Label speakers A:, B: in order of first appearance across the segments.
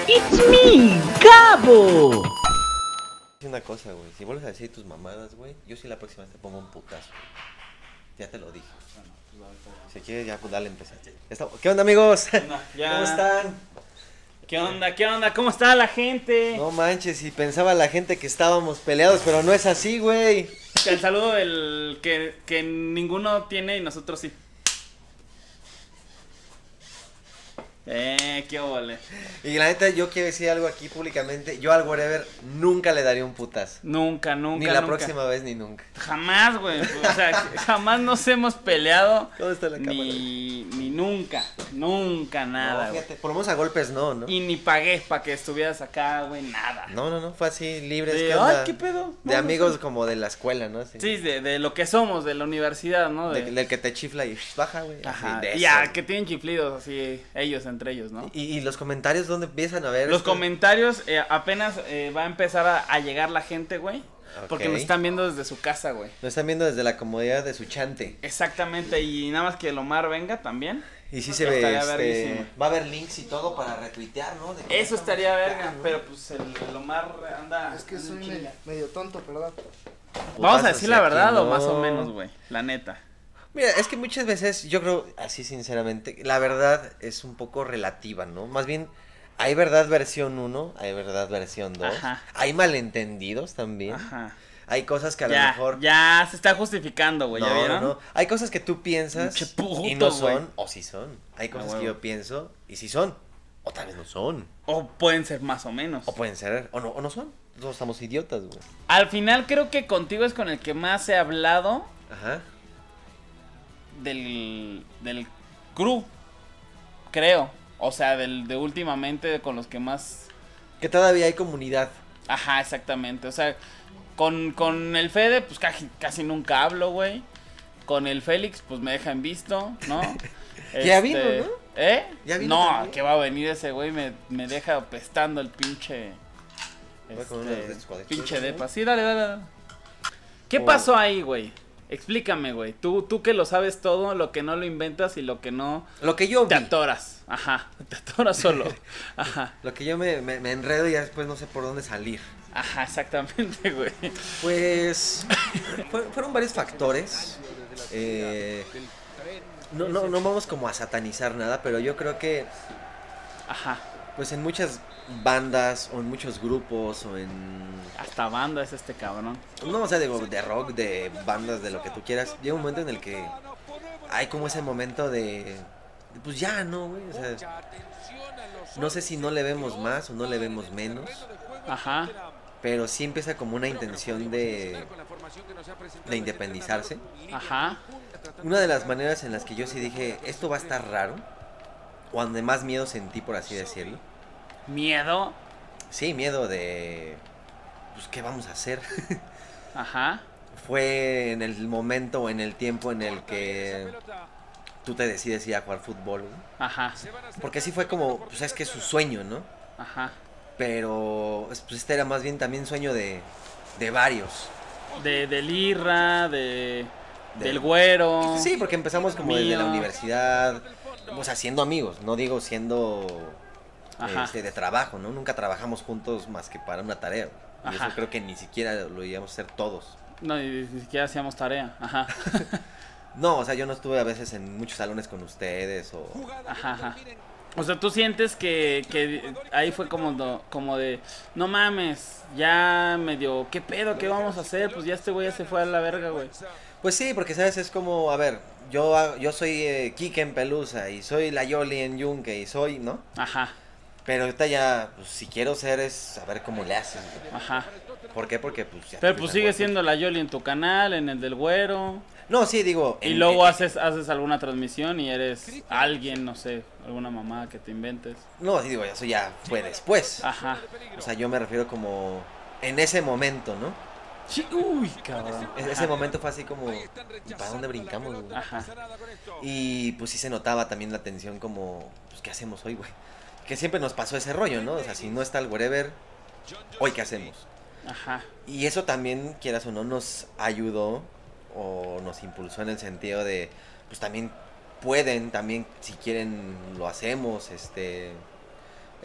A: It's me, Gabo.
B: Una cosa, güey, si vuelves a decir tus mamadas, güey, yo sí la próxima vez te pongo un putazo. Ya te lo dije. Si quieres, ya pues dale, empezar. ¿Qué onda, amigos?
C: Ya.
B: ¿Cómo están?
C: ¿Qué onda? ¿Qué onda? ¿Cómo está la gente?
B: No manches, si pensaba la gente que estábamos peleados, pero no es así, güey.
C: El saludo del que ninguno tiene y nosotros sí. Qué ole.
B: Y la neta, yo quiero decir algo aquí públicamente. Yo al whatever nunca le daría un putazo.
C: Nunca.
B: Ni la próxima vez, ni nunca.
C: Jamás, güey. O sea, jamás nos hemos peleado.
B: ¿Dónde está la cámara?
C: Ni nunca. Nunca nada,
B: No,
C: güey.
B: fíjate, por lo menos a golpes no, ¿no?
C: Y ni pagué para que estuvieras acá, güey, nada.
B: No, fue así, libre.
C: De,
B: ¿Qué
C: ay,
B: onda?
C: ¿qué pedo?
B: De
C: No,
B: amigos
C: no sé.
B: como de la escuela, ¿no? Así.
C: Sí, de lo que somos, de la universidad, ¿no?
B: Del que te chifla y baja, güey.
C: Ajá.
B: Así, de
C: Ya,
B: eso.
C: que tienen chiflidos así, ellos entre ellos, ¿no?
B: Y los comentarios, ¿dónde empiezan a ver?
C: Los
B: esto?
C: comentarios, apenas va a empezar a llegar la gente, güey. Porque
B: Ok.
C: nos están viendo desde su casa, güey.
B: Lo están viendo desde la comodidad de su chante.
C: Exactamente, y nada más que el Omar venga también.
B: Y sí se ve,
C: Estaría verguísima.
B: va a haber links y todo para retuitear, ¿no? De que
C: Eso
B: estamos
C: estaría verga,
B: platicando.
C: pero pues el Omar anda...
D: Es que
C: anda
D: soy
C: en chinga.
D: medio tonto, perdón.
C: Vamos a
B: Putazos
C: decir la
B: aquí,
C: verdad o
B: no.
C: más o menos, güey, la neta.
B: Mira, es que muchas veces, yo creo, así sinceramente, la verdad es un poco relativa, ¿no? Más bien, hay verdad versión 1, hay verdad versión 2,
C: Ajá.
B: hay malentendidos también,
C: Ajá.
B: hay cosas que a lo
C: Ya,
B: mejor...
C: ya se está justificando, güey, ¿ya vieron?
B: No. Hay cosas que tú piensas
C: Pinche puto,
B: y no
C: güey.
B: son, o sí son. Hay cosas que
C: huevo.
B: yo pienso y sí son, o tal vez no son.
C: O pueden ser más o menos.
B: O pueden ser, o no son. Todos estamos idiotas, güey.
C: Al final creo que contigo es con el que más he hablado
B: Ajá.
C: del crew, creo. O sea, de últimamente con los que más...
B: Que todavía hay comunidad.
C: Ajá, exactamente. O sea, con el Fede, pues casi nunca hablo, güey. Con el Félix, pues me dejan visto, ¿no?
B: Ya vino, ¿no?
C: ¿Eh?
B: Ya vino
C: No,
B: también.
C: que va a venir ese güey, me deja apestando el pinche...
B: Va con uno de estos cuadritos,
C: pinche
B: ¿no?
C: depa. Sí, dale. ¿Qué
B: Oh.
C: pasó ahí, güey? Explícame, güey. Tú que lo sabes todo, lo que no lo inventas y lo que no
B: Lo que yo
C: te
B: vi,
C: atoras. Ajá, te atoras solo. Ajá,
B: lo que yo me enredo y ya después no sé por dónde salir.
C: ajá, exactamente, güey.
B: Pues fueron varios factores. No vamos como a satanizar nada, pero yo creo que
C: Ajá,
B: pues en muchas bandas o en muchos grupos o en...
C: hasta banda es este cabrón.
B: No, o sea, de rock, de bandas, de lo que tú quieras. Llega un momento en el que hay como ese momento de pues ya, ¿no, güey? O sea, no sé si no le vemos más o no le vemos menos,
C: Ajá,
B: pero sí empieza como una intención de independizarse.
C: ajá.
B: Una de las maneras en las que yo sí dije, esto va a estar raro, o donde más miedo sentí, por así decirlo.
C: Miedo.
B: Sí, miedo de, pues, ¿qué vamos a hacer?
C: Ajá,
B: Fue en el momento o en el tiempo en el que tú te decides ir a jugar fútbol, güey.
C: ajá,
B: Porque sí fue como, pues es que es su sueño, ¿no?
C: ajá.
B: Pero pues este era más bien también sueño de varios.
C: Del Irra, del güero.
B: Sí, porque empezamos como
C: mío.
B: desde la universidad, o sea, siendo amigos, no digo siendo
C: Ajá.
B: de trabajo, ¿no? Nunca trabajamos juntos más que para una tarea. Y
C: Ajá.
B: eso creo que ni siquiera lo íbamos a hacer todos.
C: No, ni siquiera hacíamos tarea. Ajá.
B: No, o sea, yo no estuve a veces en muchos salones con ustedes o...
C: Ajá. O sea, tú sientes que ahí fue como de, no mames, ya medio, ¿qué pedo? ¿Qué vamos a hacer? Pues ya este güey ya se fue a la verga, güey.
B: Pues sí, porque sabes, es como, a ver, yo soy Kike en Pelusa y soy la Yoli en Yunque y soy, ¿no?
C: Ajá,
B: Pero ahorita ya, pues si quiero ser es saber cómo le haces, güey.
C: ajá.
B: ¿Por qué? Porque pues ya...
C: Pero
B: te
C: pues
B: gusta
C: sigue
B: jugar
C: siendo la Yoli en tu canal, en el del güero.
B: No, sí, digo...
C: Y luego haces alguna transmisión y eres alguien, no sé, alguna mamá que te inventes.
B: No, sí, digo, eso ya fue después.
C: Ajá.
B: O sea, yo me refiero como en ese momento, ¿no?
C: Sí, uy, cabrón.
B: Ese momento fue así como, ¿para dónde brincamos, güey?
C: Ajá.
B: Y pues sí se notaba también la tensión como, pues, ¿qué hacemos hoy, güey? Que siempre nos pasó ese rollo, ¿no? O sea, si no está el wherever, ¿hoy qué hacemos?
C: Ajá.
B: Y eso también, quieras o no, nos ayudó o nos impulsó en el sentido de, pues también pueden, también si quieren lo hacemos,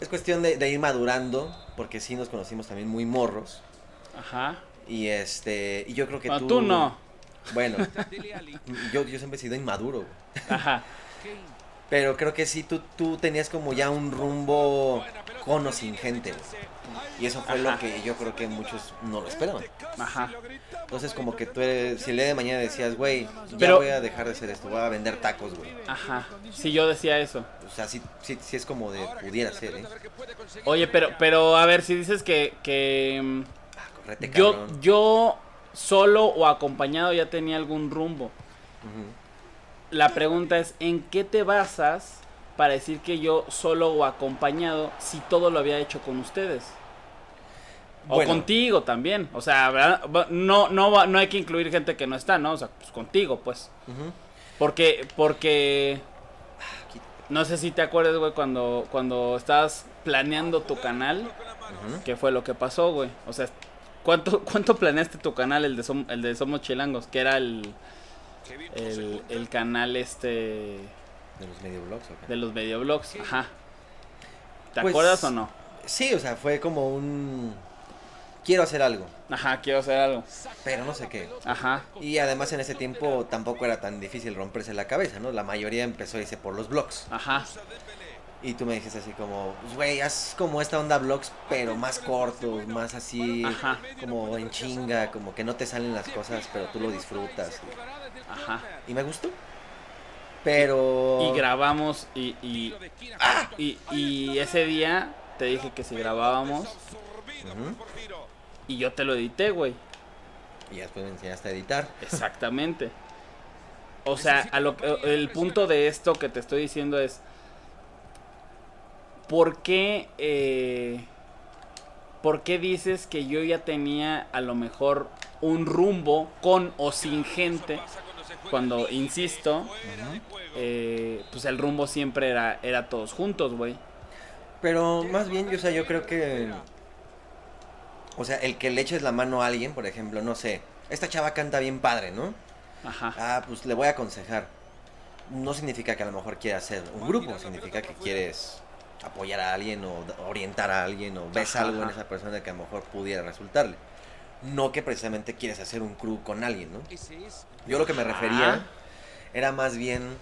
B: Es cuestión de ir madurando, porque sí nos conocimos también muy morros.
C: Ajá.
B: Y y yo creo que
C: No, tú no.
B: Bueno, yo siempre he sido inmaduro, güey.
C: Ajá.
B: Pero creo que sí, tú tenías como ya un rumbo con o sin gente, güey. Y eso fue
C: Ajá.
B: lo que yo creo que muchos no lo esperaban.
C: Ajá.
B: Entonces como que tú eres, si el día de mañana decías, güey, ya
C: Pero-
B: voy a dejar de hacer esto, voy a vender tacos, güey.
C: Ajá. Sí, yo decía eso.
B: O sea, sí es como de pudiera ser, ¿eh?
C: Oye, pero a ver, si dices que
B: Correte,
C: yo,
B: cabrón.
C: yo solo o acompañado ya tenía algún rumbo.
B: Ujú.
C: La pregunta es, ¿en qué te basas para decir que yo solo o acompañado si todo lo había hecho con ustedes? O
B: Bueno.
C: contigo también. O sea, ¿verdad? No hay que incluir gente que no está, ¿no? O sea, pues contigo, pues.
B: Ujú.
C: Porque
B: Aquí.
C: no sé si te acuerdas, güey, cuando estabas planeando tu canal,
B: Ujú.
C: ¿qué fue lo que pasó, güey? O sea, ¿cuánto planeaste tu canal, el de Somos Chilangos? Que era el canal
B: De los medio blogs, ¿o qué?
C: de los videoblogs. Ajá. ¿Te
B: Pues,
C: acuerdas o no?
B: Sí, o sea, fue como quiero hacer algo,
C: Ajá, quiero hacer algo.
B: pero no sé qué.
C: Ajá.
B: Y además en ese tiempo tampoco era tan difícil romperse la cabeza, ¿no? La mayoría empezó a irse por los blogs.
C: Ajá.
B: Y tú me dijiste así como, pues, güey, haz como esta onda blogs, pero más cortos, más así,
C: Ajá.
B: como en chinga, como que no te salen las cosas, pero tú lo disfrutas.
C: Ajá.
B: Y me gustó. Pero...
C: Y grabamos y ese día te dije que si grabábamos
B: Ujú.
C: y yo te lo edité, güey.
B: Y ya después me enseñaste a editar.
C: Exactamente. O sea, el punto de esto que te estoy diciendo es ¿por qué dices que yo ya tenía a lo mejor un rumbo con o sin gente? Cuando, insisto, pues el rumbo siempre era todos juntos, güey.
B: Pero más bien, yo creo que... O sea, el que le eches la mano a alguien, por ejemplo, no sé, esta chava canta bien padre, ¿no?
C: Ajá.
B: Ah, pues le voy a aconsejar. No significa que a lo mejor quieras hacer un grupo, significa que quieres apoyar a alguien o orientar a alguien o ves
C: Ajá,
B: algo en
C: ajá.
B: este esa persona que a lo mejor pudiera resultarle. No que precisamente quieres hacer un crew con alguien, ¿no? Yo lo que me refería era más bien,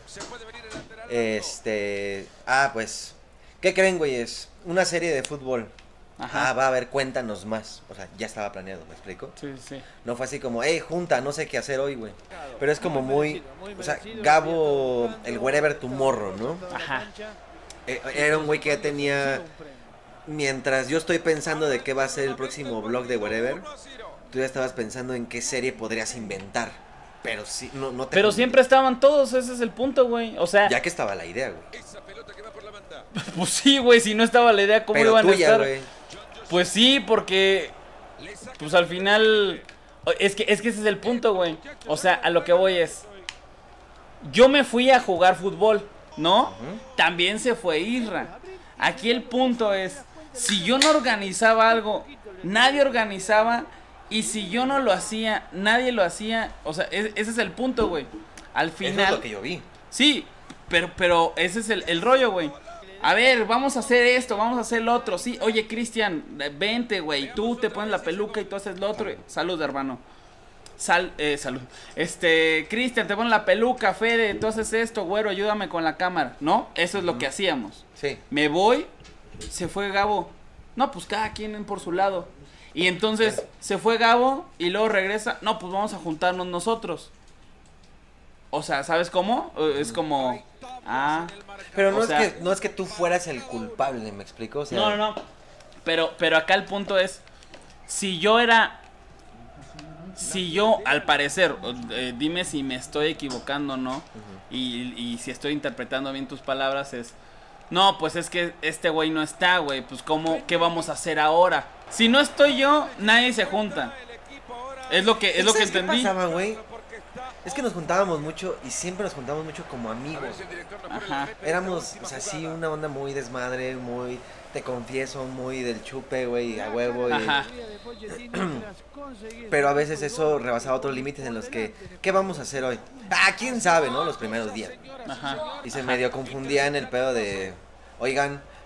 B: pues, ¿qué creen, güeyes? Una serie de fútbol.
C: Ajá.
B: Va a haber, cuéntanos más. O sea, ya estaba planeado, ¿me explico?
C: Sí, sí.
B: No fue así como, junta, no sé qué hacer hoy, güey. Pero es como muy, o sea, Gabo, el wherever tomorrow, ¿no?
C: Ajá.
B: Era un güey que ya tenía, mientras yo estoy pensando de qué va a ser el próximo vlog de wherever, tú ya estabas pensando en qué serie podrías inventar. Pero sí, no te...
C: Pero siempre estaban todos, ese es el punto, güey. O sea,
B: Ya que estaba la idea, güey.
C: pues sí, güey, si no estaba la idea, ¿cómo
B: Pero
C: iban a
B: tuya,
C: estar?
B: güey.
C: Pues sí, porque pues al final es que ese es el punto, güey. O sea, a lo que voy es yo me fui a jugar fútbol, ¿no? También se fue Isra. Aquí el punto es si yo no organizaba algo, nadie organizaba y si yo no lo hacía, nadie lo hacía. O sea, ese es el punto, güey. Al final
B: Eso es lo que yo vi.
C: sí, pero ese es el rollo, güey. A ver, vamos a hacer esto, vamos a hacer lo otro. Sí, oye, Cristian, vente, güey. Tú te pones la peluca y tú haces lo otro. Salud, hermano. Salud. Cristian, te pones la peluca, Fede, tú haces esto, güero, ayúdame con la cámara. ¿No? Eso es lo que hacíamos.
B: Sí.
C: Me voy, se fue Gabo. No, pues cada quien por su lado. Y entonces se fue Gabo y luego regresa. No, pues vamos a juntarnos nosotros. O sea, ¿sabes cómo? Es como...
B: Pero
C: o sea,
B: no es que tú fueras el culpable, ¿me explico? O sea,
C: no. Pero acá el punto es, si yo, al parecer, dime si me estoy equivocando o no, y si estoy interpretando bien tus palabras, es, no, pues es que este güey no está, güey, pues ¿qué vamos a hacer ahora? Si no estoy yo, nadie se junta. Es lo que
B: ¿Sabes qué
C: entendí.
B: pasaba, güey? Es que nos juntábamos mucho y siempre nos juntábamos mucho como amigos.
C: Ajá.
B: Éramos, o sea, sí, una onda muy desmadre, muy, te confieso, muy del chupe, güey, a huevo.
C: Ajá.
B: Pero a veces eso rebasaba otros límites en los que, ¿qué vamos a hacer hoy? Quién sabe, ¿no? Los primeros días.
C: Ajá.
B: Y se medio confundía en el pedo de, oigan,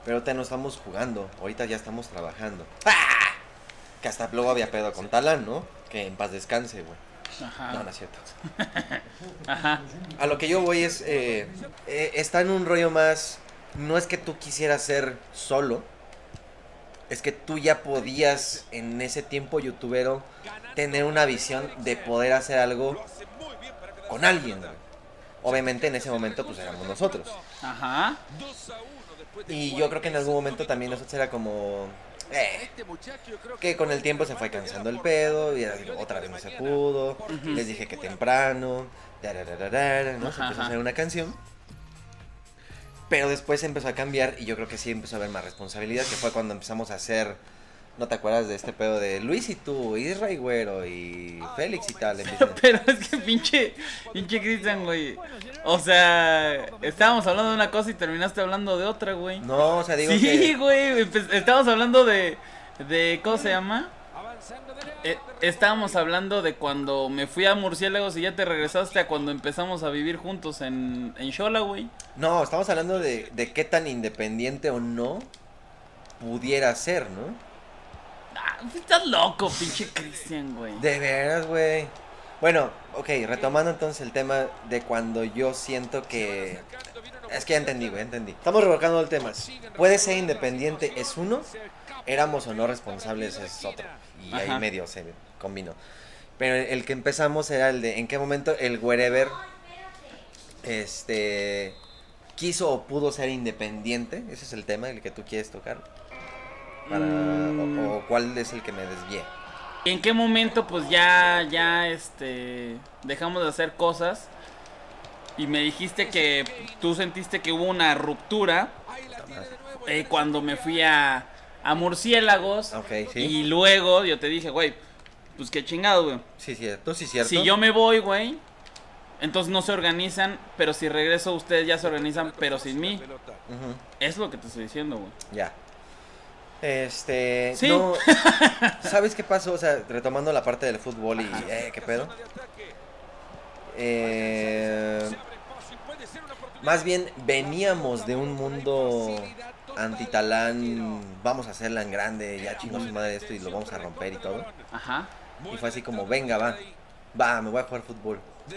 B: pero ahorita no estamos jugando, ahorita ya estamos trabajando. ¡Ah! Que hasta luego había pedo con Talán, ¿no? Que en paz descanse, güey.
C: Ajá.
B: No, no es cierto.
C: Ajá.
B: A lo que yo voy es, está en un rollo más, no es que tú quisieras ser solo, es que tú ya podías en ese tiempo youtubero tener una visión de poder hacer algo con alguien, güey. Obviamente en ese momento pues éramos nosotros.
C: Ajá.
B: Y yo creo que en algún momento también nosotros era como... que con el tiempo se fue cansando el pedo y otra vez no se pudo. Les dije que temprano, ¿no? Se empezó a hacer una canción. Pero después empezó a cambiar y yo creo que sí empezó a haber más responsabilidad, que fue cuando empezamos a hacer... ¿No te acuerdas de este pedo de Luis y tú, Isra y Güero y Félix y tal?
C: Pero es que pinche Cristian, güey. O sea, estábamos hablando de una cosa y terminaste hablando de otra, güey.
B: No, o sea, digo
C: sí,
B: que...
C: güey, estábamos hablando de ¿cómo se llama? Estábamos hablando de cuando me fui a Murciélagos y ya te regresaste a cuando empezamos a vivir juntos en Xola, güey.
B: No, estamos hablando de qué tan independiente o no pudiera ser, ¿no?
C: Ah, estás loco, pinche Cristian, güey.
B: De veras, güey. Bueno, ok, retomando entonces el tema de cuando yo siento que... Es que ya entendí, güey, entendí. Estamos revolcando el tema. Puede ser independiente, es uno. Éramos o no responsables, es otro. Y
C: Ajá.
B: ahí medio se combinó. Pero el que empezamos era el de... ¿En qué momento el wherever quiso o pudo ser independiente? Ese es el tema, el que tú quieres tocar. O cuál es el que me desvié.
C: ¿En qué momento pues ya dejamos de hacer cosas? Y me dijiste que tú sentiste que hubo una ruptura cuando me fui a Murciélagos.
B: Ok, sí.
C: Y luego yo te dije, güey, pues qué chingado, güey.
B: Sí, cierto, sí, cierto.
C: Si yo me voy, güey, entonces no se organizan, pero si regreso ustedes ya se organizan, pero sin mí.
B: Uh-huh.
C: Es lo que te estoy diciendo, güey.
B: Ya.
C: Sí.
B: No, ¿sabes qué pasó? O sea, retomando la parte del fútbol y, ¿qué pedo? Más bien veníamos de un mundo anti-Talán, vamos a hacerla en grande, ya chingó su madre esto y lo vamos a romper y todo.
C: Ajá.
B: Y fue así como, venga, va, me voy a jugar fútbol.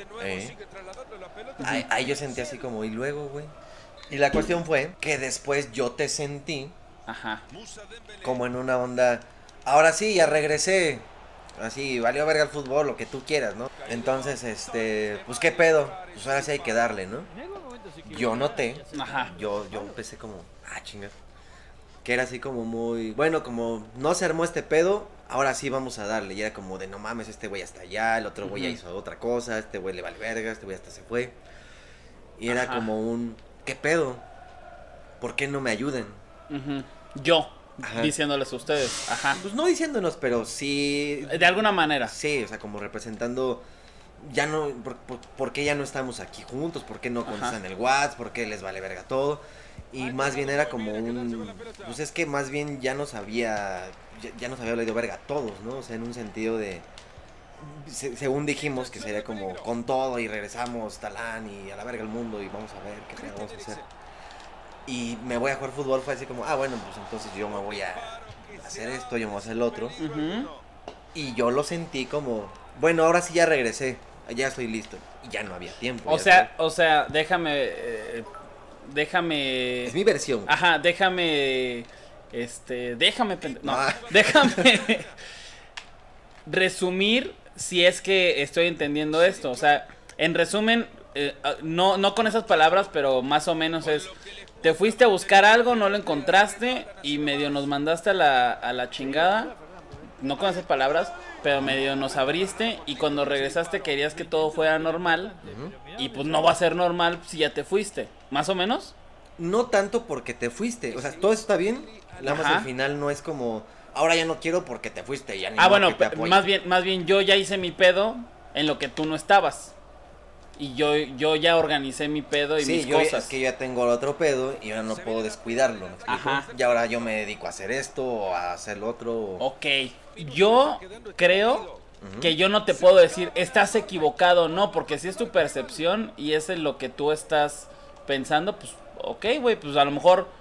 B: Ahí yo sentí así como, ¿y luego, güey? Y la cuestión fue que después yo te sentí
C: Ajá.
B: como en una onda, ahora sí, ya regresé. Así, valió verga el fútbol, lo que tú quieras, ¿no? Entonces, pues qué pedo, pues ahora sí hay que darle, ¿no? Yo noté,
C: Ajá.
B: yo empecé como, chinga. Que era así como muy, bueno, como no se armó este pedo, ahora sí vamos a darle. Y era como de, no mames, este güey hasta allá, el otro güey ya hizo otra cosa, este güey le vale verga, este güey hasta se fue. Y era como un, ¿qué pedo? ¿Por qué no me ayudan?
C: Uh-huh. Yo,
B: Ajá.
C: diciéndoles a ustedes, ajá.
B: Pues no diciéndonos, pero sí.
C: De alguna manera.
B: Sí, o sea, como representando. Ya no. ¿Por qué ya no estamos aquí juntos? ¿Por qué no contestan el WhatsApp? ¿Por qué les vale verga todo? Y más bien era como un. Pues es que más bien ya nos había. Ya nos había valido verga a todos, ¿no? O sea, en un sentido de. Según dijimos que sería como con todo y regresamos Talán y a la verga el mundo y vamos a ver qué vamos a hacer. Y me voy a jugar fútbol, fue así como, bueno, pues entonces yo me voy a hacer esto, yo me voy a hacer el otro.
C: Uh-huh.
B: Y yo lo sentí como, bueno, ahora sí ya regresé, ya estoy listo. Y ya no había tiempo.
C: O sea, déjame...
B: Es mi versión.
C: Ajá, déjame... Déjame resumir si es que estoy entendiendo esto. O sea, en resumen, no con esas palabras, pero más o menos es... Te fuiste a buscar algo, no lo encontraste y medio nos mandaste a la chingada. No con esas palabras, pero medio nos abriste y cuando regresaste querías que todo fuera normal. Uh-huh. Y pues no va a ser normal si ya te fuiste. ¿Más o menos?
B: No tanto porque te fuiste. O sea, todo está bien. Nada más al final no es como, ahora ya no quiero porque te fuiste. Ya ni
C: bueno, más bien yo ya hice mi pedo en lo que tú no estabas. Y yo ya organicé mi pedo y mis cosas.
B: Es que yo ya tengo el otro pedo y ahora no puedo descuidarlo, ¿me explico?
C: Ajá.
B: Y ahora yo me dedico a hacer esto o a hacer lo otro.
C: Ok, yo creo que yo no te puedo decir, estás equivocado o no, porque si es tu percepción y es en lo que tú estás pensando, pues ok, güey, pues a lo mejor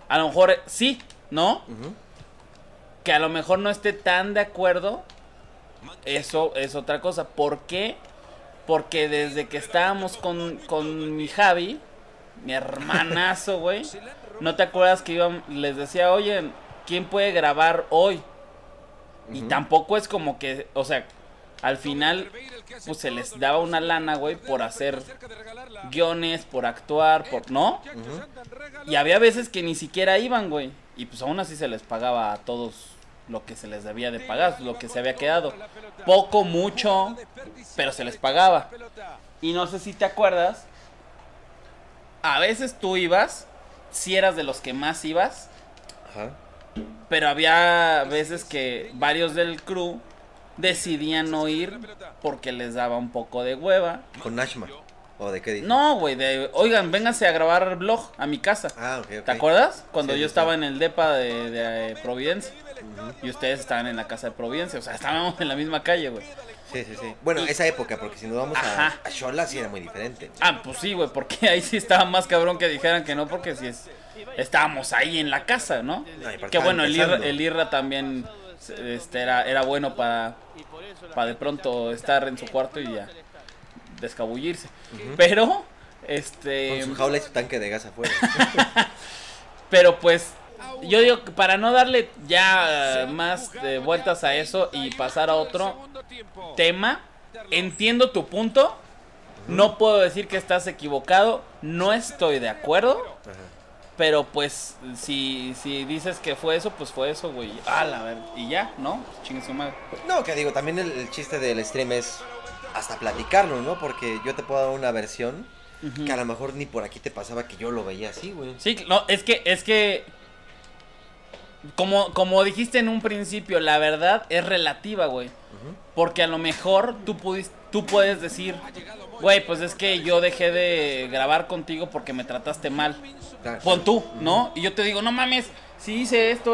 C: a lo mejor sí, ¿no?
B: Ujú.
C: Que a lo mejor no esté tan de acuerdo, eso es otra cosa. ¿Por qué? Porque desde que estábamos con mi Javi, mi hermanazo, güey, ¿no te acuerdas que les decía, oye, ¿quién puede grabar hoy? Y
B: Ujú.
C: tampoco es como que, o sea, al final, pues se les daba una lana, güey, por hacer guiones, por actuar, ¿no?
B: Ujú.
C: Y había veces que ni siquiera iban, güey. Y pues aún así se les pagaba a todos lo que se les debía de pagar, lo que se había quedado. Poco, mucho, pero se les pagaba. Y no sé si te acuerdas, a veces tú ibas, si eras de los que más ibas,
B: Ajá.
C: pero había veces que varios del crew decidían no ir porque les daba un poco de hueva.
B: Con Nashma. ¿O de qué dices?
C: No, güey, oigan, vénganse a grabar vlog a mi casa.
B: Ah, ok, ok.
C: ¿Te acuerdas? Cuando
B: Sí,
C: yo
B: sí,
C: estaba
B: sí.
C: en el depa de Providencia.
B: Ujú.
C: Y ustedes estaban en la casa de Providencia. O sea, estábamos en la misma calle, güey.
B: Sí, sí, sí. Bueno, esa época, porque si nos vamos
C: Ajá.
B: a Xola, sí era muy diferente.
C: Ah, pues sí, güey, porque ahí sí estaba más cabrón que dijeran que no, porque sí estábamos ahí en la casa, ¿no?
B: No, y aparte
C: Que bueno,
B: estaban empezando.
C: el Irra también era bueno para de pronto estar en su cuarto y ya descabullirse.
B: Ujú.
C: Pero,
B: Con su jaula y su tanque de gas afuera.
C: pero pues, yo digo que para no darle ya más vueltas a eso y pasar a otro tema, entiendo tu punto. No puedo decir que estás equivocado, no estoy de acuerdo.
B: Ajá.
C: Pero pues, si dices que fue eso, pues fue eso, güey. Ah, la verdad. Y ya, ¿no? Chingue su madre.
B: No, que digo, también el chiste del stream es hasta platicarlo, ¿no? Porque yo te puedo dar una versión
C: Ujú.
B: que a lo mejor ni por aquí te pasaba que yo lo veía así, güey.
C: Sí, no, es que como dijiste en un principio, la verdad es relativa, güey.
B: Ujú.
C: Porque a lo mejor tú puedes decir, güey, pues es que yo dejé de grabar contigo porque me trataste mal.
B: Claro,
C: Pon tú,
B: Ujú.
C: ¿no? Y yo te digo, no mames, si hice esto.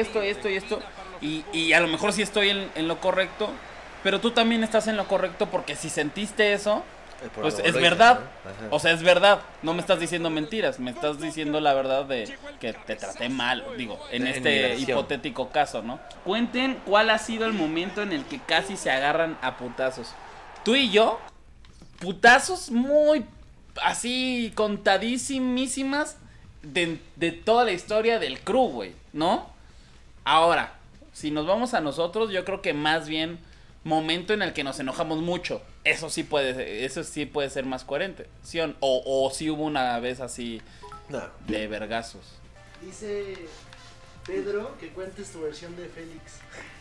C: Y a lo mejor sí estoy en lo correcto. Pero tú también estás en lo correcto porque si sentiste eso,
B: Por
C: pues
B: algo
C: es
B: lo hice,
C: verdad.
B: ¿no? Ajá.
C: O sea, es verdad. No me estás diciendo mentiras. Me estás diciendo la verdad de que te traté mal. Digo, en
B: En
C: este
B: mi versión.
C: hipotético caso, ¿no? Cuenten cuál ha sido el momento en el que casi se agarran a putazos. Tú y yo, putazos muy así contadísimas de toda la historia del crew, güey, ¿no? Ahora, si nos vamos a nosotros, yo creo que más bien momento en el que nos enojamos mucho. Eso sí puede ser más coherente. ¿Sí o sí hubo una vez así
B: No.
C: de vergazos.
D: Dice Pedro que cuentes tu versión de Félix.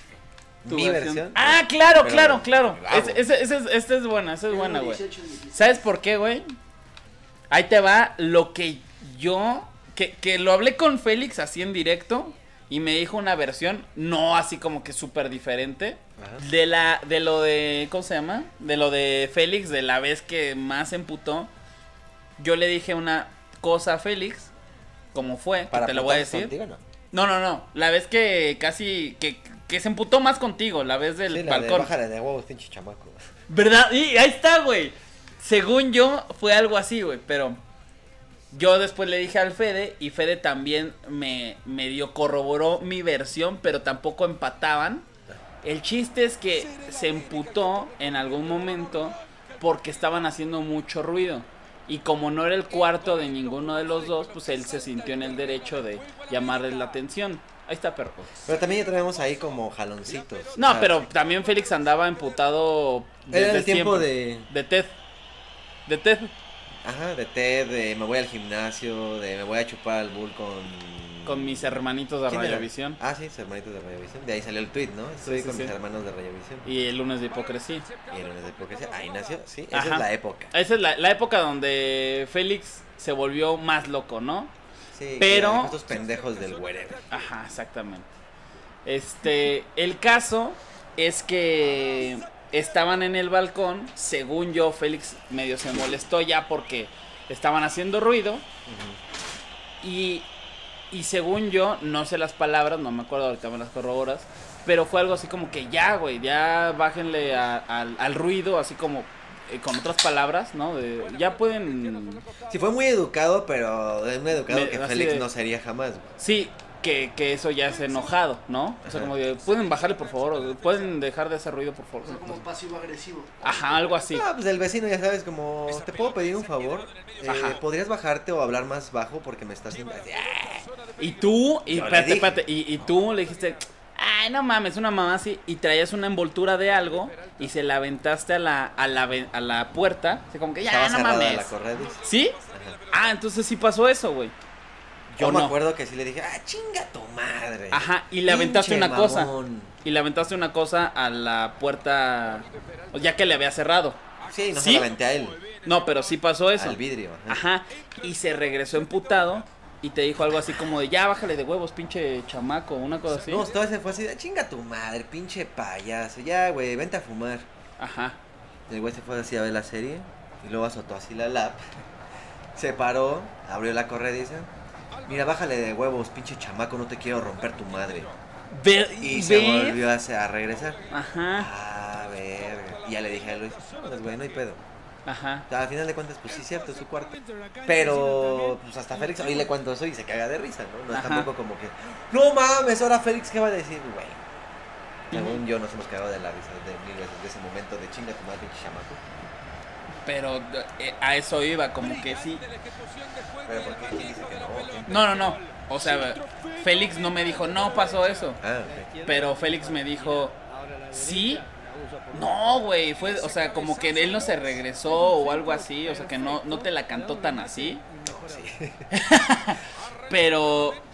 C: Tu
B: Mi versión.
C: Ah, claro,
B: Pero,
C: claro.
B: bravo.
C: Esta es buena, esa es buena, güey.
D: 18 y 17.
C: ¿Sabes por qué, güey? Ahí te va lo que yo... Que lo hablé con Félix así en directo y me dijo una versión, no así como que súper diferente,
B: Ajá.
C: de lo de... ¿Cómo se llama? De lo de Félix, de la vez que más se emputó. Yo le dije una cosa a Félix, como fue, que te lo voy a
B: putazos
C: decir.
B: contigo, no.
C: No. La vez que casi... Que se emputó más contigo, la vez del
B: Sí, la de
C: balcón.
B: bájale de huevos, pinche chamaco.
C: ¿Verdad? Y ahí está, güey. Según yo, fue algo así, güey. Pero yo después le dije al Fede y Fede también me medio corroboró mi versión, pero tampoco empataban. El chiste es que se emputó en algún momento porque estaban haciendo mucho ruido. Y como no era el cuarto de ninguno de los dos, pues él se sintió en el derecho de llamarles la atención. Ahí está, perro.
B: Pero también ya tenemos ahí como jaloncitos.
C: No,
B: o sea,
C: pero también Félix andaba emputado
B: Era
C: desde
B: el tiempo
C: siempre.
B: de...
C: De Ted.
B: Ajá, de TED, de me voy al gimnasio, de me voy a chupar al bull
C: Con mis hermanitos de
B: ¿Quién era?
C: Radiovisión.
B: Ah, sí, sus hermanitos de Radiovisión. De ahí salió el tweet, ¿no? Estoy
C: Sí,
B: con
C: sí.
B: mis hermanos de Radiovisión.
C: Y el lunes de hipocresía.
B: Y el lunes de hipocresía. Ahí nació, sí, esa
C: Ajá.
B: es la época.
C: Esa es la época donde Félix se volvió más loco, ¿no?
B: Sí,
C: Pero-
B: que estos pendejos del wherever.
C: Ajá, exactamente. El caso es que estaban en el balcón. Según yo, Félix medio se molestó ya porque estaban haciendo ruido.
B: Ujú.
C: Y según yo, no sé las palabras, no me acuerdo, ahorita me las corroboras. Pero fue algo así como que ya, güey, ya bájenle al ruido, así como con otras palabras, ¿no? Ya pueden...
B: Sí, fue muy educado, pero es muy educado que
C: así
B: Félix
C: de-
B: no sería jamás, güey.
C: Sí, que eso ya es enojado, ¿no? O sea, como de, pueden bajarle por favor, o pueden dejar de hacer ruido por
D: O
C: favor.
D: sea, como pasivo-agresivo.
C: Ajá, algo así.
B: Ah, pues el vecino, ya sabes, como, ¿te puedo pedir un favor?
C: Ajá.
B: ¿Podrías bajarte o hablar más bajo porque me estás...
C: Y tú,
B: Yo le dije.
C: y tú le dijiste, ay, no mames, una mamá así, y traías una envoltura de algo y se la aventaste a la puerta, así como que ya,
B: Estaba
C: no
B: cerrada
C: mames.
B: la corredis.
C: ¿Sí? Ah, entonces sí pasó eso, güey.
B: Yo
C: ¿O
B: me
C: no?
B: acuerdo que sí le dije, chinga tu madre.
C: Ajá, y le aventaste
B: Pinche
C: una cosa.
B: mamón.
C: Y le aventaste una cosa a la puerta, ya que le había cerrado.
B: Sí, no
C: ¿Sí?
B: se la aventé a él,
C: No, pero sí pasó eso.
B: al vidrio. Ajá.
C: Ajá, y se regresó emputado y te dijo algo así como de, ya, bájale de huevos, pinche chamaco, una cosa así.
B: No, todo se fue así, chinga tu madre, pinche payaso. Ya, güey, vente a fumar.
C: Ajá.
B: El güey se fue así a ver la serie y luego azotó así la lap. Se paró, abrió la corrediza. Mira, bájale de huevos, pinche chamaco, no te quiero romper tu madre. Y se
C: ¿Ves?
B: volvió a regresar.
C: Ajá,
B: Verga. Y ya le dije a Luis, vámonos, güey, no hay pedo.
C: ajá.
B: O sea, al final de cuentas, pues sí, cierto, es su cuarto. Pero, pues hasta Félix, hoy le cuento eso y se caga de risa, ¿no? No es
C: Ajá.
B: tampoco como que, no mames, ahora Félix, ¿qué va a decir, güey? Según yo, nos hemos cagado de la risa de mil veces de ese momento de chinga tu madre, pinche chamaco.
C: Pero a eso iba, como que sí.
B: Pero, ¿por qué? ¿Quién dice que no? ¿Quién?
C: No. O sea, Félix no me dijo, no pasó eso.
B: Ah, ok.
C: Pero Félix me dijo, sí. No, güey, fue, o sea, como que él no se regresó o algo así, o sea, que no te la cantó tan así.
B: No, sí.
C: Pero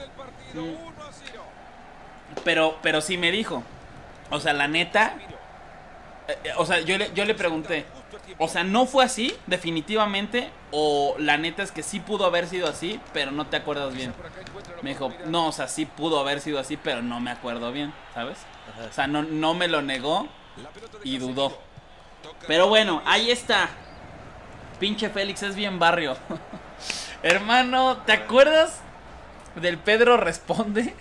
C: pero sí me dijo. O sea, la neta, o sea, yo le pregunté, o sea, ¿no fue así definitivamente o la neta es que sí pudo haber sido así, pero no te acuerdas bien? Me dijo, "No, o sea, sí pudo haber sido así, pero no me acuerdo bien", ¿sabes?
B: Ajá.
C: O sea, no me lo negó y dudó. Pero bueno, ahí está. Pinche Félix es bien barrio. Hermano, ¿te acuerdas del Pedro Responde?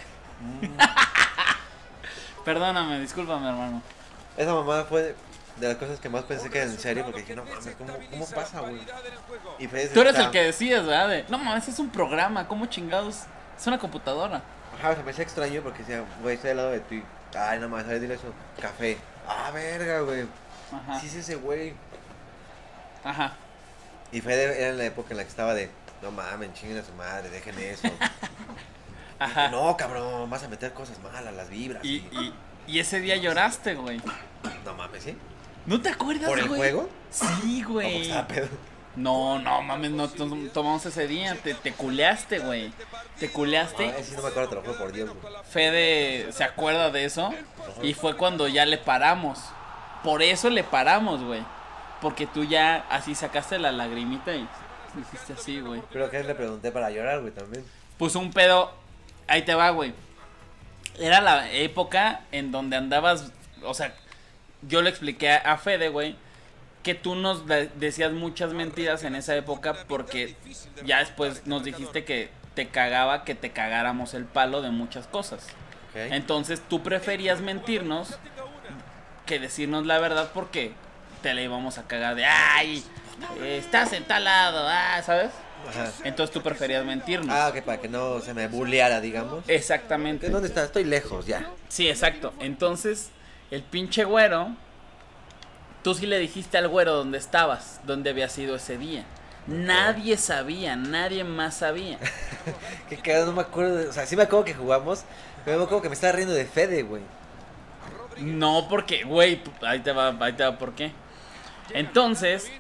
C: Perdóname, discúlpame, hermano.
B: Esa mamá fue de las cosas que más pensé que era en serio, porque dije, no mames, ¿cómo pasa, güey? Y Félix
C: Tú eres el
B: está-
C: que decías, ¿verdad? De, no mames, es un programa, ¿cómo chingados? Es una computadora.
B: Ajá, se me hacía extraño porque decía, güey, estoy al lado de ti. Ay, no mames, a ver, dile eso. Café. Ah, verga, güey.
C: Ajá.
B: Sí, es ese güey.
C: Ajá.
B: Y Fede era en la época en la que estaba de, no mames, chinguen a su madre, dejen eso.
C: Ajá.
B: No, cabrón, vas a meter cosas malas, las vibras.
C: Y ese día lloraste, güey.
B: No mames, ¿sí?
C: ¿No te acuerdas,
B: ¿Por el
C: güey?
B: juego?
C: Sí,
B: ¿Cómo
C: güey.
B: estaba pedo?
C: No mames, no tomamos ese día. Te culeaste, güey. Te culeaste.
B: Ay, sí, no me acuerdo, te lo juro por Dios, güey.
C: Fede se acuerda de eso. Y fue cuando ya le paramos. Por eso le paramos, güey. Porque tú ya así sacaste la lagrimita y hiciste así, güey.
B: Creo que le pregunté para llorar, güey, también.
C: Puso un pedo. Ahí te va, güey. Era la época en donde andabas. O sea, yo le expliqué a Fede, güey, que tú nos decías muchas mentiras en esa época porque ya después nos dijiste que te cagaba que te cagáramos el palo de muchas cosas.
B: Ok.
C: Entonces tú preferías mentirnos que decirnos la verdad porque te la íbamos a cagar de, ay, estás en tal lado, ¿sabes?
B: Ajá.
C: Entonces tú preferías mentirnos.
B: Ah, ok, para que no se me bulleara, digamos.
C: Exactamente.
B: ¿Dónde estás? Estoy lejos, ya.
C: Sí, exacto. Entonces, el pinche güero, tú sí le dijiste al güero dónde estabas, dónde había sido ese día. Nadie sabía, nadie más sabía.
B: Qué cagado, no me acuerdo. O sea, sí me acuerdo que jugamos, pero me acuerdo que me estaba riendo de Fede, güey.
C: No, porque, güey, ahí te va por qué. Entonces,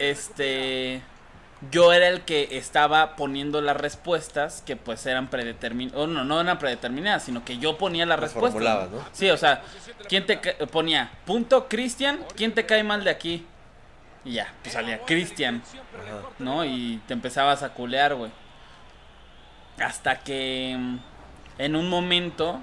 C: yo era el que estaba poniendo las respuestas que pues eran predeterminadas, no eran predeterminadas, sino que yo ponía las
B: Las
C: respuestas.
B: formulabas, ¿no?
C: Sí, o sea, ponía punto Cristian, ¿quién te cae mal de aquí? Y ya, pues salía Cristian,
B: Ajá.
C: ¿no? Y te empezabas a culear, güey. Hasta que en un momento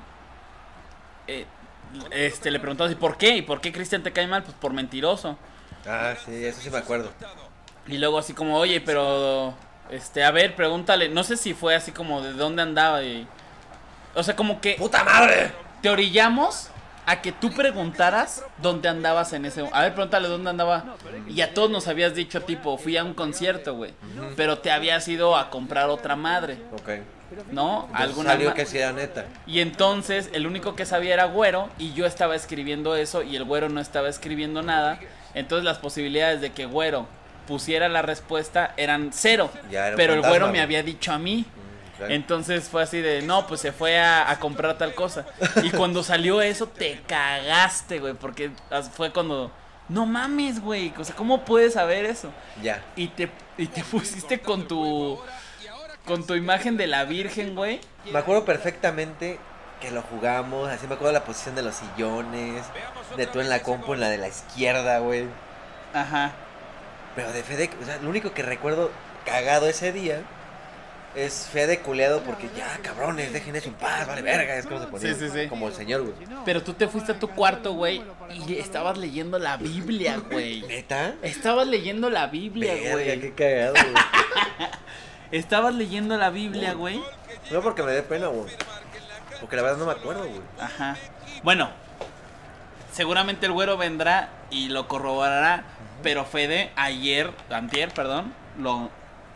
C: le preguntabas, ¿y por qué? ¿Y por qué Cristian te cae mal? Pues por mentiroso.
B: Ah, sí, eso sí me acuerdo.
C: Y luego así como, oye, pero a ver, pregúntale, no sé si fue así como de dónde andaba y... O sea, como que
B: ¡Puta madre!
C: te orillamos a que tú preguntaras dónde andabas en ese... A ver, pregúntale dónde andaba. Y a todos nos habías dicho, tipo, fui a un concierto, güey. Pero te habías ido a comprar otra madre,
B: Ok.
C: ¿no?
B: Entonces salió que sí era neta.
C: Y entonces el único que sabía era Güero y yo estaba escribiendo eso y el Güero no estaba escribiendo nada. Entonces las posibilidades de que Güero pusiera la respuesta eran 0.
B: Ya era un
C: Pero el
B: fantasma,
C: Güero me
B: güey.
C: había dicho a mí.
B: Claro.
C: Entonces fue así de, no, pues se fue a comprar tal cosa. Y cuando salió eso te cagaste, güey, porque fue cuando, no mames, güey, o sea, ¿cómo puedes saber eso?
B: Ya.
C: Y te pusiste con tu imagen de la Virgen, güey.
B: Me acuerdo perfectamente que lo jugamos, así me acuerdo de la posición de los sillones, de tú en la compu, en la de la izquierda, güey.
C: Ajá.
B: Pero de Fede, o sea, lo único que recuerdo cagado ese día es Fede culeado porque ya, cabrones, dejen eso en paz, vale verga, es como se ponía.
C: Sí, sí, sí.
B: Como el señor, güey.
C: Pero tú te fuiste a tu cuarto, güey, y estabas leyendo la Biblia, güey.
B: ¿Neta?
C: Estabas leyendo la Biblia,
B: Verga,
C: güey.
B: qué cagado, güey.
C: Estabas leyendo la Biblia, güey.
B: No porque me dé pena, güey. Porque la verdad no me acuerdo, güey.
C: Ajá. Bueno, seguramente el Güero vendrá y lo corroborará. Pero Fede, antier, perdón, lo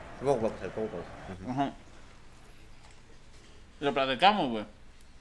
C: Ajá. Lo platicamos, güey.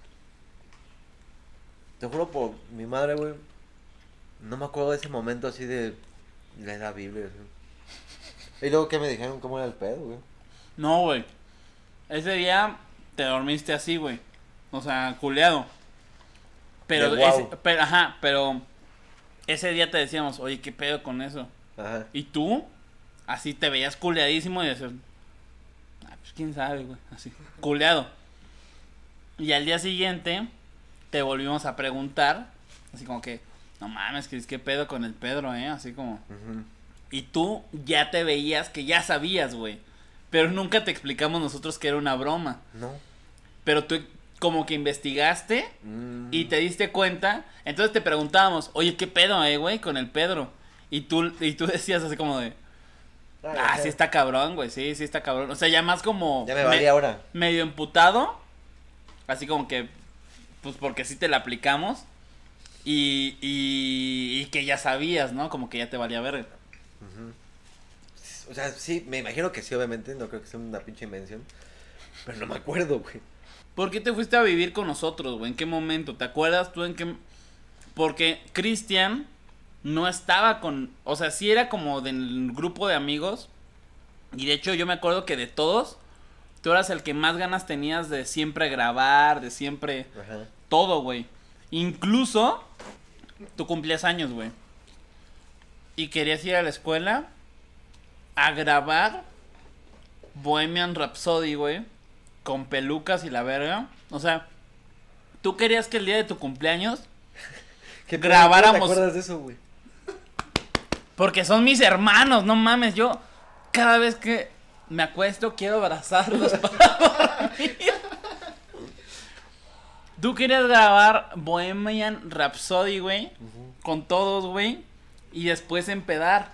B: Te juro por mi madre, güey. No me acuerdo de ese momento así de leer la Biblia. Así. Y luego que me dijeron cómo era el pedo, güey.
C: No, güey. Ese día te dormiste así, güey. O sea, culeado. Pero,
B: De guau.
C: pero ese día te decíamos, oye, ¿qué pedo con eso?
B: Ajá.
C: Y tú, así te veías culeadísimo y decías, pues quién sabe, güey. Así, culeado. Y al día siguiente te volvimos a preguntar, así como que, no mames, ¿qué pedo con el Pedro, Así como.
B: Ujú.
C: Y tú ya te veías que ya sabías, güey. Pero nunca te explicamos nosotros que era una broma.
B: No.
C: Pero tú como que investigaste
B: Mm.
C: y te diste cuenta. Entonces te preguntábamos, oye, ¿qué pedo, güey, con el Pedro? Y tú decías así como de,
B: ya.
C: sí está cabrón, güey, sí está cabrón. O sea, ya más como
B: Ya me valía ahora.
C: medio emputado. Así como que, pues porque sí te la aplicamos. Y que ya sabías, ¿no? Como que ya te valía ver.
B: O sea, sí, me imagino que sí, obviamente. No creo que sea una pinche invención. Pero no me acuerdo, güey.
C: ¿Por qué te fuiste a vivir con nosotros, güey? ¿En qué momento? ¿Te acuerdas tú en qué? Porque Cristian no estaba con... O sea, sí era como del grupo de amigos. Y de hecho yo me acuerdo que de todos, tú eras el que más ganas tenías de siempre grabar, de siempre...
B: Ajá.
C: Todo, güey. Incluso tú cumplías años, güey. Y querías ir a la escuela a grabar Bohemian Rhapsody, güey. Con pelucas y la verga. O sea, tú querías que el día de tu cumpleaños
B: ¿Qué
C: grabáramos.
B: ¿Te acuerdas de eso, güey?
C: Porque son mis hermanos, no mames. Yo cada vez que me acuesto quiero abrazarlos para dormir. Tú querías grabar Bohemian Rhapsody, güey. Con todos, güey. Y después empedar.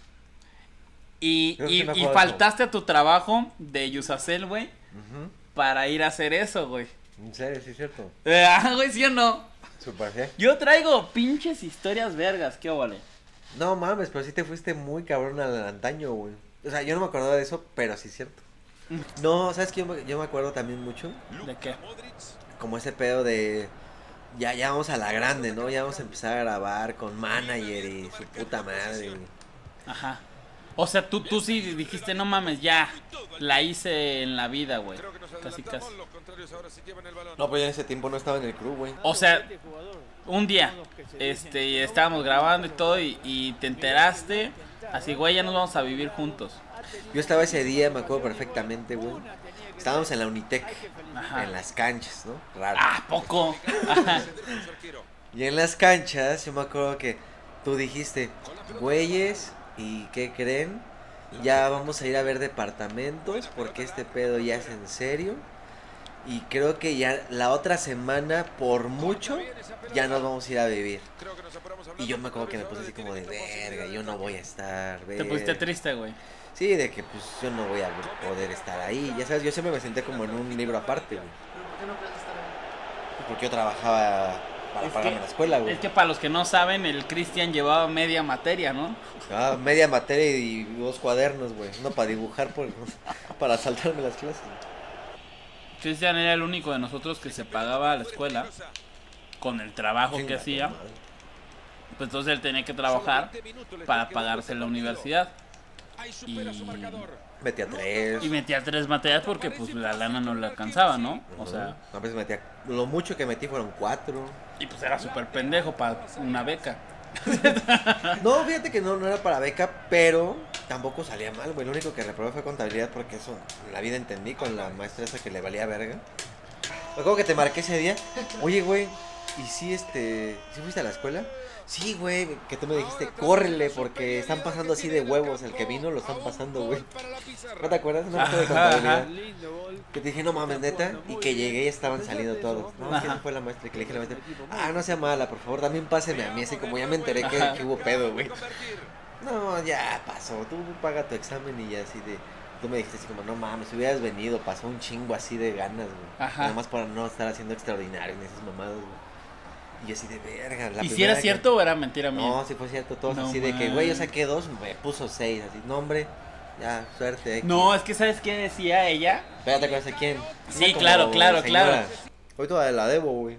C: Y
B: Creo que sí me acuerdo de
C: faltaste a tu trabajo de Yusacel, güey.
B: Ujú.
C: Para ir a hacer eso, güey.
B: En serio, sí es cierto.
C: Güey, ¿sí o no?
B: Super, ¿sí?
C: Yo traigo pinches historias vergas, ¿qué vale?
B: No mames, pero sí te fuiste muy cabrón al antaño, güey. O sea, yo no me acordaba de eso, pero sí es cierto. No, ¿sabes qué? Yo me acuerdo también mucho.
C: ¿De qué?
B: Como ese pedo de... Ya vamos a la grande, ¿no? Ya vamos a empezar a grabar con manager y su puta madre. Güey.
C: Ajá. O sea, tú sí dijiste, no mames, ya. La hice en la vida, güey. Casi, casi.
B: No, pues ya en ese tiempo no estaba en el club, güey.
C: O sea, un día, estábamos grabando y todo y te enteraste. Así, güey, ya nos vamos a vivir juntos.
B: Yo estaba ese día, me acuerdo perfectamente, güey. Estábamos en la Unitec,
C: Ajá.
B: en las canchas, ¿no? Raro.
C: Ah, poco. Ajá.
B: Y en las canchas, yo me acuerdo que tú dijiste, güeyes, ¿y qué creen? Ya vamos a ir a ver departamentos porque este pedo ya es en serio. Y creo que ya la otra semana, por mucho, ya nos vamos a ir a vivir. Y yo me acuerdo que me puse así como de verga, yo no voy a estar,
C: Te
B: verga.
C: pusiste triste, güey.
B: Sí, de que pues yo no voy a poder estar ahí. Ya sabes, yo siempre me senté como en un libro aparte, güey.
D: ¿Pero por qué no puedes estar ahí?
B: Porque yo trabajaba para
C: Es
B: pagarme
C: que-
B: la escuela, güey.
C: Es que para los que no saben, el Cristian llevaba media materia, ¿no?
B: Ah, media materia y 2 cuadernos, güey. Uno para dibujar, para saltarme las clases.
C: Cristian era el único de nosotros que se pagaba la escuela con el trabajo que
B: Chinga tu
C: hacía.
B: madre.
C: Pues entonces él tenía que trabajar para pagarse la universidad. Y,
B: Metía 3.
C: y metía 3 materias porque pues la lana no le alcanzaba, ¿no? O sea,
B: a veces metía. Lo mucho que metí fueron 4.
C: y pues era súper pendejo para una beca.
B: No, fíjate que no era para beca, pero tampoco salía mal, güey. Lo único que reprobé fue contabilidad porque eso en la vida entendí con la maestra esa que le valía verga. Me acuerdo que te marqué ese día. Oye, güey, ¿y si ¿sí fuiste a la escuela? Sí, güey, que tú me dijiste, córrele porque están pasando así de huevos. El que vino lo están pasando, güey. ¿No te acuerdas? No me acuerdo de contabilidad. Que te dije, no mames, neta. Y que llegué y estaban saliendo todos. No, ¿quién fue la maestra? Y que le dije a la maestra, no sea mala, por favor, también páseme a mí. Así como ya me enteré que hubo pedo, güey. No, ya pasó. Tú paga tu examen y ya así de. Tú me dijiste así como, no mames, si hubieras venido, pasó un chingo así de ganas, güey.
C: Ajá.
B: Nada más para no estar haciendo extraordinario en esas mamadas, güey. Y yo así de verga.
C: ¿Y si era cierto o era mentira mía?
B: No, si fue cierto, todos
C: No
B: así de que,
C: man.
B: güey, yo saqué 2, me puso 6, así, no, hombre, ya, suerte.
C: No, es que ¿sabes qué decía ella?
B: Espérate, ¿te acuerdas de quién?
C: Sí,
B: Una como
C: claro, claro.
B: Hoy todavía la debo, güey.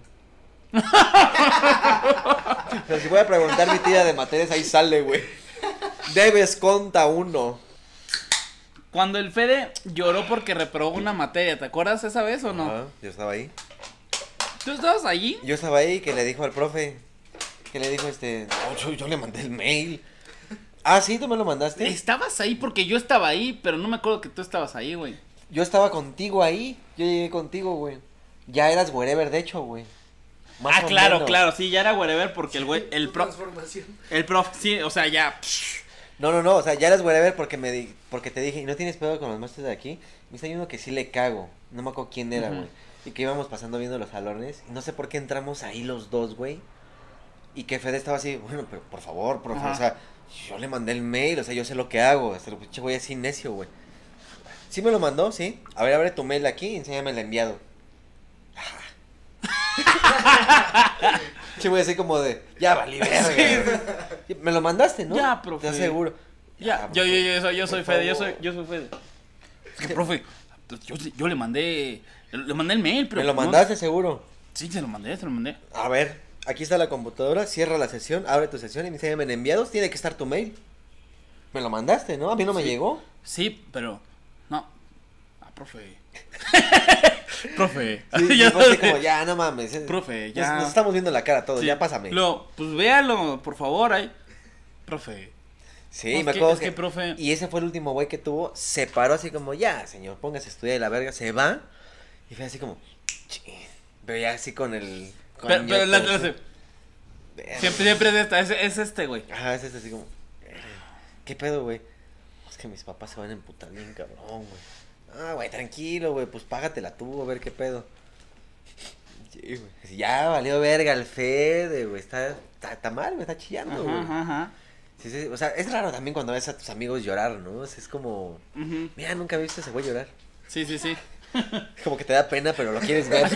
B: Pero si voy a preguntar mi tía de materias, ahí sale, güey. Debes conta 1.
C: Cuando el Fede lloró porque reprobó una materia, ¿te acuerdas esa vez o no?
B: Ajá, yo estaba ahí.
C: ¿Tú estabas allí?
B: Yo estaba ahí que le dijo al profe, que le dijo no, yo le mandé el mail. Ah, sí, tú me lo mandaste.
C: Estabas ahí porque yo estaba ahí, pero no me acuerdo que tú estabas ahí, güey.
B: Yo estaba contigo ahí, yo llegué contigo, güey. Ya eras wherever, de hecho, güey. Más
C: Ah,
B: o
C: claro,
B: menos.
C: claro, sí, ya era wherever porque el güey, el prof,
D: Transformación.
C: sí, o sea, ya.
B: No, o sea, ya eras wherever porque te dije, ¿y no tienes pedo con los maestros de aquí? Me dice, hay uno que sí le cago, no me acuerdo quién era,
C: Ujú.
B: güey. Y que íbamos pasando viendo los salones, y no sé por qué entramos ahí los dos, güey. Y que Fede estaba así, bueno, pero por favor, profe,
C: Ajá.
B: o sea, yo le mandé el mail, o sea, yo sé lo que hago, el pinche güey así necio, güey. Sí me lo mandó, sí. A ver, abre tu mail aquí y enséñame el enviado. Sí, güey, así como de, ya valí verga. Sí, me lo mandaste, ¿no?
C: Ya, profe.
B: Te aseguro.
C: Ya,
B: Ya,
C: yo soy
B: por
C: Fede,
B: favor.
C: yo soy Fede. Es que, profe, yo le mandé el mail, pero
B: ¿Me lo
C: no-
B: mandaste seguro?
C: Sí, se lo mandé.
B: A ver, aquí está la computadora, cierra la sesión, abre tu sesión y me enséñame en enviados, tiene que estar tu mail. Me lo mandaste, ¿no? A mí no me
C: Sí.
B: llegó.
C: Sí, pero no. Ah, profe. Profe.
B: Sí,
C: Ya
B: fue así
C: sé.
B: como, ya, no mames.
C: Profe,
B: Nos-
C: ya.
B: Nos estamos viendo la cara todos,
C: Sí.
B: ya pásame.
C: Pues véalo, por favor, ahí. Profe.
B: Sí,
C: Pues
B: me
C: que-
B: acuerdo
C: es que, profe-
B: Y ese fue el último güey que tuvo, se paró así como, ya, señor, póngase a estudiar y la verga, se va. Y fue así como, "Chin". Pero ya así con el... con
C: Pero
B: ñotos,
C: la-
B: así. Verga.
C: siempre es esta, es este, güey.
B: Ajá, es así como, ¿qué pedo, güey? Es que mis papás se van a emputar bien, cabrón, güey. Ah, güey, tranquilo, güey, pues págatela tú, a ver qué pedo. Sí, güey. Así, ya valió verga el Fede, güey, está mal, me está chillando, güey.
C: Ajá.
B: Sí, sí, o sea, es raro también cuando ves a tus amigos llorar, ¿no? O sea, es como,
C: Ujú.
B: mira, nunca viste a ese güey llorar.
C: Sí.
B: Es como que te da pena, pero lo quieres ver.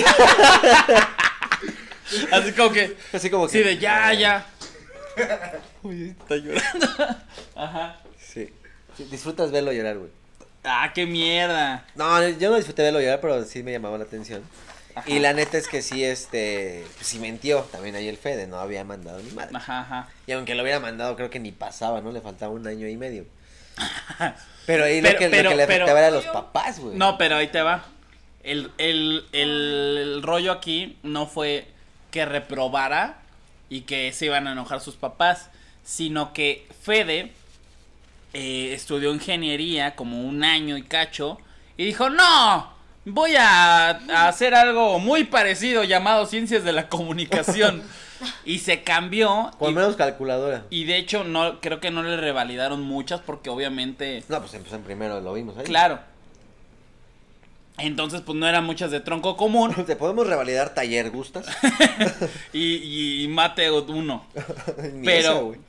C: Así como que.
B: Así como que...
C: Sí, de ya. Uy, está llorando. Ajá.
B: Sí. Sí, disfrutas verlo llorar, güey.
C: Ah, qué mierda.
B: No, yo no disfruté verlo llorar, pero sí me llamaba la atención.
C: Ajá.
B: Y la neta es que sí, pues sí mintió también ahí el Fede, no había mandado ni madre.
C: Ajá.
B: Y aunque lo hubiera mandado, creo que ni pasaba, ¿no? Le faltaba 1 año y medio. Pero ahí lo que le afectaba era a los papás, güey.
C: No, pero ahí te va. El rollo aquí no fue que reprobara y que se iban a enojar sus papás, sino que Fede estudió ingeniería como 1 año y cacho y dijo, no, voy a hacer algo muy parecido llamado Ciencias de la Comunicación. Y se cambió.
B: Por menos calculadora.
C: Y de hecho, no creo que no le revalidaron muchas porque obviamente...
B: No, pues empezó en primero, lo vimos ahí.
C: Claro. Entonces, pues no eran muchas de tronco común.
B: ¿Te podemos revalidar taller, gustas?
C: y mate 1.
B: Ni eso, güey.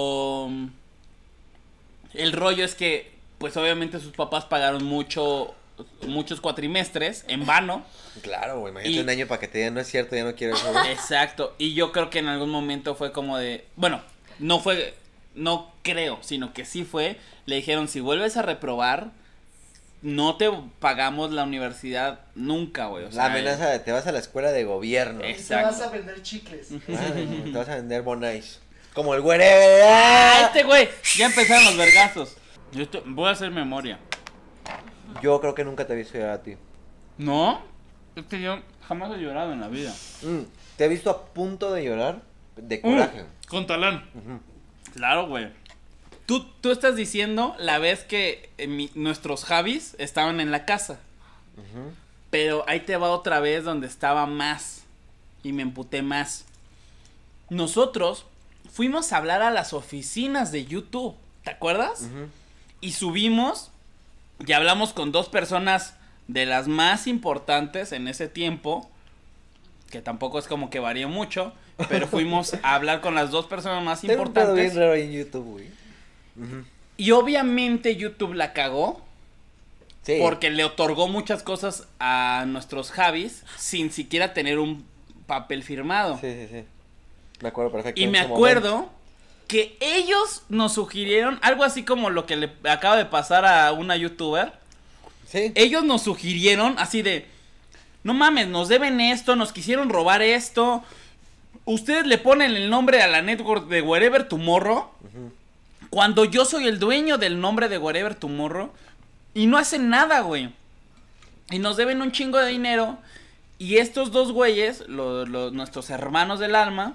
C: Pero el rollo es que, pues obviamente sus papás pagaron mucho muchos cuatrimestres en vano.
B: Claro, güey, imagínate
C: Y-
B: un año para que te digan, no es cierto, ya no quiero eso, güey.
C: Exacto. Y yo creo que en algún momento fue como de, bueno, no creo, sino que sí fue, le dijeron, si vuelves a reprobar, no te pagamos la universidad nunca, güey. O
B: La
C: sea,
B: amenaza de te vas a la escuela de gobierno.
D: Y te
C: Exacto.
D: vas a vender chicles.
B: Te vas a vender bonais. Como el wherever.
C: ¡Ah, este güey! Ya empezaron los vergazos. Voy a hacer memoria.
B: Yo creo que nunca te he visto llorar a ti.
C: ¿No? Es que yo jamás he llorado en la vida.
B: Te he visto a punto de llorar de coraje.
C: Con talán.
B: Ujú.
C: Claro, güey. Tú estás diciendo la vez que nuestros Javis estaban en la casa.
B: Ujú.
C: Pero ahí te va otra vez donde estaba más. Y me emputé más. Nosotros fuimos a hablar a las oficinas de YouTube. ¿Te acuerdas?
B: Ujú.
C: Y subimos y hablamos con dos personas de las más importantes en ese tiempo. Que tampoco es como que varía mucho. Pero fuimos a hablar con las dos personas más
B: Tengo un pedo bien
C: importantes.
B: raro ahí en YouTube, güey. Ujú.
C: Y obviamente YouTube la cagó.
B: Sí.
C: Porque le otorgó muchas cosas a nuestros Javis sin siquiera tener un papel firmado.
B: Sí, sí, sí. Me acuerdo perfecto.
C: Y
B: en
C: me
B: ese
C: acuerdo
B: momento.
C: que ellos nos sugirieron algo así como lo que le acaba de pasar a una youtuber.
B: Sí.
C: Ellos nos sugirieron así de, no mames, nos deben esto, nos quisieron robar esto. Ustedes le ponen el nombre a la network de Wherever Tomorrow.
B: Ujú.
C: Cuando yo soy el dueño del nombre de Wherever Tomorrow. Y no hacen nada, güey. Y nos deben un chingo de dinero. Y estos dos güeyes, nuestros hermanos del alma,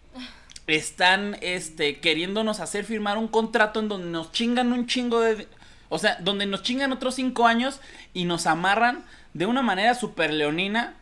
C: están queriéndonos hacer firmar un contrato en donde nos chingan un chingo de... O sea, donde nos chingan otros 5 años y nos amarran de una manera súper leonina,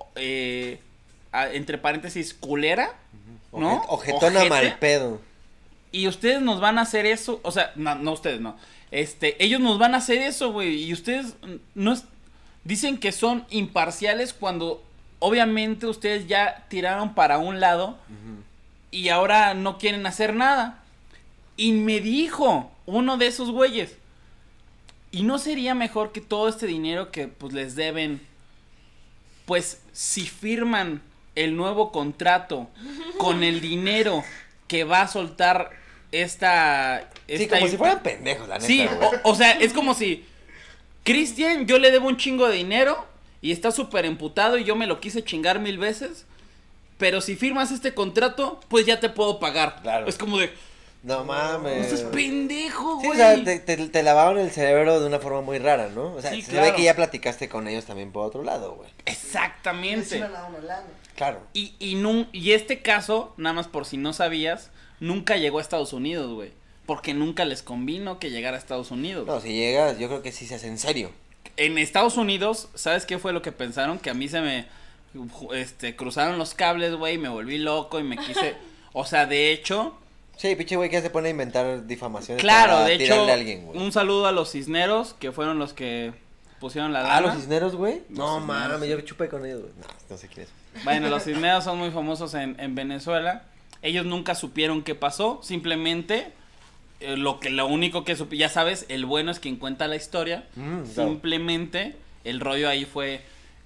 C: entre paréntesis, culera, ¿no?
B: Ojetona
C: Ojete.
B: mal pedo.
C: Y ustedes nos van a hacer eso, o sea, no ustedes, no. Ellos nos van a hacer eso, güey, y ustedes dicen que son imparciales cuando obviamente ustedes ya tiraron para un lado y ahora no quieren hacer nada. Y me dijo uno de esos güeyes, ¿y no sería mejor que todo este dinero que pues les deben, pues si firman el nuevo contrato con el dinero que va a soltar esta
B: Sí, como si fueran pendejos, la neta.
C: Sí,
B: güey.
C: o sea, es como si Cristian, yo le debo un chingo de dinero y está súper emputado y yo me lo quise chingar 1000 veces, pero si firmas este contrato, pues ya te puedo pagar.
B: Claro.
C: Es como de,
B: No mames.
C: no seas pendejo,
B: Sí,
C: güey.
B: o sea, te lavaron el cerebro de una forma muy rara, ¿no? O sea,
C: Sí,
B: se
C: claro.
B: ve que ya platicaste con ellos también por otro lado, güey.
C: Exactamente.
D: Encima a uno lana.
C: Claro. Y este caso, nada más por si no sabías, nunca llegó a Estados Unidos, güey. Porque nunca les convino que llegara a Estados Unidos.
B: No, si llegas, yo creo que sí se hace en serio.
C: En Estados Unidos, ¿sabes qué fue lo que pensaron? Que a mí se me cruzaron los cables, güey, me volví loco y me quise... O sea, de hecho...
B: Sí, pinche güey que se pone a inventar difamaciones.
C: Claro,
B: para
C: de hecho,
B: tirarle a alguien, güey.
C: un saludo a los Cisneros, que fueron los que pusieron la lana.
B: Ah, los cisneros, güey. No
C: Cisneros,
B: mames,
C: sí.
B: yo chupé con ellos, güey. No sé quién es.
C: Bueno, los Cisneros son muy famosos en Venezuela. Ellos nunca supieron qué pasó, simplemente lo único que ya sabes, el bueno es quien cuenta la historia.
B: Claro.
C: Simplemente el rollo ahí fue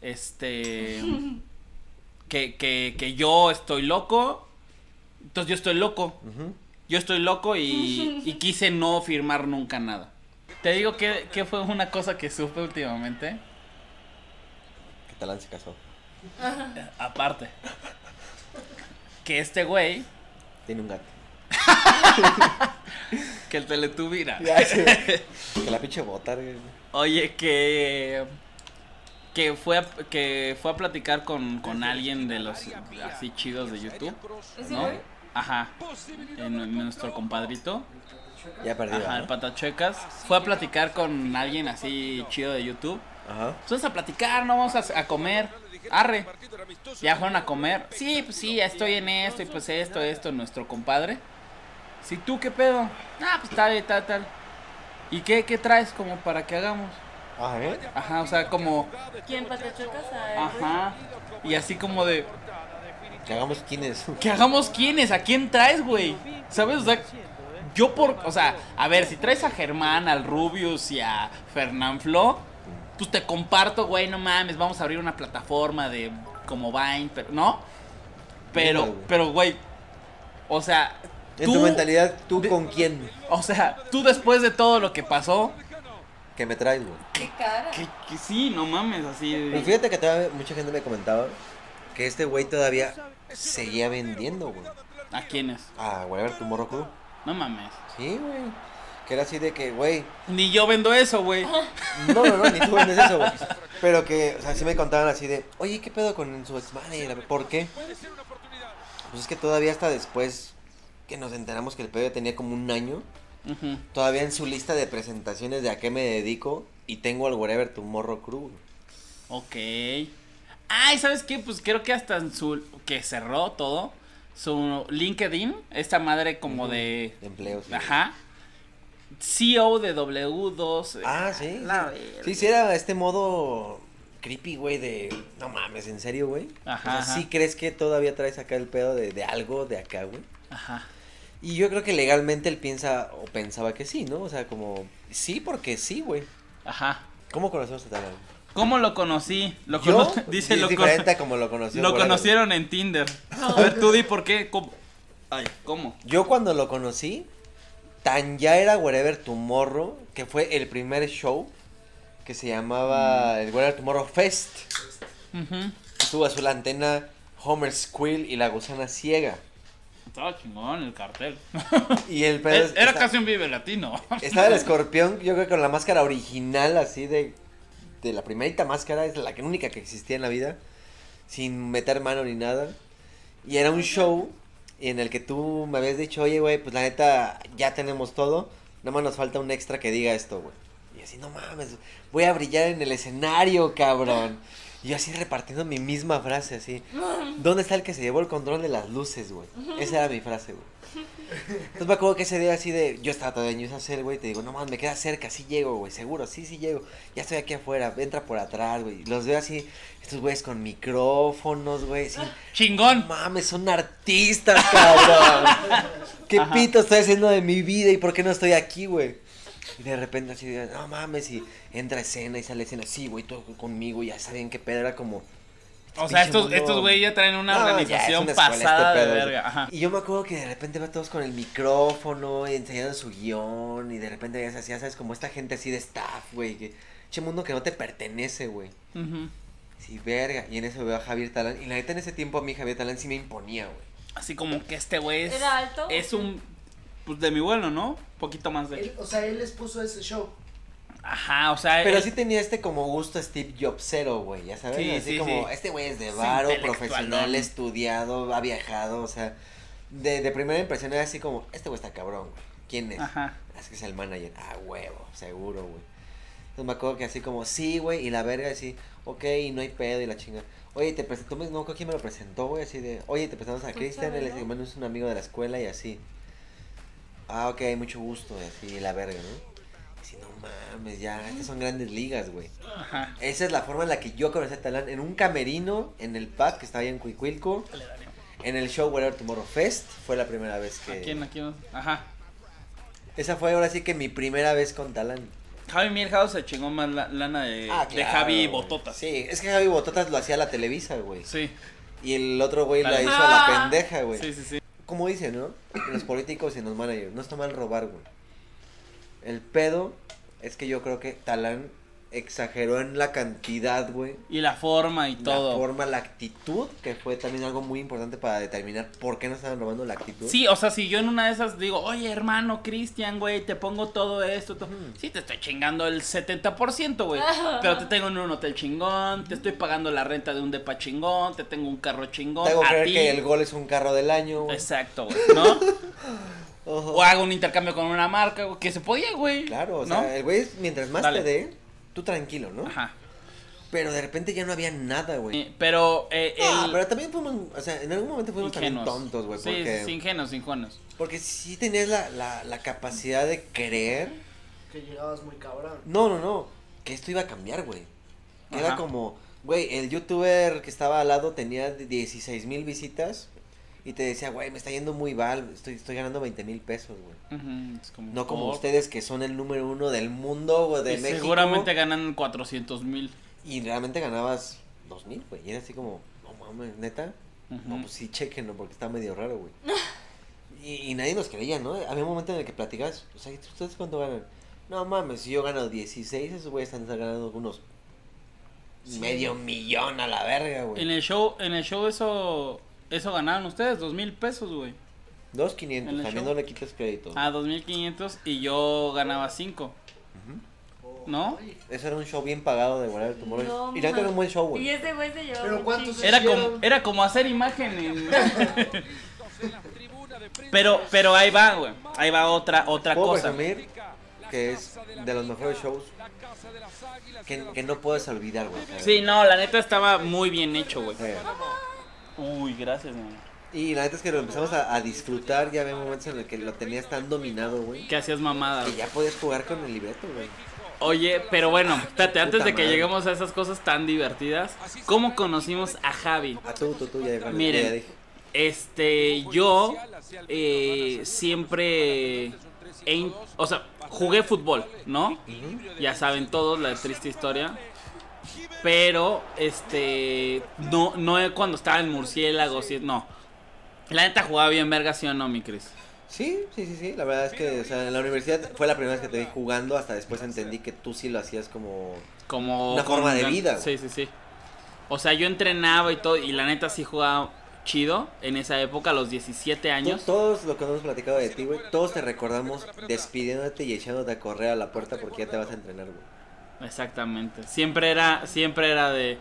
C: que yo estoy loco. Entonces yo estoy loco.
B: Ujú.
C: Yo estoy loco y quise no firmar nunca nada. Te digo que fue una cosa que supe últimamente.
B: Que Talán se casó.
C: Aparte. Que este güey,
B: Tiene un gato.
C: que el Teletubby era.
B: Que la pinche bota, güey.
C: Oye, que fue a platicar con alguien de los así chidos de YouTube,
E: ¿Ese
C: ¿no?
E: güey?
C: Ajá. En nuestro compadrito.
B: Ya perdido.
C: Ajá, el Patachuecas. Fue a platicar con alguien así chido de YouTube.
B: Ajá.
C: Entonces a platicar, no vamos a comer. Arre. Ya fueron a comer. Sí, pues sí, ya estoy en esto y pues esto, nuestro compadre. Sí, ¿tú qué pedo? Ah, pues tal. ¿Y qué traes como para que hagamos?
B: Ajá, ¿eh?
C: Ajá, o sea, como...
E: ¿Quién Patachuecas?
C: Ajá. Y así como de...
B: Que hagamos quiénes.
C: ¿Que hagamos quiénes? ¿A quién traes, güey? ¿Sabes? O sea, o sea, a ver, si traes a Germán, al Rubius y a Fernanfloo, pues te comparto, güey, no mames, vamos a abrir una plataforma de como Vine, pero ¿no? Pero, güey, o sea,
B: En tu mentalidad, ¿tú con quién?
C: O sea, tú después de todo lo que pasó,
B: Que me traes, güey.
E: Qué cara.
C: que sí, no mames, así de...
B: Pero fíjate que todavía mucha gente me comentaba que este güey todavía seguía vendiendo, güey.
C: ¿A quiénes?
B: Ah, Whatever Tomorrow Crew.
C: No mames.
B: Sí, güey. Que era así de que, güey.
C: Ni yo vendo eso, güey.
B: No, ni tú vendes eso, güey. Pero que, o sea, sí me contaban así de, oye, ¿qué pedo con su ex-manager? ¿Por qué? Pues es que todavía hasta después que nos enteramos que el pedo ya tenía como un año,
C: Ujú.
B: todavía en su lista de presentaciones de a qué me dedico, y tengo al Whatever Tomorrow Crew.
C: Ok. Ay, ¿sabes qué? Pues creo que hasta en su... que cerró todo. Su LinkedIn, esta madre como de...
B: De empleos. Sí.
C: Ajá. CEO de W2.
B: Ah, sí.
C: La
B: Sí.
C: verga.
B: Sí, sí, era este modo creepy, güey, de, no mames, ¿en serio, güey?
C: Ajá,
B: O sea,
C: ajá.
B: ¿sí crees que todavía traes acá el pedo de algo de acá, güey?
C: Ajá.
B: Y yo creo que legalmente él piensa, o pensaba que sí, ¿no? O sea, como, sí, porque sí, güey.
C: Ajá.
B: ¿Cómo conocemos a Talán?
C: ¿Cómo lo conocí?
B: Yo,
C: Dice,
B: es
C: lo,
B: diferente a como lo conoció.
C: lo
B: güey.
C: conocieron en Tinder. A ver, tú di por qué. ¿Cómo? Ay, ¿cómo?
B: Yo cuando lo conocí, tan ya era Wherever Tomorrow, que fue el primer show que se llamaba el Wherever Tomorrow Fest.
C: Ujú.
B: Estuvo azul la antena, Homer Squill y la gusana ciega.
C: Estaba chingón el cartel.
B: Y el pedo es-
C: Era
B: está-
C: casi un Vive Latino.
B: Estaba el escorpión, yo creo que con la máscara original, así de la primerita máscara, es la única que existía en la vida, sin meter mano ni nada. Y era un show en el que tú me habías dicho, oye, güey, pues la neta, ya tenemos todo, nada más nos falta un extra que diga esto, güey. Y así, no mames, voy a brillar en el escenario, cabrón. Y yo así repartiendo mi misma frase, así. ¿Dónde está el que se llevó el control de las luces, güey? Esa era mi frase, güey. Entonces me acuerdo que ese día así de, yo estaba todavía en hacer, güey, te digo, no mames, me queda cerca, sí llego, güey, seguro, sí llego, ya estoy aquí afuera, entra por atrás, güey, y los veo así, estos güeyes con micrófonos, güey, sí,
C: Chingón.
B: mames, son artistas, cabrón, qué
C: Ajá.
B: pito estoy haciendo de mi vida y por qué no estoy aquí, güey, y de repente así, de, no mames, y entra escena y sale escena, sí, güey, todo conmigo, ya sabían qué pedo, era como...
C: O sea,
B: pinche mundo-
C: estos güey ya traen una
B: No, ya
C: organización
B: es una escuela
C: pasada
B: este
C: de
B: pedo,
C: verga. Ajá.
B: Y yo me acuerdo que de repente va todos con el micrófono y enseñando su guión. Y de repente ya se hacía, ¿sabes? Como esta gente así de staff, güey. Que, che, mundo que no te pertenece, güey.
C: Ujú.
B: Sí, verga. Y en eso veo a Javier Talán. Y la neta en ese tiempo a mí Javier Talán sí me imponía, güey.
C: Así como que este güey es...
E: ¿Era alto?
C: Es un... Pues de mi vuelo, ¿no? Poquito más de...
D: O sea, él les puso ese show.
C: Ajá, o sea...
B: Pero
C: él-
B: sí tenía este como gusto Steve Jobsero, güey. Ya sabes.
C: Sí,
B: así
C: sí,
B: como,
C: sí.
B: este güey es de
C: Es
B: varo,
C: intelectualón.
B: profesional, estudiado, ha viajado. O sea, de primera impresión era así como, este güey está cabrón, güey. ¿Quién es?
C: Ajá.
B: Es que es el manager. Ah, huevo, seguro, güey. Entonces me acuerdo que así como, sí, güey, y la verga así, ok, y no hay pedo y la chinga. Oye, te presentó, no, me acuerdo quién me lo presentó, güey, así de, oye, te presentamos a Cristian, él es un amigo de la escuela y así. Ah, ok, mucho gusto, y así, y la verga, ¿no? Y así, no mames, ya, estas son grandes ligas, güey.
C: Ajá.
B: Esa es la forma en la que yo conocí a Talán, en un camerino, en el pad que estaba ahí en Cuicuilco, en el show Whatever Tomorrow Fest, fue la primera vez que...
C: ¿A quién? Ajá.
B: Esa fue ahora sí que mi primera vez con Talán.
C: Javi Milhouse se chingó más lana de Javi Bototas.
B: Sí, es que Javi Bototas lo hacía la Televisa, güey.
C: Sí.
B: Y el otro güey la
C: Vale.
B: hizo a la pendeja, güey.
C: Sí, sí, sí.
B: Como dicen, ¿no? Los políticos y los managers, no está mal robar, güey. El pedo es que yo creo que Talán exageró en la cantidad, güey.
C: Y la forma y todo.
B: La forma, la actitud, que fue también algo muy importante para determinar por qué no estaban robando la actitud.
C: Sí, o sea, si yo en una de esas digo, oye, hermano, Cristian, güey, te pongo todo esto. Sí, te estoy chingando el 70%, güey. Pero te tengo en un hotel chingón, te estoy pagando la renta de un depa chingón, te tengo un carro chingón.
B: Te hago
C: a
B: creer
C: ti.
B: que el gol es un carro del año, güey.
C: Exacto, güey, ¿no?
B: Ojo.
C: O hago un intercambio con una marca, güey, que se podía, güey.
B: Claro, o
C: ¿no?
B: sea, el güey, mientras más
C: Dale.
B: te dé, tú tranquilo, ¿no?
C: Ajá.
B: Pero de repente ya no había nada, güey.
C: Pero,
B: Pero también fuimos, o sea, en algún momento fuimos también
C: ingenuos.
B: tontos, güey,
C: Sí,
B: porque...
C: sí, ingenuos.
B: Porque sí tenías la capacidad de creer.
D: Que llegabas muy cabrón.
B: No. Que esto iba a cambiar, güey. Que era
C: Ajá.
B: como, güey, el youtuber que estaba al lado tenía 16,000 visitas. y te decía, güey, me está yendo muy mal, estoy ganando 20,000 pesos, güey.
C: Es como,
B: No como ustedes que son el número 1 del mundo, güey, de
C: y
B: México.
C: seguramente ganan 400,000.
B: Y realmente ganabas 2,000, güey. Y era así como, no mames, neta. No, pues sí, chequenlo, porque está medio raro, güey. Y nadie nos creía, ¿no? Había un momento en el que platicabas, o sea, ¿ustedes cuánto ganan? No mames, si yo gano 16, esos güeyes están ganando unos medio millón a la verga, güey.
C: En el show eso ganaron ustedes, 2,000 pesos, güey.
B: 2,500,
C: en el
B: también
C: show.
B: no le quitas crédito.
C: 2,500 y yo ganaba 5. ¿No?
B: Eso era un show bien pagado de Guardar tu Tomorrow.
E: No,
B: Y la neta era un buen show,
E: Y
B: güey.
E: ese güey se llevaba
D: Pero
E: un
D: ¿cuántos
E: chingo.
C: Era como hacer imagen pero ahí va, güey. Ahí va otra
B: Puedo
C: cosa.
B: presumir que es de los mejores shows que no puedes olvidar, güey.
C: Sí, no, la neta estaba muy bien hecho, güey.
B: Eh,
C: Uy, gracias, man.
B: Y la neta es que lo empezamos a disfrutar. Ya había momentos en el que lo tenías tan dominado, güey,
C: Que hacías mamada,
B: que
C: güey.
B: ya podías jugar con el libreto, güey.
C: Oye, pero bueno, espérate, antes de que
B: madre.
C: lleguemos a esas cosas tan divertidas, ¿cómo conocimos a Javi?
B: Tú, ya,
C: Miren.
B: ya dije.
C: Yo siempre, o sea, jugué fútbol, ¿no? Ya saben todos la triste historia. Pero, no cuando estaba en Murciélagos, no. La neta jugaba bien verga, ¿sí o no, mi Cris?
B: Sí. La verdad es que, o sea, en la universidad fue la primera vez que te vi jugando. Hasta después entendí que tú sí lo hacías como una forma de vida, güey.
C: Sí. O sea, yo entrenaba y todo, y la neta sí jugaba chido en esa época, a los 17 años.
B: Todos lo que hemos platicado de ti, güey, todos te recordamos despidiéndote y echándote a correr a la puerta porque ya te vas a entrenar, güey.
C: Exactamente. Siempre era de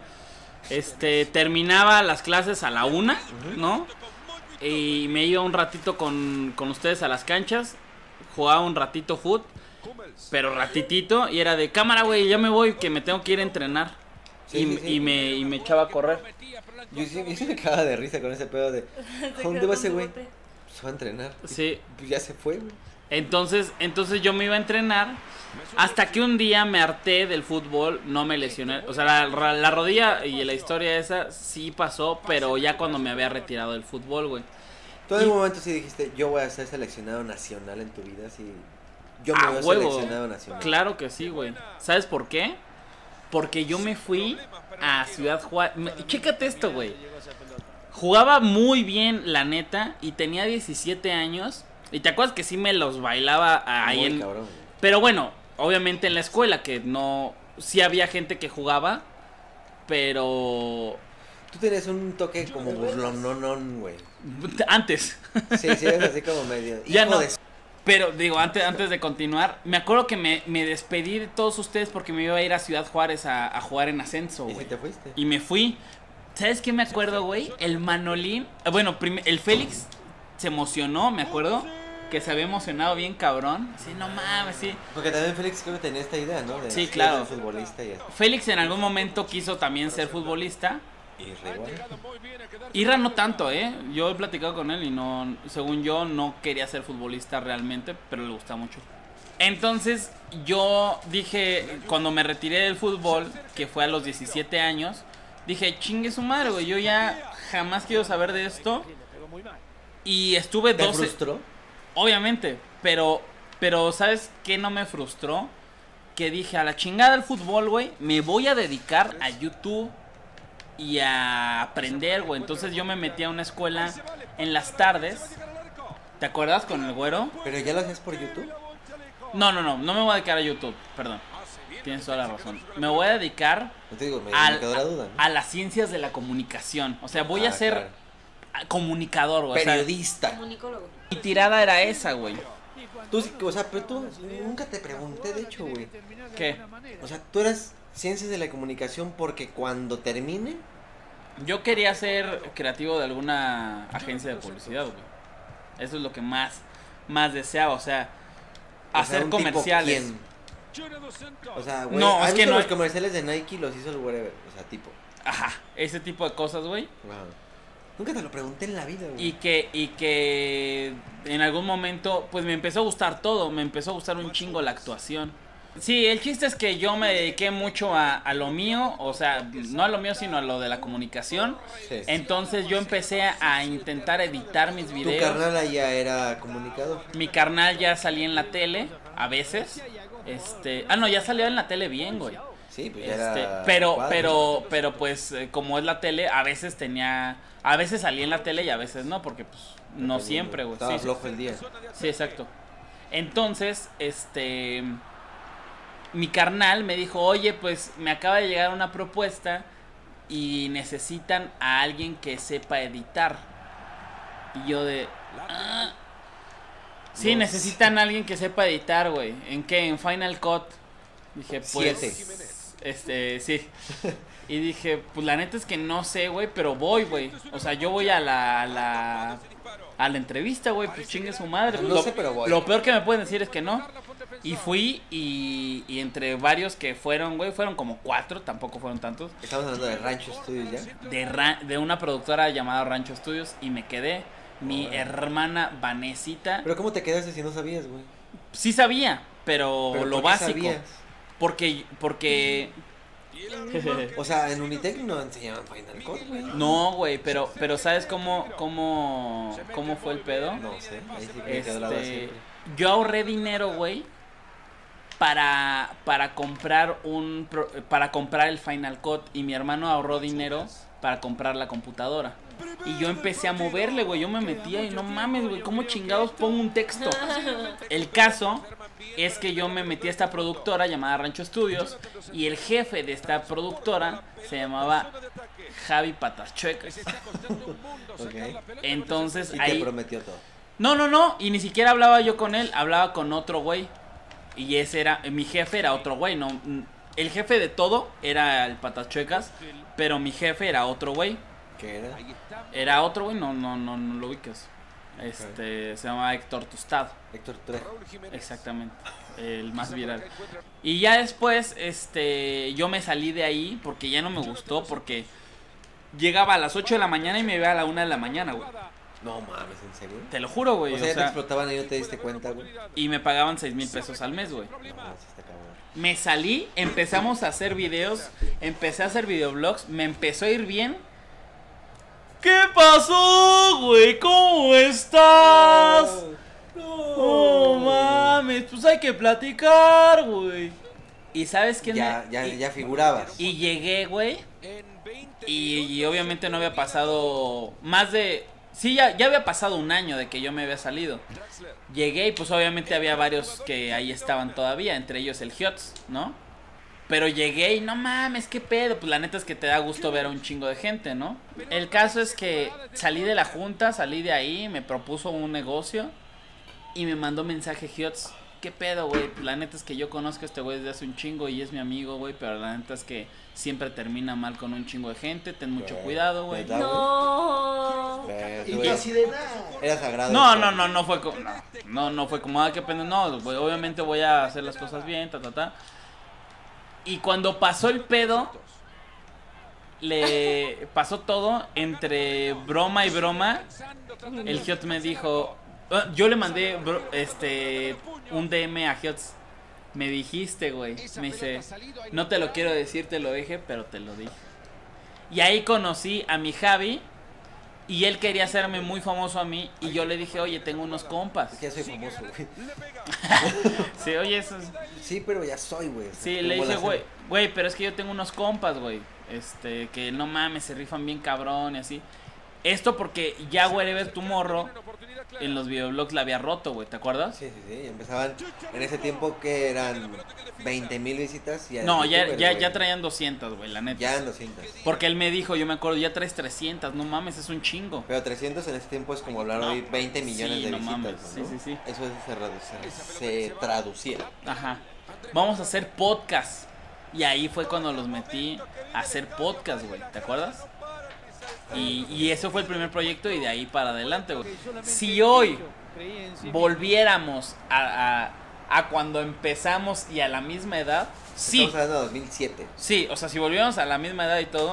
C: terminaba las clases a la 1, ¿no? Y me iba un ratito con ustedes a las canchas, jugaba un ratito fut, pero ratitito, y era de cámara, güey, ya me voy, que me tengo que ir a entrenar.
B: Sí.
C: Y me echaba a correr.
B: Yo sí me cagaba de risa con ese pedo de, ¿a dónde va ese güey? Pues va a entrenar.
C: Sí.
B: Pues ya se fue, güey.
C: Entonces yo me iba a entrenar hasta que un día me harté del fútbol, no me lesioné. O sea, la rodilla y la historia esa sí pasó, pero ya cuando me había retirado del fútbol, güey.
B: Tú en un momento sí dijiste, yo voy a ser seleccionado nacional en tu vida, sí. Yo me
C: A
B: voy a
C: huevo.
B: seleccionado nacional.
C: Claro que sí, güey. ¿Sabes por qué? Porque yo me fui a Ciudad Juárez. Chécate esto, güey. Jugaba muy bien, la neta, y tenía 17 años. Y te acuerdas que sí me los bailaba ahí
B: Muy
C: en...
B: cabrón, güey.
C: Pero bueno, obviamente en la escuela, que no... Sí había gente que jugaba, pero...
B: Tú tienes un toque como burlononón, güey.
C: Antes.
B: Sí, es así como medio.
C: Ya
B: hijo
C: no.
B: de
C: Pero digo, antes de continuar, me acuerdo que me despedí de todos ustedes porque me iba a ir a Ciudad Juárez a jugar en ascenso,
B: ¿Y si
C: güey.
B: te fuiste?
C: Y me fui. ¿Sabes qué me acuerdo, güey? El Manolín. Bueno, el Félix se emocionó, me acuerdo. Que se había emocionado bien cabrón. Sí, no mames, sí.
B: Porque también Félix creo que tenía esta idea, ¿no? De
C: Sí,
B: ser
C: claro.
B: un futbolista y así.
C: Félix en algún momento quiso también ser futbolista.
B: Y re igual.
C: Irra no tanto, ¿eh? Yo he platicado con él y no, según yo, no quería ser futbolista realmente, pero le gusta mucho. Entonces, yo dije, cuando me retiré del fútbol, que fue a los 17 años, dije, chingue su madre, güey, yo ya jamás quiero saber de esto. Y estuve
B: ¿Te
C: 12...
B: frustró?
C: Obviamente, pero ¿sabes qué no me frustró? Que dije, a la chingada el fútbol, güey, me voy a dedicar a YouTube y a aprender, güey. Entonces yo me metí a una escuela en las tardes. ¿Te acuerdas con el güero?
B: ¿Pero ya lo hacías por YouTube?
C: No me voy a dedicar a YouTube, perdón. Tienes toda la razón. Me voy a dedicar
B: No te digo, me quedó la duda, ¿no?
C: a las ciencias de la comunicación. O sea, voy a ser
B: claro.
C: comunicador, güey. O sea,
B: Periodista.
E: Comunicólogo.
C: mi tirada era esa, güey.
B: Tú sí, o sea, pero tú nunca te pregunté, de hecho, güey.
C: ¿Qué?
B: O sea, tú eras ciencias de la comunicación porque cuando termine,
C: Yo quería ser creativo de alguna agencia de publicidad, güey. Eso es lo que más deseaba, o sea, hacer
B: un tipo,
C: comerciales.
B: ¿quién? O sea, güey,
C: No,
B: ¿has
C: es que
B: visto
C: no
B: los
C: hay-
B: comerciales de Nike los hizo el whatever? O sea, tipo.
C: Ajá, ese tipo de cosas, güey.
B: Wow. Nunca te lo pregunté en la vida, güey.
C: Y que en algún momento, pues me empezó a gustar todo. Me empezó a gustar un chingo la actuación. Sí, el chiste es que yo me dediqué mucho a lo mío, o sea, no a lo mío, sino a lo de la comunicación.
B: Sí.
C: Entonces yo empecé a intentar editar mis
B: Tu
C: videos.
B: carnal allá era comunicador.
C: Mi carnal ya salía en la tele, a veces. No, ya salió en la tele bien, güey.
B: Sí, pues ya era
C: Pero pues como es la tele, a veces salía en la tele y a veces no, porque pues no siempre, güey.
B: Estaba
C: Sí,
B: flojo el día.
C: sí, exacto. Entonces, mi carnal me dijo, oye, pues me acaba de llegar una propuesta y necesitan a alguien que sepa editar. Y yo sí,
B: No
C: necesitan a alguien que sepa editar, güey. ¿En qué? En Final Cut. Dije, pues...
B: 7.
C: Sí. Y dije, pues la neta es que no sé, güey, pero voy, güey. O sea, yo voy a la entrevista, güey, pues chingue su madre.
B: No sé, pero voy.
C: Lo peor que me pueden decir es que no. Y fui y entre varios que fueron, güey, fueron como 4, tampoco fueron tantos.
B: Estamos hablando de Rancho Studios ya.
C: De una productora llamada Rancho Studios y me quedé. Mi hermana Vanesita.
B: Pero ¿cómo te quedaste si no sabías, güey?
C: Sí sabía, pero
B: ¿Pero
C: lo
B: por qué
C: básico.
B: sabías?
C: Porque
B: O sea, en Unitec no enseñaban Final Cut, güey.
C: no, güey, pero ¿sabes cómo fue el pedo?
B: No sé, ahí sí que me quedó la duda siempre.
C: Yo ahorré dinero, güey, para comprar para comprar el Final Cut y mi hermano ahorró dinero para comprar la computadora. Y yo empecé a moverle, güey, yo me metía y no mames, güey, ¿cómo chingados pongo un texto? El caso es que yo me metí a esta productora llamada Rancho Studios y el jefe de esta productora se llamaba Javi Patas Chuecas.
B: Ok.
C: Entonces
B: Y
C: ahí...
B: te prometió todo.
C: No, y ni siquiera hablaba yo con él, hablaba con otro güey. Y ese era, mi jefe era otro güey, no, el jefe de todo era el Patas Chuecas, pero mi jefe era otro güey.
B: ¿Qué era?
C: Era otro güey, no lo ubicas. Se llama Héctor Tostado.
B: Héctor Trejo.
C: Exactamente, el más viral. Y ya después, yo me salí de ahí porque ya no me gustó, porque llegaba a las 8 de la mañana y me iba a la 1 de la mañana, güey.
B: No mames, ¿en serio?
C: Te lo juro, güey.
B: O sea, ya te explotaban y no te diste cuenta, güey.
C: Y me pagaban 6,000 pesos al mes, güey.
B: No, sí está cabrón.
C: Me salí, empezamos a hacer videos, empecé a hacer videoblogs, me empezó a ir bien. ¿Qué pasó, güey? ¿Cómo estás? No mames, pues hay que platicar, güey. ¿Y sabes quién
B: Ya figurabas.
C: Y llegué, güey. Y obviamente no había pasado más de... Sí, ya había pasado un año de que yo me había salido. Llegué y pues obviamente había varios que ahí estaban todavía, entre ellos el Hiots, ¿no? Pero llegué y no mames, qué pedo. Pues la neta es que te da gusto ver a un chingo de gente, ¿no? El caso es que salí de la junta, salí de ahí, me propuso un negocio y me mandó mensaje Hiots. ¿Qué pedo, güey? Pues la neta es que yo conozco a este güey desde hace un chingo y es mi amigo, güey, pero la neta es que siempre termina mal con un chingo de gente. Ten mucho cuidado, güey.
B: ¿Verdad,
E: No.
B: güey?
D: Y tú así de nada.
B: Era sagrado.
C: No fue como, no fue como, qué pena, no, güey, obviamente voy a hacer las cosas bien, Y cuando pasó el pedo, le pasó todo entre broma y broma. El Hiot me dijo, yo le mandé un DM a Hiots. Me dijiste, güey. Me dice, no te lo quiero decir, te lo dije, pero te lo dije. Y ahí conocí a mi Javi. Y él quería hacerme muy famoso a mí. Y yo le dije, oye, tengo unos compas.
B: Es que ya soy famoso, güey.
C: Sí, oye, eso es...
B: Sí, pero ya soy, güey.
C: Sí, le dije, güey, pero es que yo tengo unos compas, güey. Que no mames, se rifan bien cabrón y así. Esto porque ya Wherever Tomorrow en los videoblogs la había roto, güey, ¿te acuerdas?
B: Sí. Empezaban en ese tiempo que eran 20,000 visitas.
C: No, ya traían 200, güey, la neta.
B: Ya en 200.
C: Porque él me dijo, yo me acuerdo, ya traes 300, no mames, es un chingo.
B: Pero 300 en ese tiempo es como hablar hoy 20 millones
C: sí,
B: de
C: no
B: visitas.
C: mames,
B: ¿no?
C: sí.
B: Eso se traducía.
C: Ajá. Vamos a hacer podcast. Y ahí fue cuando los metí a hacer podcast, güey, ¿te acuerdas? Y eso fue el primer proyecto y de ahí para adelante, güey. Si hoy volviéramos a cuando empezamos y a la misma edad, sí.
B: Estamos hablando de 2007.
C: Sí, o sea, si volviéramos a la misma edad y todo,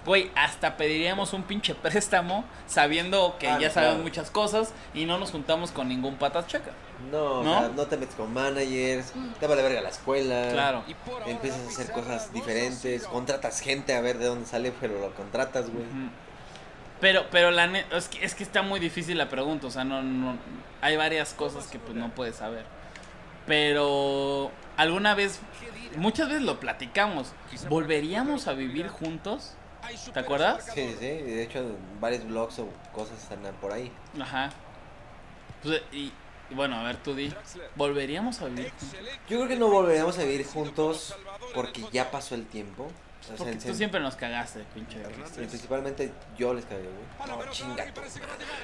C: güey, hasta pediríamos un pinche préstamo sabiendo que ya sabemos
B: claro.
C: muchas cosas y no nos juntamos con ningún patas checa.
B: No,
C: ¿No?
B: o sea, no te metes con managers, te vale verga la escuela.
C: Claro.
B: Empiezas a hacer cosas diferentes, contratas gente a ver de dónde sale, pero lo contratas, güey.
C: Ujú. Pero la neta, es que está muy difícil la pregunta, o sea, no hay varias cosas que pues no puedes saber. Pero alguna vez, muchas veces lo platicamos, ¿volveríamos a vivir juntos? ¿Te acuerdas?
B: Sí, sí, de hecho varios blogs o cosas andan por ahí.
C: Ajá. Pues, y bueno, a ver, tú di, ¿volveríamos a vivir juntos?
B: Yo creo que no volveríamos a vivir juntos porque ya pasó el tiempo. O sea,
C: Porque tú siempre nos cagaste, pinche Cristian.
B: principalmente yo les cagué, güey. No, chinga tu madre.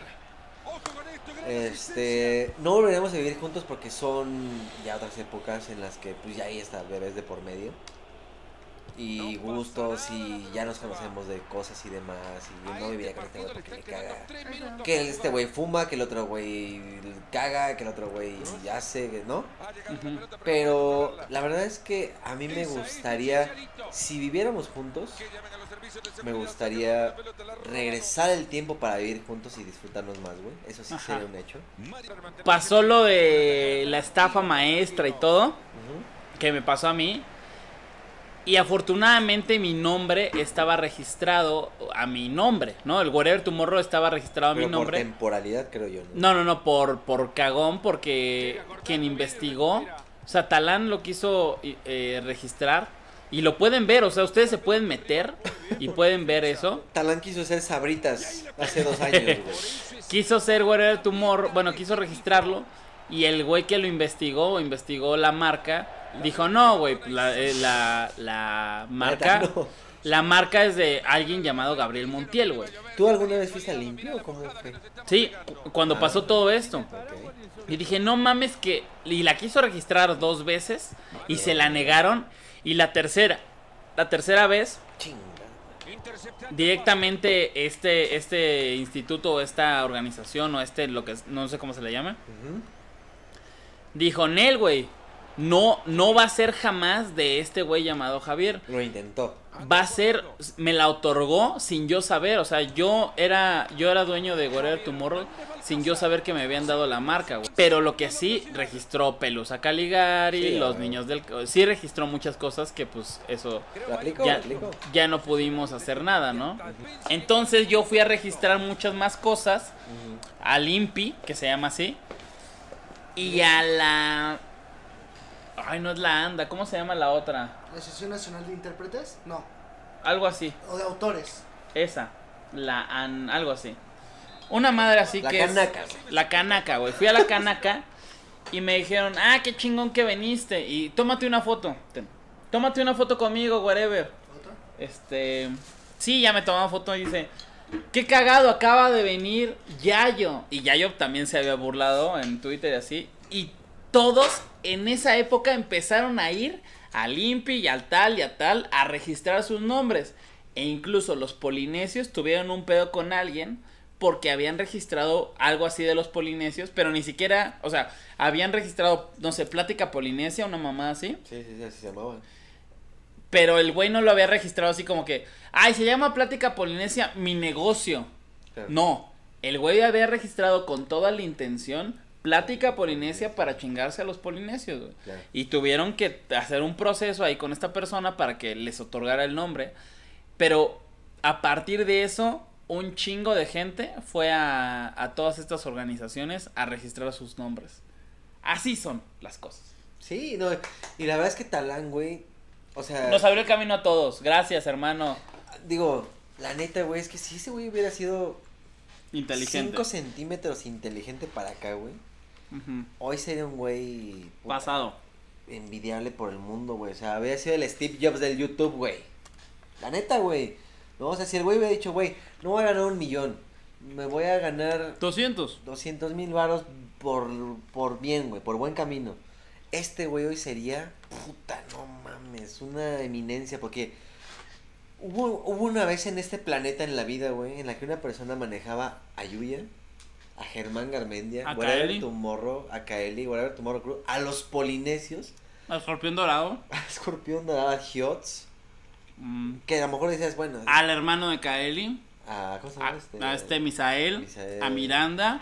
B: No volveríamos a vivir juntos porque son ya otras épocas en las que pues ya ahí está bebés de por medio. Y gustos y ya nos conocemos de cosas y demás. Y yo no viviría con este güey porque me caga. Que este güey fuma, que el otro güey caga, que el otro güey hace, ¿no?
C: Ujú.
B: Pero la verdad es que a mí me gustaría, si viviéramos juntos, me gustaría regresar el tiempo para vivir juntos y disfrutarnos más, güey. Eso sí
C: Ajá.
B: sería un hecho.
C: Pasó lo de la estafa maestra y todo,
B: Ujú.
C: que me pasó a mí. Y afortunadamente mi nombre estaba registrado a mi nombre, ¿no? El Wherever Tomorrow estaba registrado a mi
B: Pero por
C: nombre.
B: temporalidad, creo yo, ¿no?
C: No, por cagón, porque quien investigó, o sea, Talán lo quiso registrar y lo pueden ver, o sea, ustedes se pueden meter y pueden ver eso.
B: Talán quiso hacer sabritas hace 2 años, güey.
C: Quiso ser Wherever Tomorrow, bueno, quiso registrarlo y el güey que lo investigó la marca, dijo, no, güey, la marca...
B: Neta, no.
C: La marca es de alguien llamado Gabriel Montiel, güey.
B: ¿Tú alguna vez fuiste a limpio o cómo fue?
C: Sí, cuando pasó todo esto.
B: Ok.
C: Y dije, no mames que... Y la quiso registrar 2 veces y se la negaron. Y la tercera vez,
B: Chinga.
C: directamente este instituto o esta organización o lo que no sé cómo se le llama,
B: Ujú.
C: dijo, Nel, güey, no va a ser jamás de este güey llamado Javier.
B: Lo intentó.
C: Va a ser, me la otorgó sin yo saber, o sea, yo era dueño de Wherever Tomorrow sin yo saber que me habían dado la marca, güey. Pero lo que sí registró Pelusa Caligari,
B: Sí,
C: los
B: güey.
C: niños sí registró muchas cosas que pues eso
B: ¿Lo aplicó?
C: ya,
B: ¿Lo aplicó?
C: ya no pudimos hacer nada, ¿no? Entonces yo fui a registrar muchas más cosas
B: Ujú.
C: al INPI, que se llama así, y a la... Ay, no es la ANDA, ¿cómo se llama la otra?
D: ¿La Asociación Nacional de Intérpretes? No.
C: Algo así.
D: O de autores.
C: Esa, algo así. Una madre así
B: La
C: que
B: Canaca,
C: es...
B: güey.
C: La Canaca, güey. Fui a la Canaca y me dijeron, qué chingón que veniste. Y tómate una foto. Tómate una foto conmigo, whatever.
D: ¿Otra?
C: Sí, ya me tomaba foto y dice, qué cagado, acaba de venir Yayo. Y Yayo también se había burlado en Twitter y así. Y todos en esa época empezaron a ir al INPI y al tal y a tal a registrar sus nombres. E incluso los polinesios tuvieron un pedo con alguien porque habían registrado algo así de los polinesios, pero ni siquiera, o sea, habían registrado, no sé, Plática Polinesia, una mamá así.
B: Sí, así se llamaba.
C: Pero el güey no lo había registrado así como que, ay, se llama Plática Polinesia, mi negocio.
B: Claro.
C: No, el güey había registrado con toda la intención Plática Polinesia para chingarse a los polinesios, güey.
B: Claro.
C: Y tuvieron que hacer un proceso ahí con esta persona para que les otorgara el nombre. Pero a partir de eso, un chingo de gente fue a todas estas organizaciones a registrar sus nombres. Así son las cosas.
B: Sí, no, y la verdad es que Talán, güey, o sea,
C: Nos abrió el camino a todos. Gracias, hermano.
B: digo, la neta, güey, es que si ese güey hubiera sido
C: Inteligente.
B: 5 centímetros inteligente para acá, güey,
C: Ujú.
B: hoy sería un güey puta,
C: Pasado.
B: envidiable por el mundo, güey, o sea, habría sido el Steve Jobs del YouTube, güey, la neta, güey, no, o sea, si el güey hubiera dicho, güey, no voy a ganar 1,000,000, me voy a ganar
C: 200.
B: 200,000 varos por bien, güey, por buen camino. Este güey hoy sería, puta, no mames, una eminencia, porque hubo una vez en este planeta en la vida, güey, en la que una persona manejaba a Yuya, a Germán Garmendia,
C: A
B: Whatever
C: Kaeli.
B: Tomorrow, a Kaeli, Whatever Tomorrow Crew, a los polinesios,
C: Escorpión dorado.
B: a Escorpión Dorada, a Hiots, Que a lo mejor dices, bueno.
C: Al hermano de Kaeli.
B: ¿Cómo se llama
C: A Misael. A Miranda.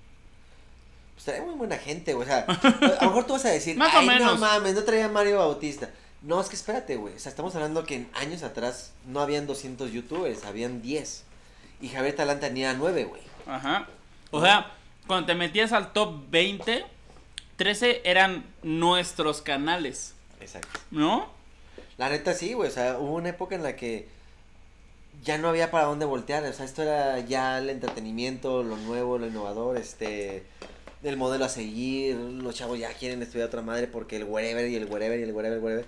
B: Pues traía muy buena gente, güey. O sea, a lo mejor tú vas a decir,
C: Más o menos.
B: No mames, no traía Mario Bautista. No, es que espérate, güey. O sea, estamos hablando que en años atrás no habían 200 youtubers, habían 10. Y Javier Talán tenía 9, güey.
C: Ajá. O sea, cuando te metías al top 20, 13 eran nuestros canales.
B: Exacto.
C: ¿No?
B: La neta sí, güey. O sea, hubo una época en la que ya no había para dónde voltear. O sea, esto era ya el entretenimiento, lo nuevo, lo innovador, el modelo a seguir. Los chavos ya quieren estudiar otra madre porque el wherever y el wherever y el wherever.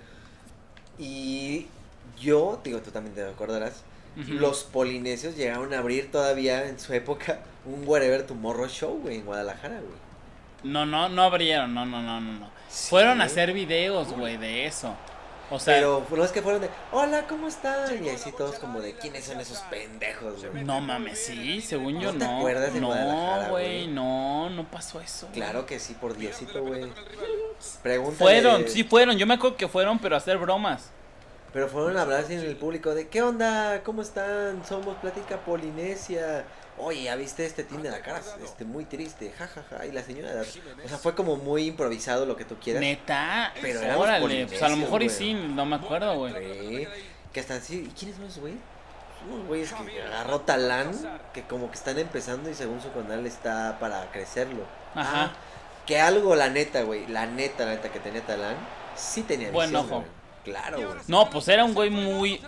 B: Y yo, digo, tú también te acordarás, los polinesios llegaron a abrir todavía en su época un Wherever Tomorrow Show, güey, en Guadalajara, güey.
C: No abrieron, no.
B: Sí.
C: Fueron a hacer videos, güey, de eso. O sea,
B: pero no es que fueron de, hola, ¿cómo están? Y así todos como de, ¿quiénes son esos pendejos, güey?
C: no mames, sí, según yo
B: ¿No te
C: no.
B: acuerdas de Guadalajara,
C: No, güey, no pasó eso.
B: Claro que sí, por Diosito, güey. Pregúntale.
C: Fueron, yo me acuerdo que fueron, pero a hacer bromas.
B: Pero fueron a hablar así en el público de, ¿qué onda? ¿Cómo están? Somos Plática Polinesia. Oye, ¿ya viste tiene la cara muy triste? Ja. Y la señora, o sea, fue como muy improvisado lo que tú quieras.
C: Neta,
B: Pero éramos
C: órale,
B: polinesios,
C: pues a lo mejor y
B: güey.
C: sí, no me acuerdo, güey.
B: Sí, que hasta así, ¿y quiénes son esos güeyes? Unos güeyes que agarró Talán, que como que están empezando y según su canal está para crecerlo.
C: Ajá.
B: Que algo, la neta, güey, la neta que tenía Talán, sí tenía
C: Buen
B: visión,
C: ojo.
B: güey. Claro, güey.
C: No, pues era un güey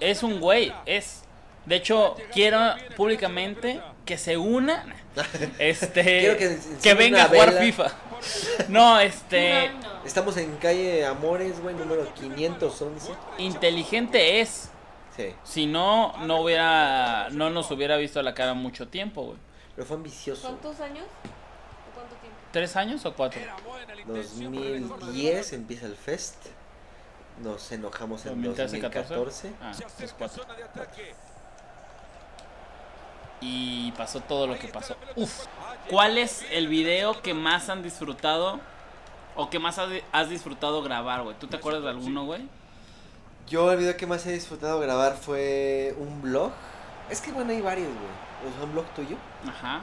C: de hecho, quiero públicamente que se una,
B: Quiero que
C: que venga a jugar
B: vela.
C: FIFA. No,
B: Estamos en calle Amores, güey, número 511.
C: inteligente es.
B: Sí,
C: Si no, no nos hubiera visto la cara mucho tiempo, güey.
B: pero fue ambicioso.
E: ¿Cuántos años? ¿O cuánto tiempo?
C: 3 años o 4?
B: 2010 empieza el fest. Nos enojamos en
C: 2013,
B: 2014.
C: Ah, pues 4. Y pasó todo lo que pasó. Uf. ¿Cuál es el video que más han disfrutado o que más has disfrutado grabar, güey? ¿Tú te acuerdas de alguno, güey?
B: Yo el video que más he disfrutado grabar fue un vlog. Es que bueno, hay varios, güey. O sea, un vlog tuyo.
C: Ajá.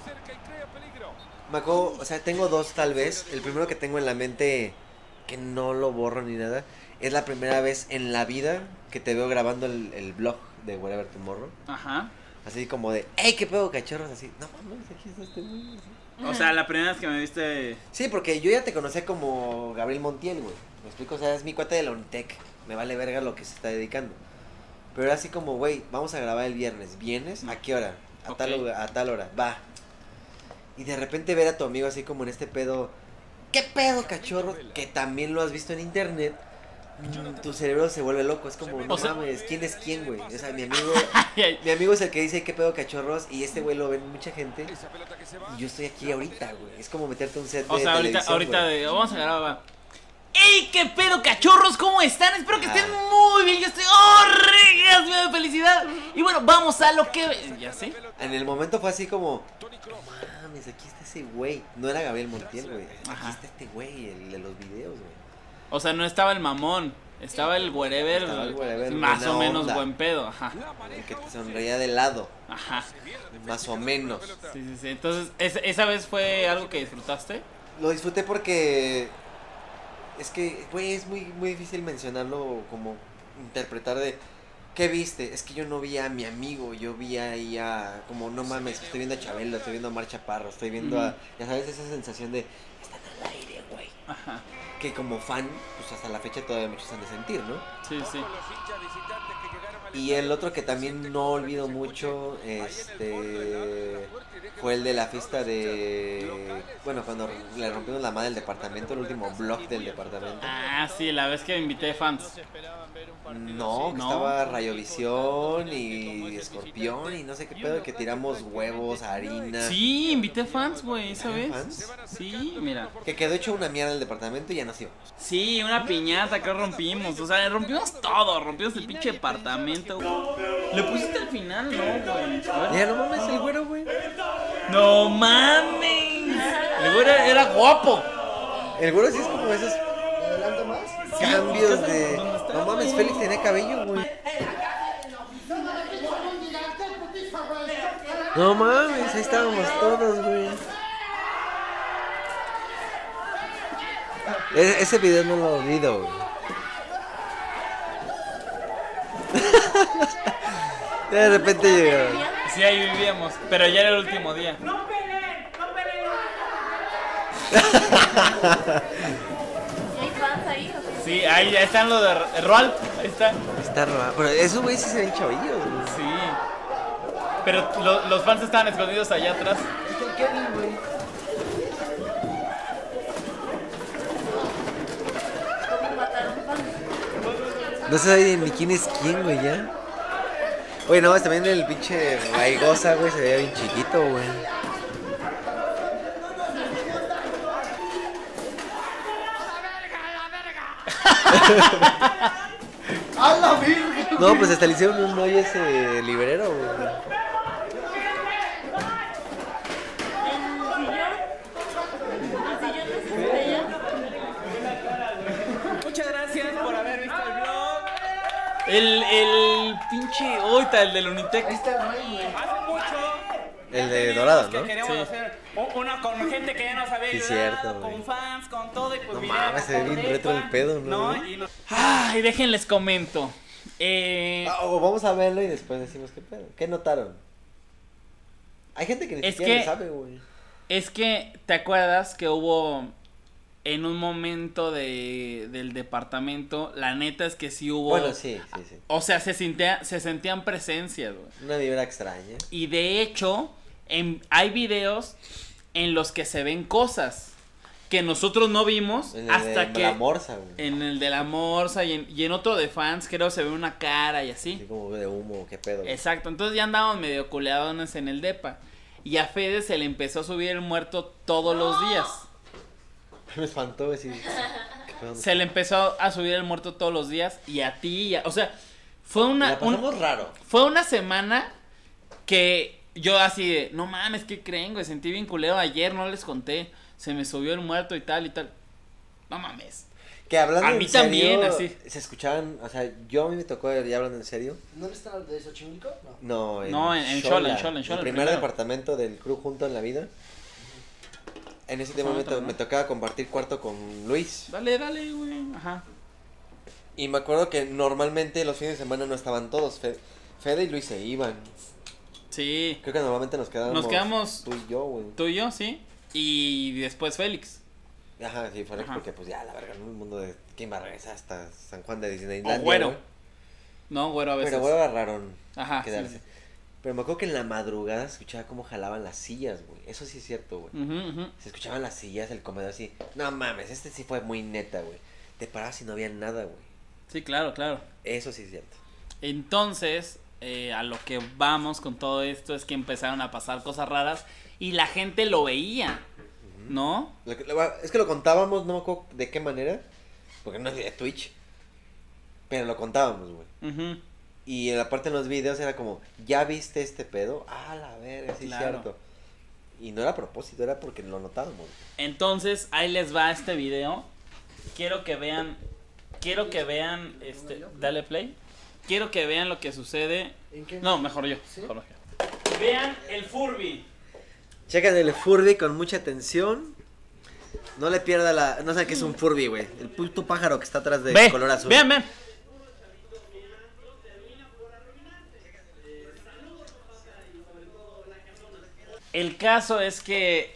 B: Me acuerdo, o sea, tengo dos tal vez. El primero que tengo en la mente, que no lo borro ni nada, es la primera vez en la vida que te veo grabando el vlog de Wherever Tomorrow.
C: Ajá.
B: Así como de, ¡ey, qué pedo, cachorros! Así, no mames, aquí está este güey. Así.
C: O sea, la primera vez que me viste...
B: Sí, porque yo ya te conocía como Gabriel Montiel, güey. Me explico, o sea, es mi cuate de la Unitec. Me vale verga lo que se está dedicando. Pero era así como, güey, vamos a grabar el viernes. ¿Vienes? ¿A qué hora? A tal hora. Va. Y de repente ver a tu amigo así como en este pedo. ¿Qué pedo, cachorro? Que también lo has visto en internet. Tu cerebro se vuelve loco. Es como, no
C: O sea-
B: mames, ¿quién es quién, güey? O sea, mi amigo es el que dice, ¿qué pedo, cachorros? Y este güey lo ven mucha gente. Y yo estoy aquí ahorita, güey. Es como meterte a un set de
C: O sea,
B: televisión, güey.
C: vamos a grabar, va. ¡Ey, qué pedo, cachorros! ¿Cómo están? Espero que estén
B: Ah.
C: muy bien. Yo estoy orgasmo de felicidad. Y bueno, vamos a lo que... ¿Ya sé?
B: En el momento fue así como, no mames, aquí está ese güey. No era Gabriel Montiel, güey. Aquí
C: Ajá.
B: está este güey, el de los videos, güey.
C: O sea, no estaba el mamón. Estaba el wherever,
B: Estaba el wherever,
C: más
B: buena
C: o menos
B: onda.
C: buen pedo. Ajá.
B: El que te sonreía de lado,
C: Ajá.
B: más o menos.
C: Sí. Entonces, ¿esa vez fue algo que disfrutaste?
B: Lo disfruté porque es que, güey, es muy, muy difícil mencionarlo, como interpretar de ¿qué viste? Es que yo no vi a mi amigo, yo vi ahí a, como, no mames, estoy viendo a Chabelo, estoy viendo a Mar Chaparro, estoy viendo a, ya sabes, esa sensación de, están al aire, güey.
C: Ajá.
B: Que como fan, pues hasta la fecha todavía muchos han de sentir, ¿no?
C: Sí.
B: Y el otro que también no olvido mucho, fue el de la fiesta de, bueno, cuando le rompimos la madre del departamento, el último blog del departamento.
C: Ah, sí, la vez que invité fans.
B: No, que
C: No.
B: estaba Rayovisión y Escorpión y no sé qué pedo, que tiramos huevos, harina.
C: Sí, invité fans, güey, esa vez.
B: ¿Fans?
C: Sí, mira.
B: Que quedó hecho una mierda el departamento y ya nos íbamos.
C: Sí, una piñata que rompimos. O sea, rompimos todo. Rompimos el pinche departamento. Le pusiste al final, ¿no, güey? A ver.
B: Ya no mames, el güero, güey.
C: No mames. El güey era guapo.
B: El güero sí es como esos
D: ¿Me adelanto más?
B: cambios
C: ¿dónde
B: de...
C: está,
B: No mames,
C: güey?
B: Félix tenía cabello, güey. No mames, ahí estábamos todos, güey. Ese video no lo olvido, güey. De repente llegó.
C: Sí, ahí vivíamos, pero ya era el último día.
E: ¿Y hay fans ahí o qué?
C: Sí, ahí ya están los de Roal, ahí está.
B: Está raro. Pero esos güey sí se ven chavillos, güey.
C: Sí. Pero los fans estaban escondidos allá atrás.
D: Es el Kevin, güey.
E: ¿Cómo mataron fans?
B: No sé ni quién es quién, güey, ya. Oye, no, también el pinche Raigosa, güey, se veía bien chiquito, güey.
D: ¡A la virgen!
B: No, pues hasta le hicieron un hoyo a ese librero, güey.
E: ¿El sillón de sus estrellas?
C: Muchas gracias por haber visto el vlog. El pinche. Ahorita, el del Unitec.
D: Ahí está el rey, güey.
F: Hace mucho
B: El de Dorado,
F: que
B: ¿no?
F: queríamos
C: Sí.
F: hacer una con gente que ya nos había
B: Sí,
F: ayudado,
B: cierto, güey.
F: con fans, con todo y pues
B: No
F: vinieron
B: mames, se ve
F: con
B: bien
F: depa,
B: retro el pedo, ¿no?
F: Y nos-
C: Ay, déjenles comento.
B: O vamos a verlo y después decimos qué pedo. ¿Qué notaron? Hay gente que ni
C: Es
B: siquiera
C: que-
B: le sabe, güey.
C: Es que, ¿te acuerdas que hubo en un momento del departamento? La neta es que sí hubo.
B: Bueno, sí.
C: O sea, se sentían presencias, güey.
B: Una vibra extraña.
C: Y de hecho, hay videos en los que se ven cosas que nosotros no vimos
B: En el
C: hasta
B: de
C: que.
B: la morsa, güey.
C: En el de la morsa y en otro de fans, creo se ve una cara y así.
B: Así como de humo, qué pedo. Güey.
C: Exacto, entonces ya andábamos medio culeadones en el depa. Y a Fede se le empezó a subir el muerto todos los días.
B: Me espantó decir. ¿Qué pedo?
C: Se le empezó a subir el muerto todos los días. Y a ti, o sea, fue
B: La pasamos raro.
C: fue una semana que yo así de, no mames, ¿qué creen, güey? Sentí bien culero ayer, no les conté. Se me subió el muerto y tal y tal. No mames.
B: Que hablando
C: A
B: en
C: mí
B: serio,
C: también, así.
B: se escuchaban, o sea, yo a mí me tocó, ya hablando en serio.
D: ¿Dónde está el de Xochimilco? No.
C: No, en Xola, en Xola,
B: el
C: el
B: primer
C: primero.
B: departamento del crew junto en la vida. En ese tiempo
C: Otro, ¿no?
B: me tocaba compartir cuarto con Luis.
C: Dale, güey. Ajá.
B: Y me acuerdo que normalmente los fines de semana no estaban todos. Fede y Luis se iban.
C: Sí.
B: Creo que normalmente nos quedamos tú y yo, güey.
C: Tú y yo, sí. Y después Félix.
B: Ajá, sí, fue
C: Ajá.
B: porque pues ya la verga, ¿no? El mundo de quién va a regresar hasta San Juan de Disneylandia.
C: O Güero.
B: güey.
C: No, güero a veces.
B: Pero güero agarraron
C: Ajá.
B: quedarse.
C: Sí.
B: Pero me acuerdo que en la madrugada escuchaba cómo jalaban las sillas, güey. Eso sí es cierto, güey.
C: Ujú.
B: Se escuchaban las sillas, el comedor así. No mames, este sí fue muy neta, güey. Te parabas y no había nada, güey.
C: Sí, claro.
B: Eso sí es cierto.
C: Entonces, a lo que vamos con todo esto es que empezaron a pasar cosas raras y la gente lo veía, ¿no?
B: Es que lo contábamos, no me acuerdo de qué manera. Porque no es de Twitch. Pero lo contábamos, güey.
C: Ujú.
B: Y en la parte de los videos era como, ¿ya viste este pedo? Ah, la verga, sí es
C: Claro.
B: cierto. Y no era a propósito, era porque lo notábamos.
C: Entonces, ahí les va este video. Quiero que vean, dale play. Quiero que vean lo que sucede.
D: ¿En qué?
C: No, mejor yo.
D: ¿Sí?
C: mejor yo. Vean el Furby.
B: Chequen el Furby con mucha atención. No le pierda la... No sé qué es un Furby, güey. El puto pájaro que está atrás de
C: Ve,
B: color azul.
C: vean. El caso es que,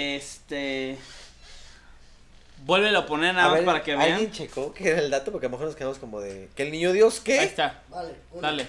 C: vuélvelo a poner nada
B: A
C: más
B: ver,
C: para que vean.
B: ¿alguien checó que era el dato? Porque a lo mejor nos quedamos como de... ¿Que el niño Dios qué?
C: Ahí está,
D: Vale.
C: dale.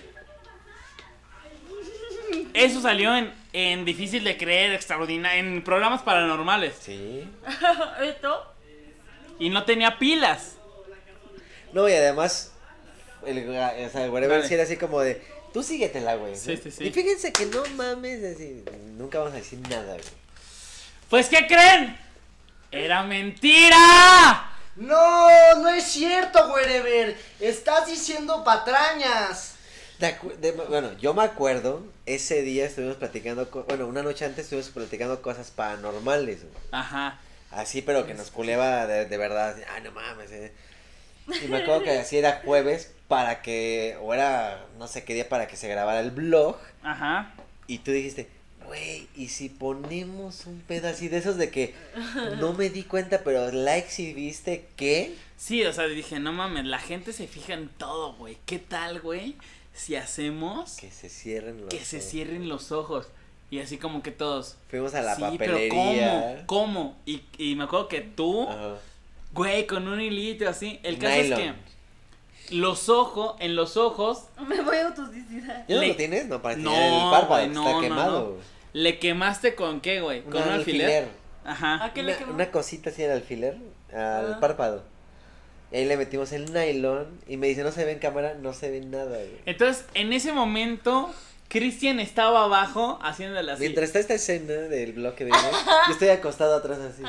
C: Eso salió en Difícil de Creer, Extraordinario, en programas paranormales.
B: Sí.
E: ¿Esto?
C: Y no tenía pilas.
B: No, y además... El whatever
C: Dale.
B: sí era así como de... Tú síguetela, güey.
C: Sí,
B: ¿no?
C: sí, sí.
B: Y fíjense que no mames, así... Nunca vamos a decir nada, güey.
C: Pues, ¿qué creen? ¡Era mentira!
D: No es cierto, Wherever. Estás diciendo patrañas.
B: Bueno, yo me acuerdo, ese día estuvimos platicando, bueno, una noche antes estuvimos platicando cosas paranormales, güey.
C: Ajá.
B: Así, pero que nos culeaba de verdad, así, ay, no mames, Y me acuerdo que así era jueves para que, o era no sé qué día para que se grabara el vlog,
C: Ajá.
B: y tú dijiste, güey, ¿y si ponemos un pedo así de esos de que no me di cuenta, pero like si viste qué?
C: Sí, o sea, dije, no mames, la gente se fija en todo, güey. ¿Qué tal, güey? Si hacemos
B: Que se cierren los
C: que se
B: ojos.
C: cierren los ojos. Y así como que todos.
B: Fuimos a la
C: sí,
B: papelería.
C: pero ¿cómo? Y me acuerdo que tú,
B: Ajá.
C: güey, con un hilito así. El caso es
B: Nylon.
C: que en los ojos,
E: Me voy a autosuicidar.
B: ¿Ya no
C: Le-
B: lo tienes? No, para
C: No,
B: tirar el párpado,
C: güey,
B: que
C: no,
B: está
C: no,
B: quemado.
C: no.
B: Güey.
C: ¿le quemaste con qué, güey? ¿Con un alfiler? Ajá.
E: ¿A qué le
B: Una,
E: quemó?
B: una cosita así al alfiler, al
E: Ah.
B: párpado. Y ahí le metimos el nylon y me dice, no se ve en cámara, no se ve nada, güey.
C: Entonces, en ese momento, Cristian estaba abajo haciéndole así.
B: Mientras está esta escena del blog que viene, yo estoy acostado atrás así.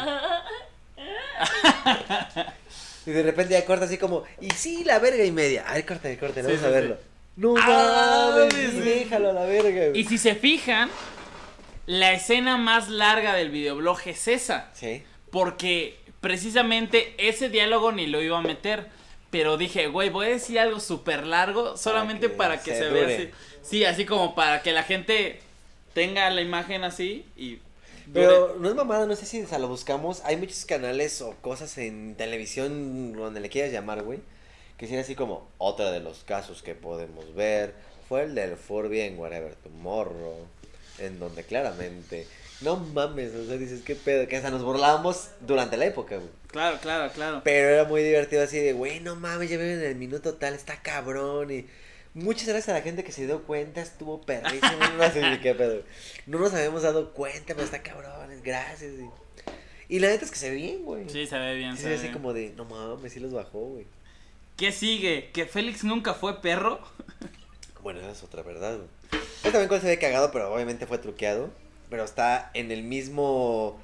B: Y de repente ya corta así como, y sí, la verga y media. Ay, córtale,
C: Sí,
B: vamos
C: sí,
B: a verlo.
C: sí.
B: No
C: Ah,
B: mames,
C: sí,
B: sí,
C: sí.
B: déjalo a la verga, güey.
C: Y si se fijan, la escena más larga del videoblog es esa.
B: Sí.
C: Porque precisamente ese diálogo ni lo iba a meter. Pero dije, güey, voy a decir algo súper largo solamente
B: que
C: para que
B: se
C: se vea
B: dure.
C: así. Sí, así como para que la gente tenga la imagen así y...
B: Pero no es mamada, no sé si lo buscamos. Hay muchos canales o cosas en televisión, donde le quieras llamar, güey. Que dicen así como, otro de los casos que podemos ver fue el del Furby en Wherever Tomorrow. En donde claramente, no mames, o sea, dices, qué pedo. Que hasta nos burlábamos durante la época, güey.
C: Claro, claro, claro.
B: Pero era muy divertido así de, güey, no mames, ya ven en el minuto tal, está cabrón. Y muchas gracias a la gente que se dio cuenta, estuvo perrísimo. No sé ni qué pedo. No nos habíamos dado cuenta, pero está cabrón, gracias. Y la neta es que se ve bien, güey.
C: Sí, se ve bien,
B: Sí,
C: se ve
B: así
C: bien.
B: como de, no mames, sí los bajó, güey.
C: ¿Qué sigue? ¿Que Félix nunca fue perro?
B: Bueno, esa es otra verdad, güey. Yo también cuál se ve cagado, pero obviamente fue truqueado. Pero está en el mismo,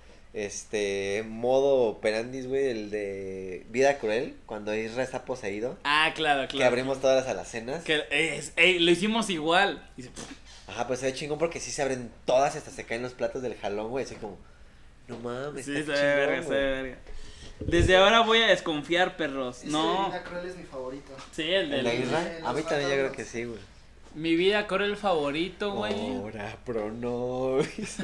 B: modo operandis, güey, el de Vida Cruel, cuando Isra está poseído.
C: Ah, claro,
B: Que
C: claro.
B: abrimos todas las alacenas.
C: Lo hicimos igual. Y dice,
B: Ajá, pues se ve chingón porque sí se abren todas y hasta se caen los platos del jalón, güey. Así como, no mames,
C: sí,
B: está
C: se ve verga,
B: chingón,
C: se ve
B: güey.
C: verga. Desde ahora voy a desconfiar, perros.
D: Ese
C: No.
D: de Vida Cruel es mi favorito.
C: Sí, el
B: ¿El
C: del...
B: de Isra?
D: de
B: A mí
D: los
B: también yo creo
D: fantasmas.
B: que sí, güey.
C: Mi vida corre el favorito, güey.
B: Ahora, pro no.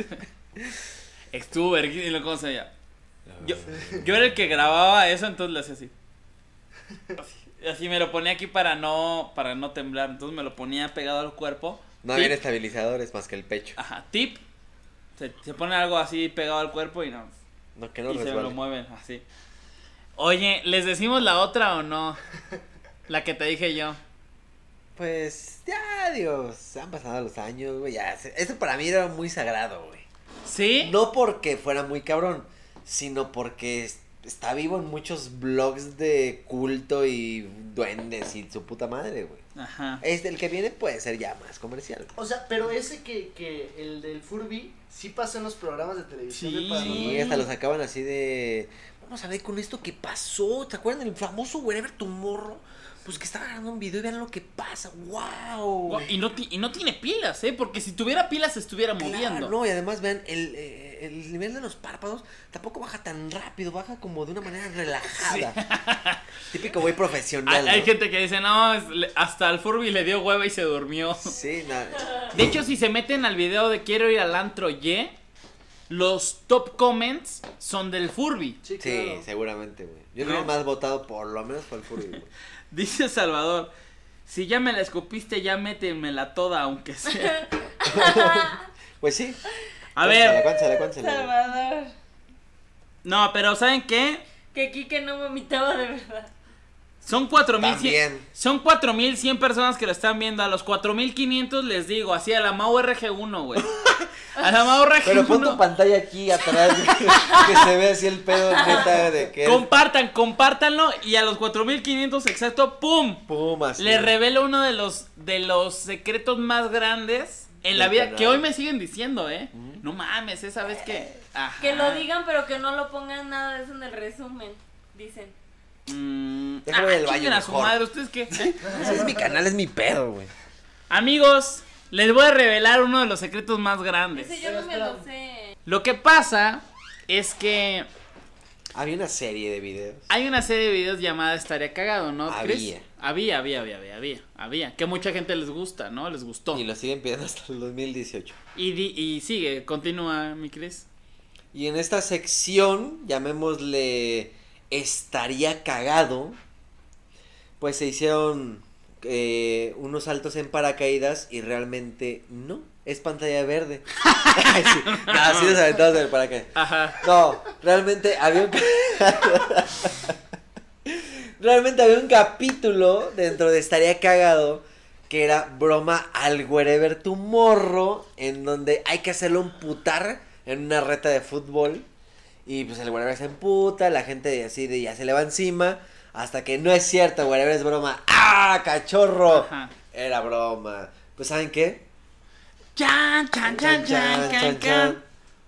C: Estuvo verguísimo, ¿cómo se llama? Yo era el que grababa eso, entonces le hacía así. Así me lo ponía aquí para no temblar. Entonces me lo ponía pegado al cuerpo.
B: No
C: Tip.
B: había estabilizadores más que el pecho.
C: Ajá, tip. Se pone algo así pegado al cuerpo y no.
B: No, que no
C: y se lo
B: resbale.
C: mueven así. Oye, ¿les decimos la otra o no? La que te dije yo.
B: Pues, ya, Dios, han pasado los años, güey, ya. Eso para mí era muy sagrado, güey.
C: ¿Sí?
B: No porque fuera muy cabrón, sino porque está vivo en muchos blogs de culto y duendes y su puta madre, güey.
C: Ajá.
B: El que viene puede ser ya más comercial.
D: O sea, pero ese que el del Furby, sí pasa en los programas de televisión
C: Sí.
D: de paranormal.
B: Sí, hasta los sacaban así de, vamos a ver con esto que pasó, ¿te acuerdan del famoso Wherever Tomorrow? Pues que estaba grabando un video y vean lo que pasa, wow.
C: Y no tiene pilas, ¿eh? Porque si tuviera pilas se estuviera moviendo.
B: No, y además vean, el nivel de los párpados tampoco baja tan rápido, baja como de una manera relajada. Típico güey profesional.
C: Hay
B: ¿no?
C: gente que dice, no, hasta al Furby le dio hueva y se durmió.
B: Sí, nada.
C: De hecho, si se meten al video de quiero ir al antro Y, los top comments son del Furby.
D: Sí,
B: Sí,
D: claro.
B: seguramente, güey. Yo creo
C: ¿No?
B: que el más votado por lo menos fue el Furby, güey.
C: Dice Salvador, si ya me la escupiste, ya métemela toda, aunque sea.
B: Pues sí.
C: A ver,
B: Cuéntasela.
E: Salvador.
C: no, pero ¿saben qué?
E: Que Kike no vomitaba de verdad.
C: Son 4,100.
B: También.
C: Son 4,100 personas que lo están viendo. A los 4,500 les digo, así a la Mau RG1, güey. A la Mau RG1.
B: Pero pon tu pantalla aquí atrás, que se ve así el pedo neta de que
C: Compártanlo y a los 4,500 exacto, ¡pum!
B: Pumas.
C: Le revelo uno de los secretos más grandes en la
B: Del
C: vida
B: canal.
C: que hoy me siguen diciendo, ¿eh? No mames, esa vez que... Ajá.
E: Que lo digan, pero que no lo pongan nada de eso en el resumen. Dicen.
B: Déjalo del baño
C: chinguen a su
B: mejor.
C: madre, ¿ustedes qué?
B: Ese es mi canal, es mi pedo, güey.
C: Amigos, les voy a revelar uno de los secretos más grandes.
E: Ese yo no me lo sé.
C: Lo que pasa es que
B: Había una serie de videos.
C: Hay una serie de videos llamada Estaría Cagado, ¿no, Chris?
B: Había.
C: Había. Que mucha gente les gusta, ¿no? Les gustó.
B: Y lo siguen pidiendo hasta el 2018.
C: Y sigue, continúa, mi Chris.
B: Y en esta sección, llamémosle Estaría Cagado, pues se hicieron unos saltos en paracaídas y realmente no, es pantalla verde. Ay, sí. No, sí nos aventamos en el paracaídas.
C: Ajá.
B: No, realmente había un... Realmente había un capítulo dentro de Estaría Cagado que era broma al Wherever Tomorrow, en donde hay que hacerlo emputar en una reta de fútbol. Y pues el Wherever se emputa, la gente así de ya se le va encima, hasta que no es cierto, Wherever es broma. ¡Ah, cachorro!
C: Ajá.
B: Era broma. Pues ¿saben qué?
C: Chan, chan, chan, chan, chan, chan.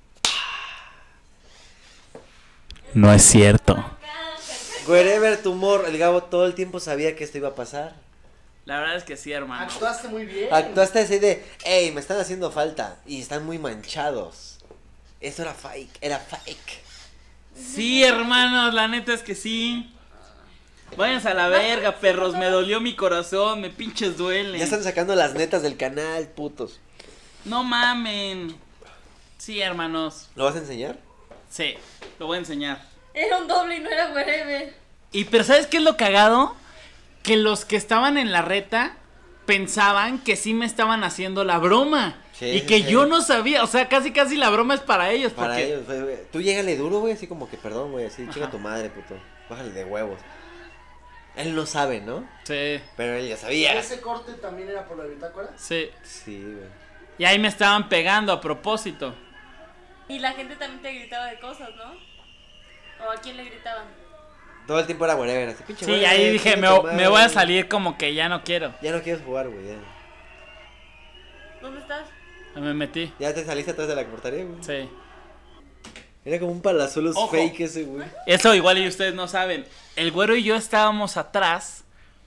C: No es cierto.
B: Wherever Tomorrow, el Gabo todo el tiempo sabía que esto iba a pasar.
C: La verdad es que sí, hermano.
D: Actuaste muy bien.
B: Actuaste así de, hey, me están haciendo falta y están muy manchados. Esto era fake.
C: Sí, hermanos, la neta es que sí. Váyanse a la verga, perros, me dolió mi corazón, me pinches duele.
B: Ya están sacando las netas del canal, putos.
C: No mamen. Sí, hermanos.
B: ¿Lo vas a enseñar?
C: Sí, lo voy a enseñar.
E: Era un doble y no era wherever.
C: Pero ¿sabes qué es lo cagado? Que los que estaban en la reta pensaban que sí me estaban haciendo la broma.
B: Sí,
C: y que
B: sí.
C: yo no sabía, o sea, casi la broma es para ellos.
B: Para
C: porque...
B: ellos, güey. Tú llégale duro, güey, así como que perdón, güey, así,
C: Ajá.
B: chinga tu madre, puto. Bájale de huevos. Él no sabe, ¿no?
C: Sí,
B: Pero él ya sabía.
D: ¿Ese corte también era por la bitácora?
C: sí.
B: Sí, güey.
C: Y ahí me estaban pegando a propósito.
E: Y la gente también te gritaba de cosas, ¿no? ¿O a quién le gritaban?
B: Todo el tiempo era whatever, así pinche
C: Sí,
B: whatever,
C: ahí dije,
B: chinga tu
C: me voy a
B: madre.
C: salir como que ya no quiero.
B: Ya no quieres jugar, güey, ya.
E: ¿Dónde estás?
C: Me metí.
B: Ya te saliste atrás de la portería, güey.
C: Sí.
B: Era como un palazuelos
C: Ojo.
B: fake ese, güey.
C: Eso igual y ustedes no saben. El güero y yo estábamos atrás.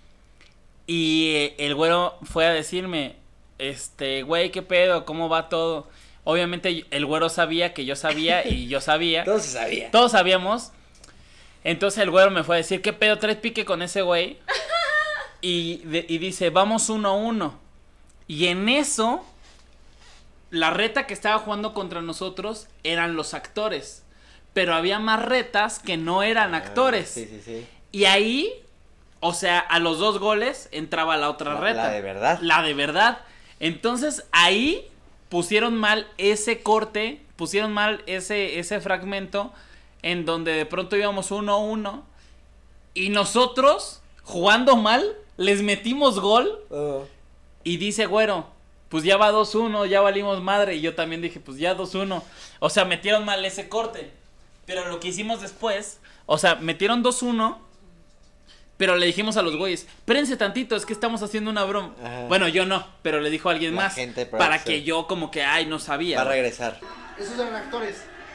C: Y el güero fue a decirme, güey, ¿qué pedo? ¿Cómo va todo? Obviamente el güero sabía que yo sabía y yo sabía.
B: Todo se sabía.
C: Todos sabíamos. Entonces el güero me fue a decir, ¿qué pedo? ¿Traes pique con ese güey? Y dice, vamos 1-1. Y en eso, la reta que estaba jugando contra nosotros eran los actores. Pero había más retas que no eran actores.
B: Sí.
C: Y ahí, o sea, a los 2 goles entraba la otra reta.
B: La de verdad.
C: La de verdad. Entonces ahí pusieron mal ese corte, pusieron mal ese fragmento en donde de pronto íbamos 1-1 y nosotros, jugando mal, les metimos gol y dice güero, pues ya va 2-1, ya valimos madre. Y yo también dije, pues ya 2-1. O sea, metieron mal ese corte. Pero lo que hicimos después, o sea, metieron 2-1. Pero le dijimos a los güeyes, espérense tantito, es que estamos haciendo una broma.
B: Ajá.
C: Bueno, yo no, pero le dijo a alguien
B: La
C: más.
B: gente de
C: Para
B: producción.
C: que yo como que, ay, no sabía.
B: Va a
C: güey.
B: regresar.
D: Esos eran actores.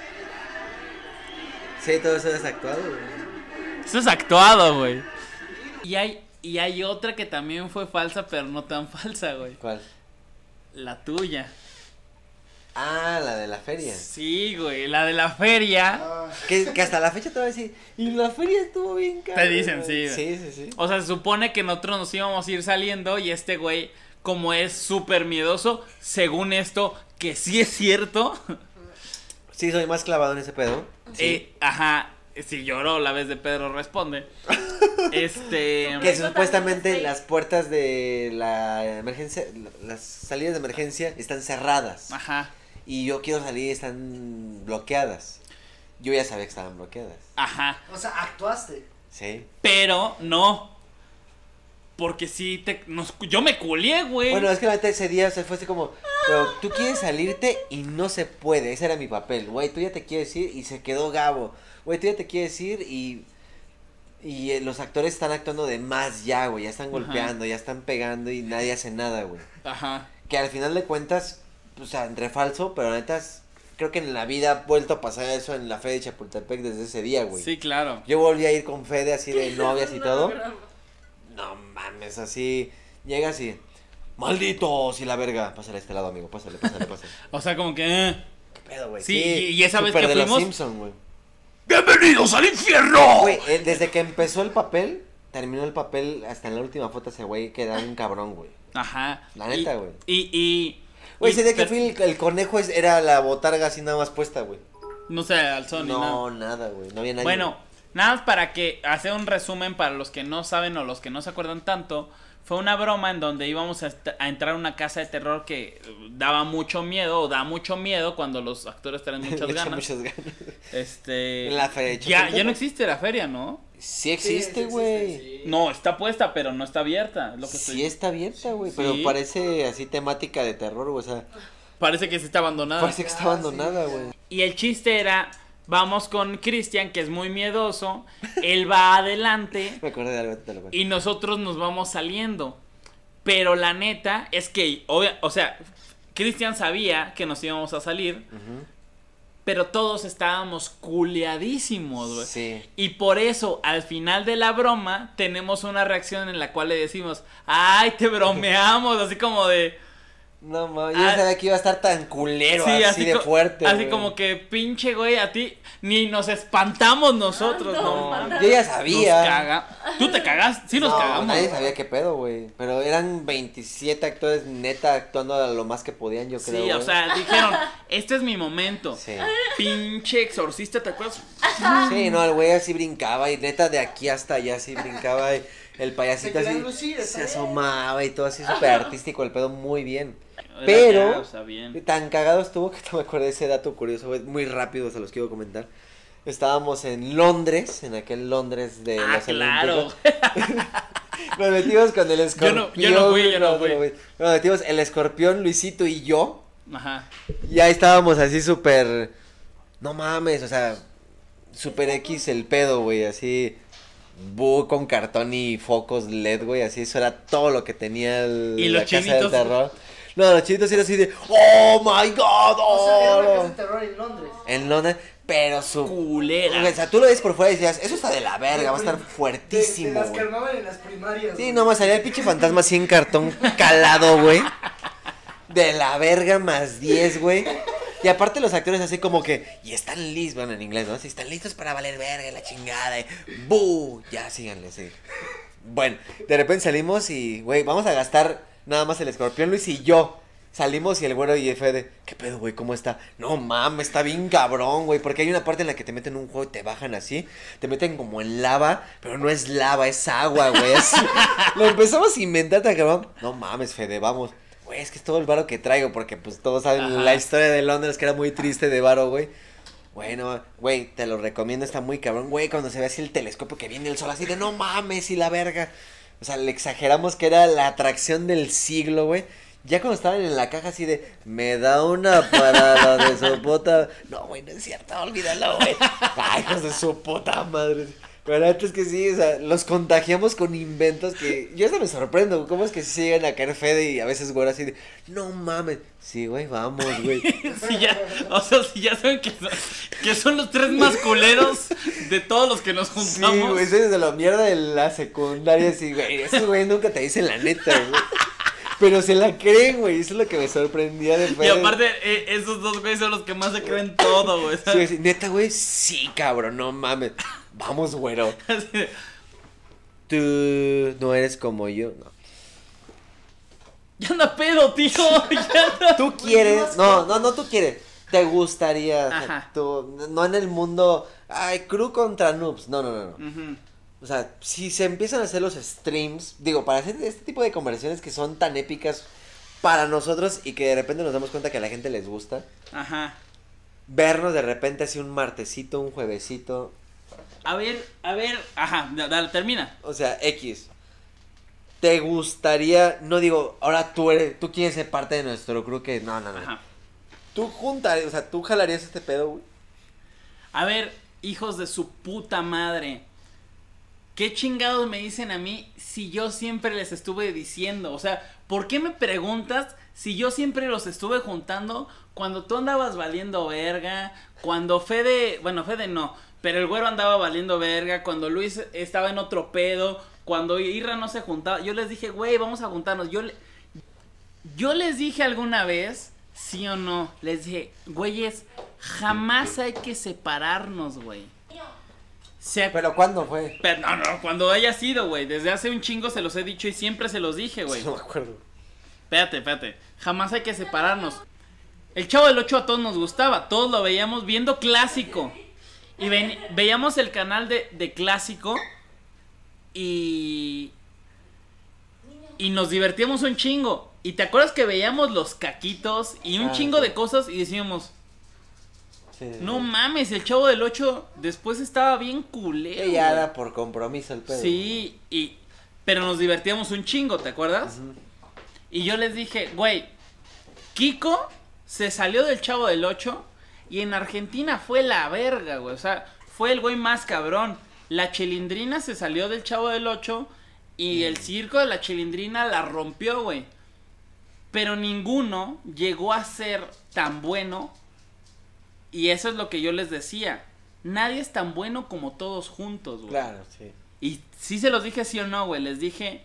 B: Sí, todo eso es actuado, güey.
C: Eso es actuado, güey. Y hay otra que también fue falsa, pero no tan falsa, güey.
B: ¿Cuál?
C: La tuya.
B: Ah, la de la feria.
C: Sí, güey, la de la feria.
D: Ah,
B: Que hasta la fecha te voy a decir, y la feria estuvo bien cara.
C: Te dicen, sí, güey.
B: Sí.
C: O sea, se supone que nosotros nos íbamos a ir saliendo y este güey, como es súper miedoso, según esto, que sí es cierto.
B: Sí, soy más clavado en ese pedo. Sí.
C: Ajá, si lloró la vez de Pedro responde.
B: Que
E: Eso
B: supuestamente
E: también es
B: las puertas de la emergencia, las salidas de emergencia están cerradas.
C: Ajá,
B: Y yo quiero salir y están bloqueadas. Yo ya sabía que estaban bloqueadas.
C: ajá.
D: o sea, actuaste.
B: Sí.
C: Pero no. Porque sí yo me culié, güey.
B: Bueno, es que la neta ese día se fue así como, pero tú quieres salirte y no se puede. Ese era mi papel. Güey, tú ya te quieres ir y se quedó Gabo. Güey, tú ya te quieres ir y los actores están actuando de más ya, güey. Ya están golpeando, ya están pegando y nadie hace nada, güey.
C: Ajá.
B: Que al final de cuentas, o sea, entre falso, pero la neta creo que en la vida ha vuelto a pasar eso en la Feria de Chapultepec desde ese día, güey.
C: Sí, claro.
B: Yo volví a ir con Fede así de novias y
E: No,
B: todo.
E: bravo.
B: No mames, así. Llega así. Malditos y la verga. Pásale a este lado, amigo. Pásale.
C: O sea, como que.
B: ¿Qué pedo, güey?
C: Sí, y esa vez
B: súper
C: que
B: de los
C: fuimos-
B: Simpson, güey.
A: ¡Bienvenidos al infierno!
B: Güey, desde que empezó el papel, terminó el papel, hasta en la última foto ese güey queda un cabrón, güey.
C: Ajá.
B: La neta, güey.
C: y-
B: Güey, ese día que
C: pero-
B: fui el conejo era la botarga así nada más puesta, güey.
C: No se alzó ni nada.
B: No, nada, güey. No había nadie.
C: Bueno, nada más para que hacer un resumen para los que no saben o los que no se acuerdan tanto. Fue una broma en donde íbamos a entrar a una casa de terror que daba mucho miedo o da mucho miedo cuando los actores tienen
B: Le
C: muchas
B: echan
C: ganas.
B: muchas ganas.
C: En
B: la feria de
C: ya
B: Chapultepec.
C: no existe la feria, ¿no?
B: Sí existe, güey.
C: No, está puesta, pero no está abierta. Es lo que
B: Sí
C: estoy...
B: está abierta, güey.
C: Sí.
B: Pero parece así temática de terror, güey. O sea,
C: Parece que sí está abandonada.
B: parece que está abandonada, güey.
C: Y el chiste era, vamos con Cristian, que es muy miedoso, él va adelante
B: Me acuerdo de algo, te lo cuento.
C: y nosotros nos vamos saliendo. Pero la neta es que, o sea, Cristian sabía que nos íbamos a salir,
B: Ujú.
C: pero todos estábamos culeadísimos, güey.
B: Sí.
C: Y por eso, al final de la broma, tenemos una reacción en la cual le decimos, ¡ay, te bromeamos! Así como de...
B: No, mames, yo no sabía que iba a estar tan culero,
C: Sí,
B: así de fuerte,
C: así
B: güey.
C: como que, pinche güey, a ti ni nos espantamos nosotros,
E: Ah,
C: no,
E: no,
C: mames.
B: Yo ya
C: Nos
B: sabía.
C: caga. ¿Tú te cagas? Sí nos
B: No,
C: cagamos.
B: nadie sabía qué pedo, güey. Pero eran 27 actores neta actuando a lo más que podían, yo creo.
C: Sí, o
B: güey.
C: sea, dijeron, este es mi momento.
B: Sí.
C: Pinche exorcista, ¿te acuerdas?
B: Sí, no, el güey así brincaba y neta de aquí hasta allá así brincaba y el payasito
D: Se
B: así
D: querían lucir, está
B: se
D: bien.
B: asomaba y todo así súper artístico, el pedo muy bien.
C: Era
B: Pero
C: acá, o sea, bien.
B: tan cagado estuvo que no me acuerdo de ese dato curioso, güey, muy rápido se los quiero comentar. Estábamos en Londres, en aquel Londres de
C: Ah,
B: los
C: claro.
B: Olímpicos. Nos metimos con el escorpión.
C: yo no fui.
B: güey. Nos metimos el escorpión, Luisito y yo.
C: Ajá.
B: Y ahí estábamos así súper. No mames, o sea, súper X el pedo, güey, así. Con cartón y focos LED, güey, así. Eso era todo lo que tenía
C: ¿Y
B: la
C: los
B: casa
C: chinitos?
B: del terror. No, los chinitos eran así de. ¡Oh my god!
D: O sea, era una
B: oh,
D: casa de terror en Londres.
B: En Londres, pero su.
C: Culera.
B: O sea, tú lo ves por fuera y decías, eso está de la verga, va a estar
D: Te
B: fuertísimo,
D: las
B: güey.
D: carnaban en las primarias.
B: Sí,
D: güey.
B: nomás salía el pinche fantasma así en cartón calado, güey. De la verga más 10, güey. Y aparte los actores así como que, y están listos, bueno, en inglés, ¿no? Si están listos para valer verga, la chingada, y ¡bu! Ya, síganle, sí. Bueno, de repente salimos y, güey, vamos a gastar nada más el escorpión, Luis y yo. Salimos y el güero y Fede, ¿qué pedo, güey? ¿Cómo está? No mames, está bien cabrón, güey. Porque hay una parte en la que te meten en un juego y te bajan así. Te meten como en lava, pero no es lava, es agua, güey. Así. Lo empezamos a inventar tan cabrón. No mames, Fede, vamos. Güey, es que es todo el varo que traigo. Porque pues todos saben
C: Ajá.
B: la historia de Londres, que era muy triste de varo, güey. Bueno, güey, te lo recomiendo, está muy cabrón, güey. Cuando se ve así el telescopio que viene el sol así de no mames y la verga. O sea, le exageramos que era la atracción del siglo, güey. Ya cuando estaban en la caja así de, me da una parada de su puta. No, güey, no es cierto, olvídalo, güey. Ay, hijos de su puta madre. Pero la neta es que sí, o sea, los contagiamos con inventos que yo hasta me sorprendo. ¿Cómo es que sí llegan a caer Fede y a veces güey así de, no mames. Sí, güey, vamos, güey.
C: Si ya, o sea, si ya saben que son los tres más culeros de todos los que nos
B: Sí,
C: juntamos.
B: güey, soy desde la mierda de la secundaria, así, güey. Esos güey nunca te dicen la neta, güey. Pero se la creen, güey. Eso es lo que me sorprendía de
C: Y
B: Fede.
C: aparte, esos dos güeyes son los que más se creen todo, güey.
B: Sí, güey, sí, neta, güey, sí, cabrón, no mames. Vamos, güero.
C: Así de,
B: Tú no eres como yo, no.
C: ya anda pedo, tío. Ya anda.
B: Tú quieres, no, tú quieres. Te gustaría, o sea,
C: Ajá.
B: tú, no en el mundo, ay, crew contra noobs, no.
C: Ujú.
B: O sea, si se empiezan a hacer los streams, digo, para hacer este tipo de conversaciones que son tan épicas para nosotros y que de repente nos damos cuenta que a la gente les gusta,
C: Ajá.
B: vernos de repente así un martesito, un juevesito,
C: A ver, ajá, dale, termina.
B: o sea, X. ¿Te gustaría, no digo, ahora tú quieres ser parte de nuestro crew que, no.
C: Ajá.
B: Tú o sea, tú jalarías este pedo, güey.
C: A ver, hijos de su puta madre. ¿Qué chingados me dicen a mí si yo siempre les estuve diciendo? O sea, ¿por qué me preguntas si yo siempre los estuve juntando cuando tú andabas valiendo verga? Cuando Fede no, pero el güero andaba valiendo verga, cuando Luis estaba en otro pedo, cuando Irra no se juntaba. Yo les dije, güey, vamos a juntarnos. Yo les dije alguna vez ¿Sí o no? Les dije, güeyes, jamás hay que separarnos, güey.
B: ¿Pero cuándo fue?
C: Pero no, cuando haya sido, güey. Desde hace un chingo se los he dicho y siempre se los dije, güey.
B: No me acuerdo.
C: Espérate. Jamás hay que separarnos. El Chavo del 8 a todos nos gustaba. Todos lo veíamos viendo Clásico. Y veíamos el canal de Clásico. Y nos divertíamos un chingo. Y te acuerdas que veíamos los caquitos y un chingo de cosas y decíamos,
B: Sí.
C: no mames, el Chavo del 8 después estaba bien culero.
B: Que ya
C: güey.
B: era por compromiso el pedo.
C: Sí, pero nos divertíamos un chingo, ¿te acuerdas? Y yo les dije, güey, Kiko se salió del Chavo del 8 y en Argentina fue la verga, güey. O sea, fue el güey más cabrón. La Chilindrina se salió del Chavo del 8 y el circo de la Chilindrina la rompió, güey. Pero ninguno llegó a ser tan bueno. Y eso es lo que yo les decía. Nadie es tan bueno como todos juntos, güey.
B: Claro, sí.
C: Y sí se los dije sí o no, güey. Les dije,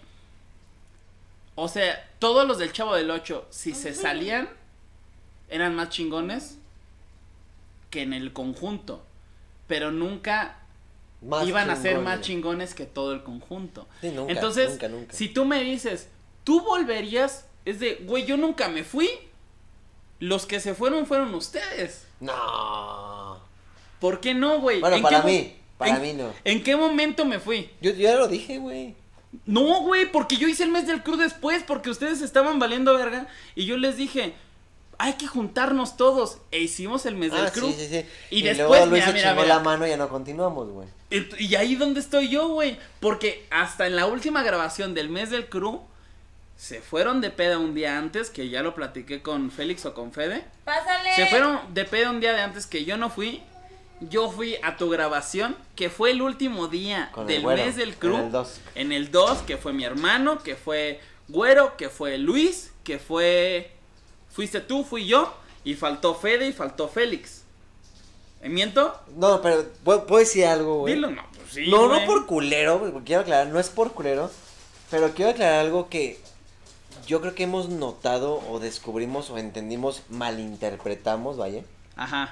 C: o sea, todos los del Chavo del 8, si se salían, eran más chingones que en el conjunto. Pero nunca iban a ser más chingones que todo el conjunto.
B: Sí, nunca,
C: Entonces,
B: nunca.
C: si tú me dices, ¿tú volverías? Es de, güey, yo nunca me fui. Los que se fueron ustedes.
B: No.
C: ¿Por qué no, güey?
B: Bueno,
C: ¿En
B: para
C: qué
B: mí no.
C: ¿En qué momento me fui?
B: Yo ya lo dije, güey.
C: No, güey, porque yo hice el mes del club después, porque ustedes estaban valiendo verga. Y yo les dije, hay que juntarnos todos. E hicimos el mes del club.
B: Sí.
C: Y
B: luego
C: después,
B: Luis se
C: mira,
B: chingó la mano y ya no continuamos, güey.
C: Y ahí donde estoy yo, güey. Porque hasta en la última grabación del mes del crew, se fueron de peda un día antes, que ya lo platiqué con Félix o con Fede.
E: Pásale.
C: Se fueron de peda un día de antes que yo no fui. Yo fui a tu grabación, que fue el último día
B: Con el
C: del
B: güero,
C: mes del crew.
B: en el 2.
C: En el 2, que fue mi hermano, que fue Güero, que fue Luis, que fuiste tú, fui yo, y faltó Fede y faltó Félix. ¿Me miento?
B: No, pero ¿puedo decir algo, güey?
C: Dilo, no, pues sí,
B: No
C: güey.
B: por culero, güey, porque quiero aclarar, no es por culero, pero quiero aclarar algo que yo creo que hemos notado o descubrimos o entendimos, malinterpretamos, vaya.
C: Ajá.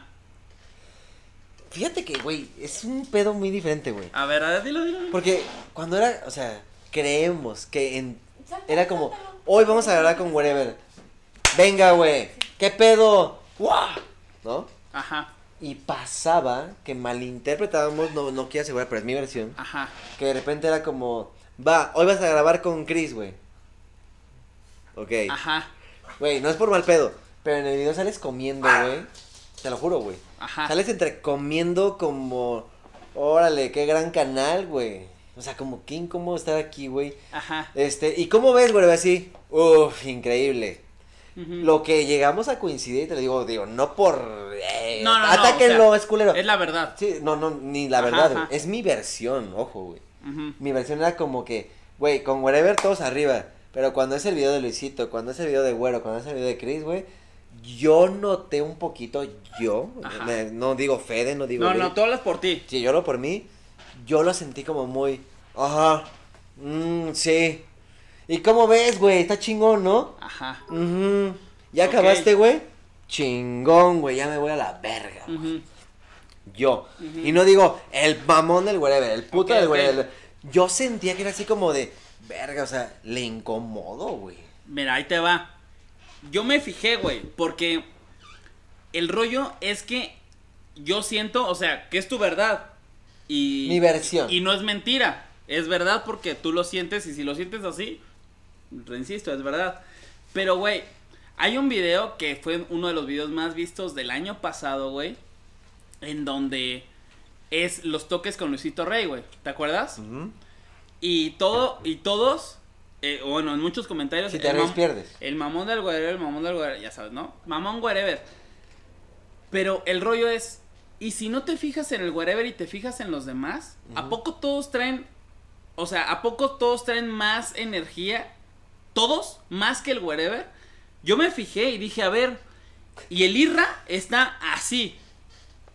B: Fíjate que, güey, es un pedo muy diferente, güey.
C: A ver, dilo.
B: Porque cuando era, o sea, creemos que era como, hoy vamos a grabar con Wherever. Venga, güey, ¿qué pedo? ¡Guau! ¿No?
C: Ajá,
B: Y pasaba que malinterpretábamos, no quiero asegurar, pero es mi versión.
C: ajá.
B: Que de repente era como, va, hoy vas a grabar con Chris, güey. Ok.
C: Ajá,
B: Güey, no es por mal pedo, pero en el video sales comiendo, güey. Te lo juro, güey.
C: ajá.
B: Sales entre comiendo como, órale, qué gran canal, güey. O sea, como qué incómodo estar aquí, güey.
C: Ajá.
B: ¿Y cómo ves, güey? Así, increíble.
C: Ujú.
B: Lo que llegamos a coincidir, y te lo digo, no por...
C: No,
B: atáquenlo,
C: o sea,
B: es culero.
C: Es la verdad.
B: Sí, no, ni la
C: Ajá,
B: verdad,
C: ajá.
B: güey. Es mi versión, ojo, güey.
C: Ujú.
B: Mi versión era como que, güey, con Wherever todos arriba. Pero cuando es el video de Luisito, cuando es el video de Güero, cuando es el video de Chris, güey, yo noté un poquito,
C: Ajá.
B: no digo Fede, no digo...
C: No,
B: Luis.
C: tú hablas por ti.
B: Sí, yo lo por mí, yo lo sentí como muy, ajá, sí. ¿Y cómo ves, güey? Está chingón, ¿no?
C: Ajá.
B: Ujú. ¿Ya
C: Ok.
B: acabaste, güey? Chingón, güey, ya me voy a la verga.
C: Ujú.
B: Yo.
C: Ujú.
B: Y no digo el mamón del wherever, el puto
C: Ok,
B: del
C: ok.
B: wherever. Yo sentía que era así como de, verga, o sea, le incomodo, güey.
C: Mira, ahí te va. Yo me fijé, güey, porque el rollo es que yo siento, o sea, que es tu verdad. Y
B: Mi versión.
C: Y no es mentira. Es verdad porque tú lo sientes y si lo sientes así, insisto, es verdad. Pero, güey, hay un video que fue uno de los videos más vistos del año pasado, güey, en donde es los toques con Luisito Rey, güey. ¿Te acuerdas?
B: Ujú.
C: Y todos, bueno, en muchos comentarios.
B: Si te ríes, pierdes.
C: El mamón del wherever, ya sabes, ¿no? Mamón wherever. Pero el rollo es, ¿y si no te fijas en el wherever y te fijas en los demás? ¿A poco todos traen, o sea, a poco todos traen más energía? ¿Todos? ¿Más que el wherever? Yo me fijé y dije, a ver, y el Irra está así.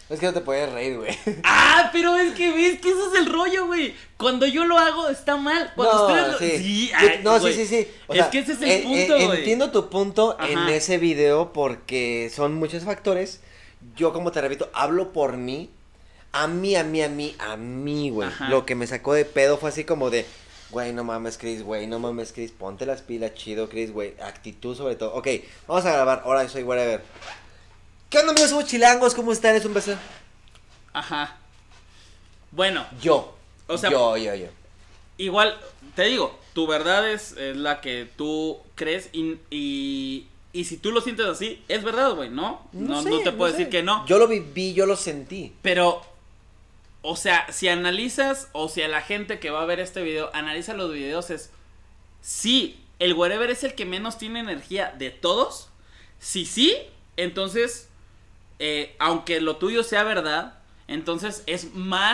B: Es que no te puedes reír, güey.
C: Ah, pero es que ves que eso es el rollo, güey. Cuando yo lo hago está mal. Cuando
B: No,
C: ustedes lo...
B: sí.
C: ay,
B: No,
C: güey.
B: sí. O
C: Es
B: sea,
C: que ese es el punto, güey.
B: Entiendo tu punto en
C: Ajá.
B: ese video porque son muchos factores. Yo, como te repito, hablo por mí. A mí, güey.
C: Ajá.
B: Lo que me sacó de pedo fue así como de, güey, no mames, Chris, ponte las pilas, chido, Chris, güey. Actitud sobre todo. Ok, vamos a grabar. Ahora soy whatever. ¿Qué onda, amigos? Somos chilangos. ¿Cómo están? Es un beso.
C: Ajá. Bueno,
B: Yo.
C: O sea,
B: yo.
C: igual, te digo, tu verdad es la que tú crees y si tú lo sientes así, es verdad, güey, ¿no? No te puedo decir que no.
B: Yo lo viví, yo lo sentí.
C: Pero, o sea, si analizas, o si a la gente que va a ver este video analiza los videos, es, sí, el wherever es el que menos tiene energía de todos. Sí, entonces, aunque lo tuyo sea verdad, entonces es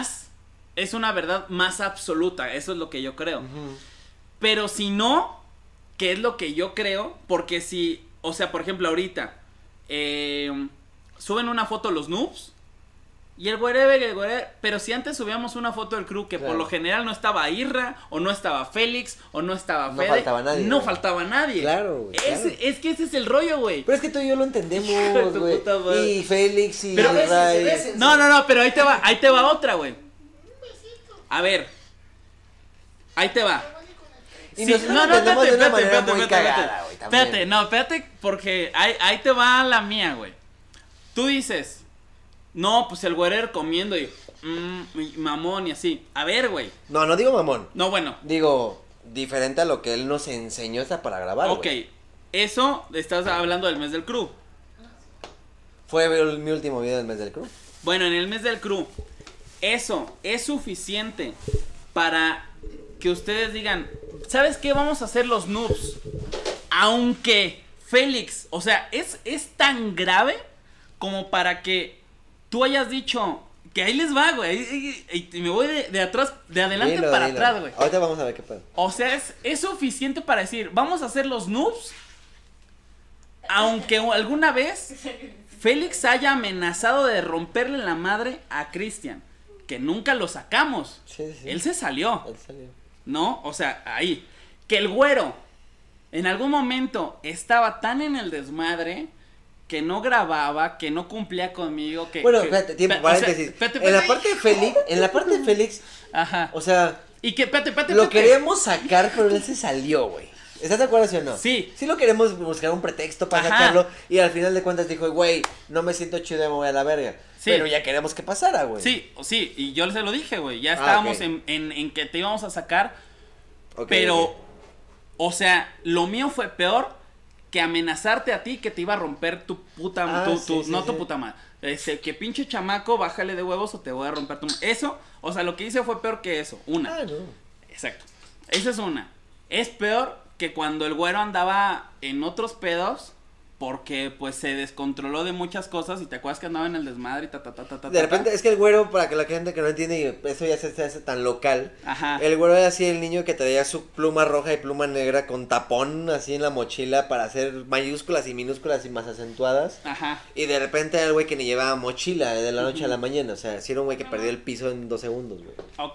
C: una verdad más absoluta, eso es lo que yo creo. Pero si no, que es lo que yo creo, porque si, o sea, por ejemplo, ahorita, suben una foto los noobs, y el wherever, pero si antes subíamos una foto del crew que por lo general no estaba Irra, o no estaba Félix, o no estaba Fede, no faltaba nadie.
B: Claro, güey.
C: Es que ese es el rollo, güey.
B: Pero es que tú y yo lo entendemos,
C: Hijo de tu
B: güey.
C: puta madre.
B: Y Félix y
C: Pero
B: Ray.
C: No, pero ahí te va otra, güey. A ver. Ahí te va.
B: Y
C: Sí,
B: nosotros lo entendemos de una manera muy
C: espérate.
B: cagada, güey, también.
C: Espérate, porque ahí te va la mía, güey. Tú dices, no, pues el güerer comiendo y mamón y así. A ver, güey.
B: No digo mamón.
C: No, bueno.
B: Digo, diferente a lo que él nos enseñó hasta para grabar,
C: Ok,
B: güey.
C: eso estás hablando del mes del crew.
B: Fue mi último video del mes del crew.
C: Bueno, en el mes del crew, eso es suficiente para que ustedes digan, ¿sabes qué? Vamos a hacer los noobs. Aunque Félix, o sea, es tan grave como para que tú hayas dicho que ahí les va, güey. Y me voy de atrás, de adelante
B: Dilo.
C: atrás, güey.
B: Ahorita vamos a ver qué pedo.
C: O sea, es suficiente para decir, vamos a hacer los noobs. Aunque alguna vez Félix haya amenazado de romperle la madre a Cristian, que nunca lo sacamos.
B: Sí.
C: Él se salió,
B: Él salió.
C: ¿no? O sea, ahí. Que el güero en algún momento estaba tan en el desmadre que no grababa, que no cumplía conmigo, que...
B: Bueno,
C: que-
B: espérate, tiempo,
C: o sea,
B: paréntesis.
C: espérate.
B: En la parte de Félix,
C: Ajá.
B: o sea,
C: Y que, espérate.
B: lo queríamos sacar, pero él se salió, güey. ¿Estás de acuerdo, sí o no?
C: Sí.
B: Sí lo queremos buscar un pretexto para
C: Ajá.
B: sacarlo y al final de cuentas dijo, güey, no me siento chido, me voy a la verga.
C: Sí.
B: Pero ya queremos que pasara, güey.
C: Sí, y yo se lo dije, güey. Ya estábamos
B: ok.
C: en que te íbamos a sacar.
B: Ok,
C: Pero,
B: ok.
C: o sea, lo mío fue peor que amenazarte a ti que te iba a romper tu puta,
B: Ah, sí,
C: no
B: sí,
C: tu
B: sí.
C: puta madre. Que pinche chamaco, bájale de huevos o te voy a romper tu... Eso, o sea, lo que hice fue peor que eso. Una.
B: Ah, no.
C: Exacto. Esa es una. Es peor que cuando el güero andaba en otros pedos porque pues se descontroló de muchas cosas y te acuerdas que andaba en el desmadre y
B: De repente, es que el güero, para que la gente que no entiende, y eso ya se hace tan local.
C: Ajá.
B: El güero era así el niño que traía su pluma roja y pluma negra con tapón así en la mochila para hacer mayúsculas y minúsculas y más acentuadas.
C: Ajá.
B: Y de repente era el güey que ni llevaba mochila de la noche a la mañana. O sea, sí era un güey que perdió el piso en 2 segundos, güey.
C: Ok.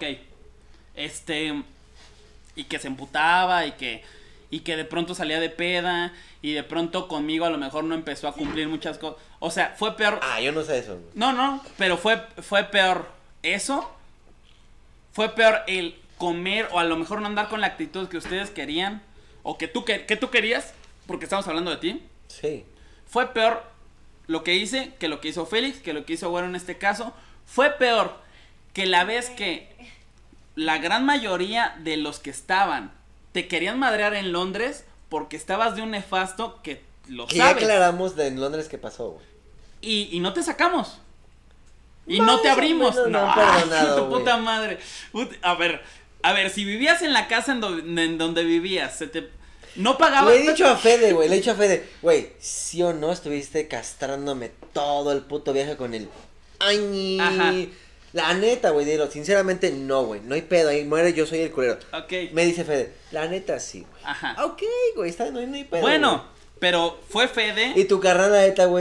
C: Y que se emputaba y que de pronto salía de peda y de pronto conmigo a lo mejor no empezó a cumplir muchas cosas. O sea, fue peor.
B: Ah, yo no sé eso, güey.
C: No, pero fue peor eso. Fue peor el comer o a lo mejor no andar con la actitud que ustedes querían o que tú querías, porque estamos hablando de ti.
B: Sí.
C: Fue peor lo que hice que lo que hizo Félix, que lo que hizo Güero en este caso. Fue peor que la vez que la gran mayoría de los que estaban te querían madrear en Londres porque estabas de un nefasto que lo
B: Que ya
C: sabes.
B: aclaramos de en Londres qué pasó, güey.
C: Y no te sacamos. Y
B: Más
C: no te
B: o
C: abrimos.
B: menos me
C: No,
B: han perdonado,
C: tu
B: güey.
C: puta madre. A ver, si vivías en la casa en donde vivías, no pagabas.
B: Le he dicho a Fede, güey, sí o no estuviste castrándome todo el puto viaje con el añi.
C: Ajá.
B: La neta, güey, dilo, sinceramente no, güey, no hay pedo, ahí muere, yo soy el culero.
C: Ok.
B: Me dice Fede, la neta sí, güey.
C: Ajá.
B: Ok, güey, no hay pedo.
C: Bueno,
B: güey.
C: pero fue Fede.
B: Y tu carnal, la neta, güey,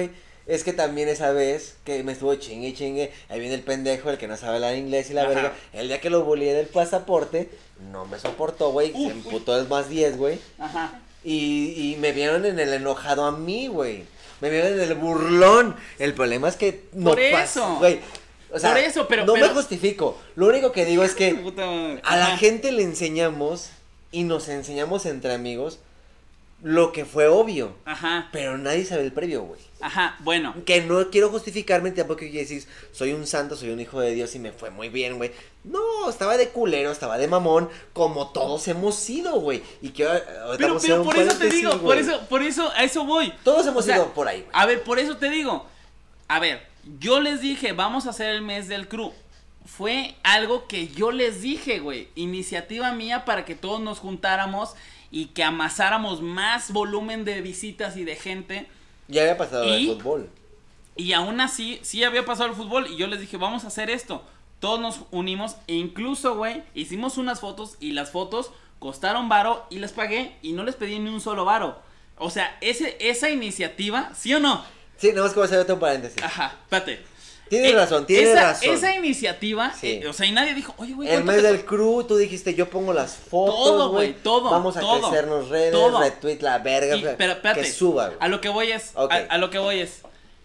B: es que también esa vez que me estuvo chingue y chingue, ahí viene el pendejo, el que no sabe hablar inglés y la
C: Ajá.
B: verga. El día que lo bullié del pasaporte, no me soportó, güey. Se emputó el más 10, güey.
C: Ajá.
B: Y me vieron en el enojado a mí, güey. Me vieron en el burlón. El problema es que no
C: Por
B: pasa,
C: eso.
B: güey. O sea,
C: Por eso, pero-
B: no
C: pero-
B: me justifico. Lo único que digo es que
C: Puta madre.
B: a la
C: Ajá.
B: gente le enseñamos y nos enseñamos entre amigos lo que fue obvio.
C: Ajá.
B: Pero nadie sabe el previo, güey.
C: Ajá. Bueno.
B: Que no quiero justificarme, tampoco quiero decir, soy un santo, soy un hijo de Dios y me fue muy bien, güey. No, estaba de culero, estaba de mamón, como todos hemos sido, güey. Y quiero, ahorita
C: Pero,
B: vamos a hacer un
C: por eso te
B: paréntesis,
C: digo,
B: güey.
C: por eso, a eso voy.
B: Todos hemos
C: O sea,
B: ido por ahí, güey.
C: A ver, por eso te digo. A ver, yo les dije, vamos a hacer el mes del crew. Fue algo que yo les dije, güey. Iniciativa mía para que todos nos juntáramos y que amasáramos más volumen de visitas y de gente.
B: Ya había pasado
C: ¿Y?
B: el fútbol.
C: Y aún así, sí había pasado el fútbol. Y yo les dije, vamos a hacer esto. Todos nos unimos. E incluso, güey, hicimos unas fotos. Y las fotos costaron varo. Y las pagué. Y no les pedí ni un solo varo. O sea, esa iniciativa, ¿sí o no?
B: Sí, nada más que voy a hacer otro paréntesis.
C: Ajá, espérate.
B: Tienes razón, tienes razón.
C: Esa iniciativa,
B: Sí.
C: o sea, y nadie dijo, oye, güey,
B: El
C: ¿cuánto
B: mes
C: te
B: del crew, tú dijiste, yo pongo las fotos,
C: Todo, güey, todo,
B: Vamos a
C: todo,
B: crecernos redes,
C: todo.
B: retweet, la verga,
C: Pero espérate,
B: que suba, güey.
C: a lo que voy es,
B: Ok.
C: a lo que voy es,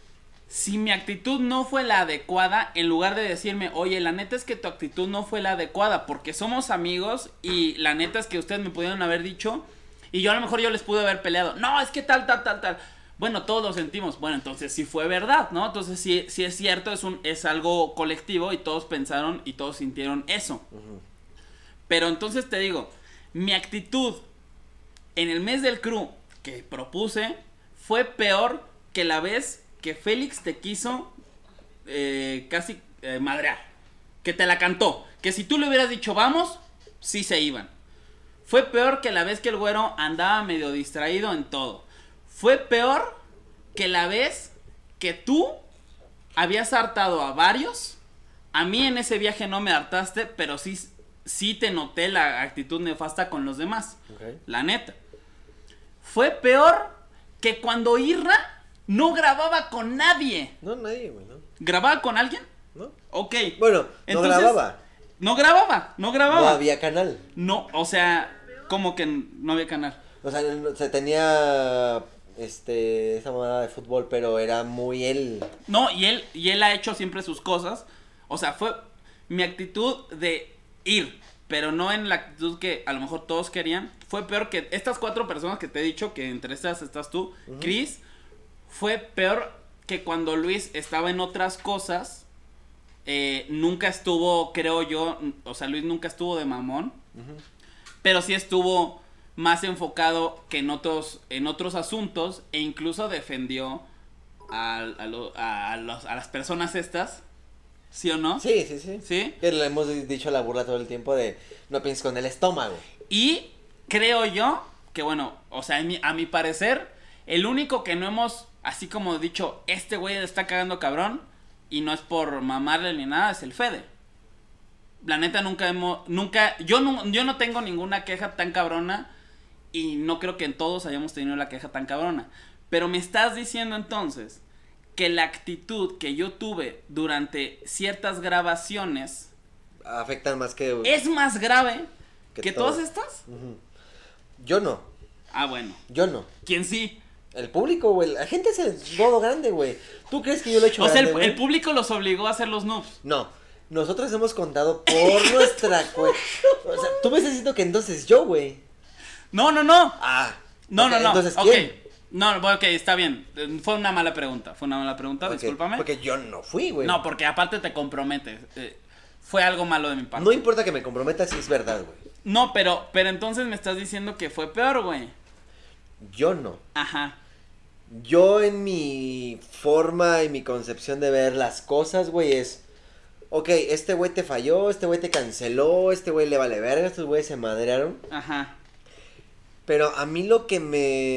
C: si mi actitud no fue la adecuada, en lugar de decirme, oye, la neta es que tu actitud no fue la adecuada, porque somos amigos y la neta es que ustedes me pudieron haber dicho, y yo a lo mejor yo les pude haber peleado, no, es que tal. Bueno, todos lo sentimos. Bueno, entonces sí fue verdad, ¿no? Entonces sí es cierto, es algo colectivo y todos pensaron y todos sintieron eso. Pero entonces te digo, mi actitud en el mes del crew que propuse fue peor que la vez que Félix te quiso casi madrear. Que te la cantó. Que si tú le hubieras dicho vamos, sí se iban. Fue peor que la vez que el güero andaba medio distraído en todo. Fue peor que la vez que tú habías hartado a varios. A mí en ese viaje no me hartaste, pero sí te noté la actitud nefasta con los demás.
B: Ok.
C: La neta. Fue peor que cuando Irra no grababa con nadie.
B: No, nadie, güey, ¿no?
C: ¿Grababa con alguien?
B: ¿No?
C: Ok.
B: Bueno,
C: Entonces,
B: no grababa.
C: No grababa.
B: No había canal.
C: No, o sea, como que no había canal.
B: O sea, se tenía esa manera de fútbol, pero era muy él.
C: No, y él ha hecho siempre sus cosas. O sea, fue mi actitud de ir, pero no en la actitud que a lo mejor todos querían. Fue peor que estas 4 personas que te he dicho, que entre estas estás tú, Chris. Fue peor que cuando Luis estaba en otras cosas. Nunca estuvo, creo yo, o sea, Luis nunca estuvo de mamón. Pero sí estuvo más enfocado que en otros asuntos. E incluso defendió a las personas estas. ¿Sí o no?
B: Sí, sí, sí.
C: ¿Sí?
B: Que le hemos dicho la burla todo el tiempo de no pienses con el estómago.
C: Y creo yo que, bueno, o sea, a mi parecer, el único que no hemos, así como dicho, este güey le está cagando cabrón, y no es por mamarle ni nada, es el Fede. La neta yo no tengo ninguna queja tan cabrona, y no creo que en todos hayamos tenido la queja tan cabrona. Pero me estás diciendo entonces que la actitud que yo tuve durante ciertas grabaciones
B: Afectan más que...
C: es más grave que
B: todo.
C: todas estas.
B: Yo no,
C: Ah, bueno.
B: yo no.
C: ¿Quién sí?
B: El público, güey. La gente es el modo grande, güey. ¿Tú crees que yo lo he hecho
C: O sea,
B: grande,
C: el
B: güey?
C: público los obligó a hacer los noobs.
B: No. Nosotros hemos contado por nuestra cuenta. O sea, tú me estás diciendo que entonces yo, güey.
C: No.
B: Ah.
C: No,
B: ok,
C: no.
B: Entonces,
C: Ok.
B: ¿quién?
C: No, ok, está bien. Fue una mala pregunta.
B: Ok,
C: Discúlpame.
B: Porque yo no fui, güey.
C: No, porque aparte te comprometes. Fue algo malo de mi parte.
B: No importa que me comprometa si es verdad, güey.
C: No, pero entonces me estás diciendo que fue peor, güey.
B: Yo no.
C: Ajá.
B: Yo en mi forma y mi concepción de ver las cosas, güey, es... Ok, este güey te falló, este güey te canceló, este güey le vale verga, estos güeyes se madrearon.
C: Ajá.
B: Pero a mí lo que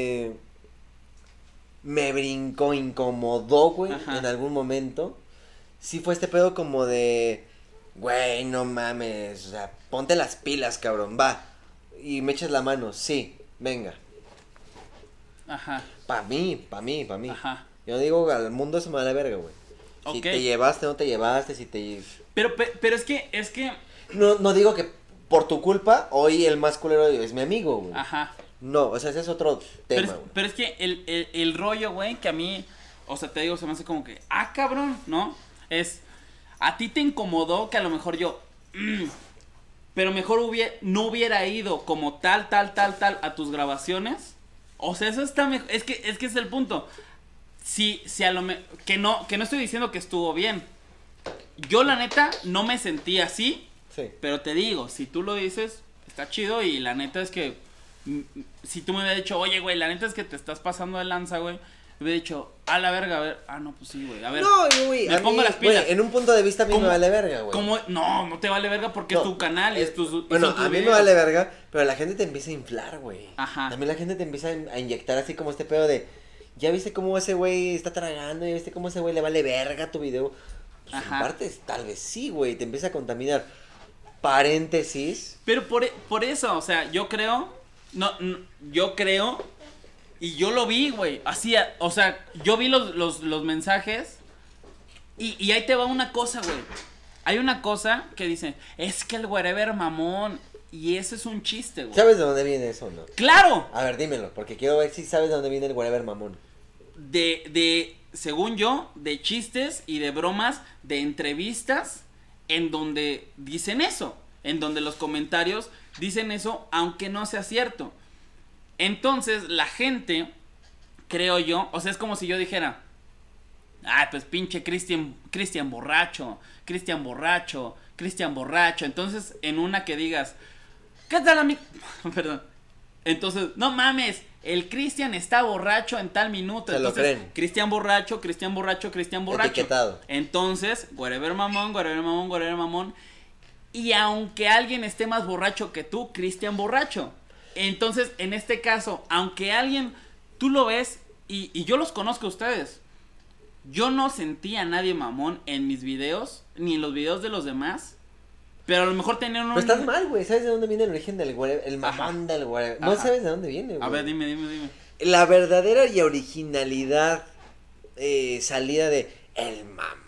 B: me brincó, incomodó, güey,
C: Ajá.
B: en algún momento, sí fue este pedo como de, güey, no mames, o sea, ponte las pilas, cabrón, va, y me echas la mano, sí, venga,
C: Ajá.
B: pa' mí.
C: Ajá.
B: Yo no digo al mundo se me vale verga, güey. Si
C: Ok.
B: te llevaste, no te llevaste, si te...
C: Pero es que,
B: No digo que por tu culpa hoy el más culero es mi amigo, güey.
C: ajá.
B: No, o sea, ese es otro tema, güey.
C: Pero es que el rollo, güey, que a mí, o sea, te digo, se me hace como que, cabrón, ¿no? A ti te incomodó que a lo mejor yo, pero mejor no hubiera ido como tal a tus grabaciones. O sea, eso está mejor, es que es el punto. Si a lo que no estoy diciendo que estuvo bien. Yo la neta no me sentí así,
B: Sí.
C: pero te digo, si tú lo dices, está chido y la neta es que si tú me hubieras dicho, oye, güey, la neta es que te estás pasando de lanza, güey, me hubiera dicho, a la verga, a ver, no, pues sí, güey, a ver.
B: No, güey,
C: me
B: a
C: pongo
B: mí,
C: las pilas.
B: güey, en un punto de vista a mí me
C: ¿Cómo-
B: vale verga, güey.
C: No te vale verga porque
B: No,
C: es tu canal y es tu...
B: Bueno,
C: son tus
B: a mí me
C: videos.
B: vale verga, pero la gente te empieza a inflar, güey.
C: Ajá.
B: También la gente te empieza a inyectar así como este pedo de, ¿ya viste cómo ese güey está tragando? ¿Ya viste cómo ese güey le vale verga tu video? Pues
C: Ajá.
B: en parte tal vez sí, güey, te empieza a contaminar. Paréntesis.
C: Pero por eso, o sea, yo creo, yo creo, y yo lo vi, güey, así, o sea, yo vi los mensajes, y ahí te va una cosa, güey, hay una cosa que dice, es que el wherever mamón, y ese es un chiste, güey.
B: ¿Sabes de dónde viene eso, no?
C: ¡Claro!
B: A ver, dímelo, porque quiero ver si sabes de dónde viene el whatever mamón.
C: Según yo, de chistes y de bromas, de entrevistas, en donde dicen eso, en donde los comentarios dicen eso, aunque no sea cierto. Entonces, la gente, creo yo, o sea, es como si yo dijera, pues pinche Cristian borracho, Cristian borracho. Entonces, en una que digas, ¿qué tal, amigo? Perdón. Entonces, no mames, el Cristian está borracho en tal minuto.
B: Se lo
C: Entonces,
B: creen.
C: Cristian borracho.
B: Etiquetado.
C: Entonces, whatever mamón. Y aunque alguien esté más borracho que tú, Cristian borracho. Entonces, en este caso, aunque alguien, tú lo ves, y yo los conozco a ustedes. Yo no sentí a nadie mamón en mis videos, ni en los videos de los demás. Pero a lo mejor tenían un...
B: Pero estás mal, güey. ¿Sabes de dónde viene el origen del whatever? El mamón del whatever. No
C: Ajá.
B: sabes de dónde viene, güey.
C: A ver, dime.
B: La verdadera y originalidad salida de el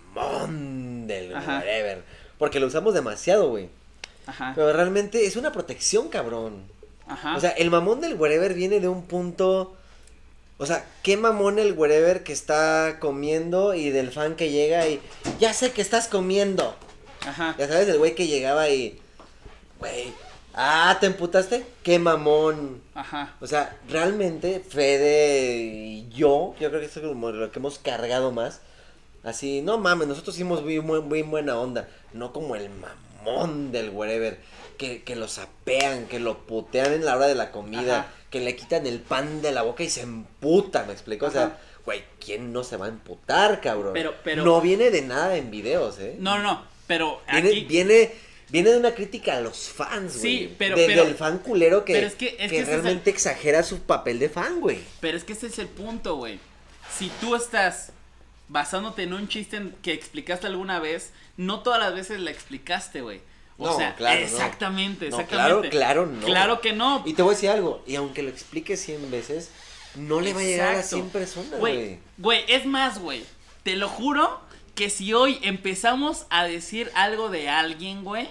B: mamón del
C: Ajá.
B: whatever. Porque lo usamos demasiado, güey.
C: Ajá.
B: Pero realmente es una protección, cabrón.
C: Ajá.
B: O sea, el mamón del wherever viene de un punto... O sea, qué mamón el wherever que está comiendo y del fan que llega y... Ya sé que estás comiendo.
C: Ajá.
B: Ya sabes, el güey que llegaba y... Güey... ¿te emputaste? Qué mamón.
C: Ajá.
B: O sea, realmente Fede y yo creo que eso es como lo que hemos cargado más. Así, no mames, nosotros hicimos muy buena onda. No como el mamón del wherever. Que lo sapean, que lo putean en la hora de la comida.
C: Ajá.
B: Que le quitan el pan de la boca y se emputa, ¿me explico? O
C: Ajá.
B: sea, güey, ¿quién no se va a emputar, cabrón?
C: Pero-
B: No viene de nada en videos, ¿eh?
C: No, pero
B: Viene,
C: aquí...
B: viene de una crítica a los fans, güey.
C: Sí, pero-
B: del fan culero que,
C: pero es que ese es
B: realmente exagera su papel de fan, güey.
C: Pero es que ese es el punto, güey. Si tú estás basándote en un chiste que explicaste alguna vez, no todas las veces la explicaste, güey. O
B: No,
C: sea,
B: claro, no.
C: exactamente,
B: No,
C: exactamente.
B: claro, no.
C: Claro que no.
B: Y te voy a decir algo, y aunque lo expliques 100 veces, no le va a llegar a
C: Exacto.
B: 100 personas, güey.
C: Güey, es más, güey. Te lo juro que si hoy empezamos a decir algo de alguien, güey,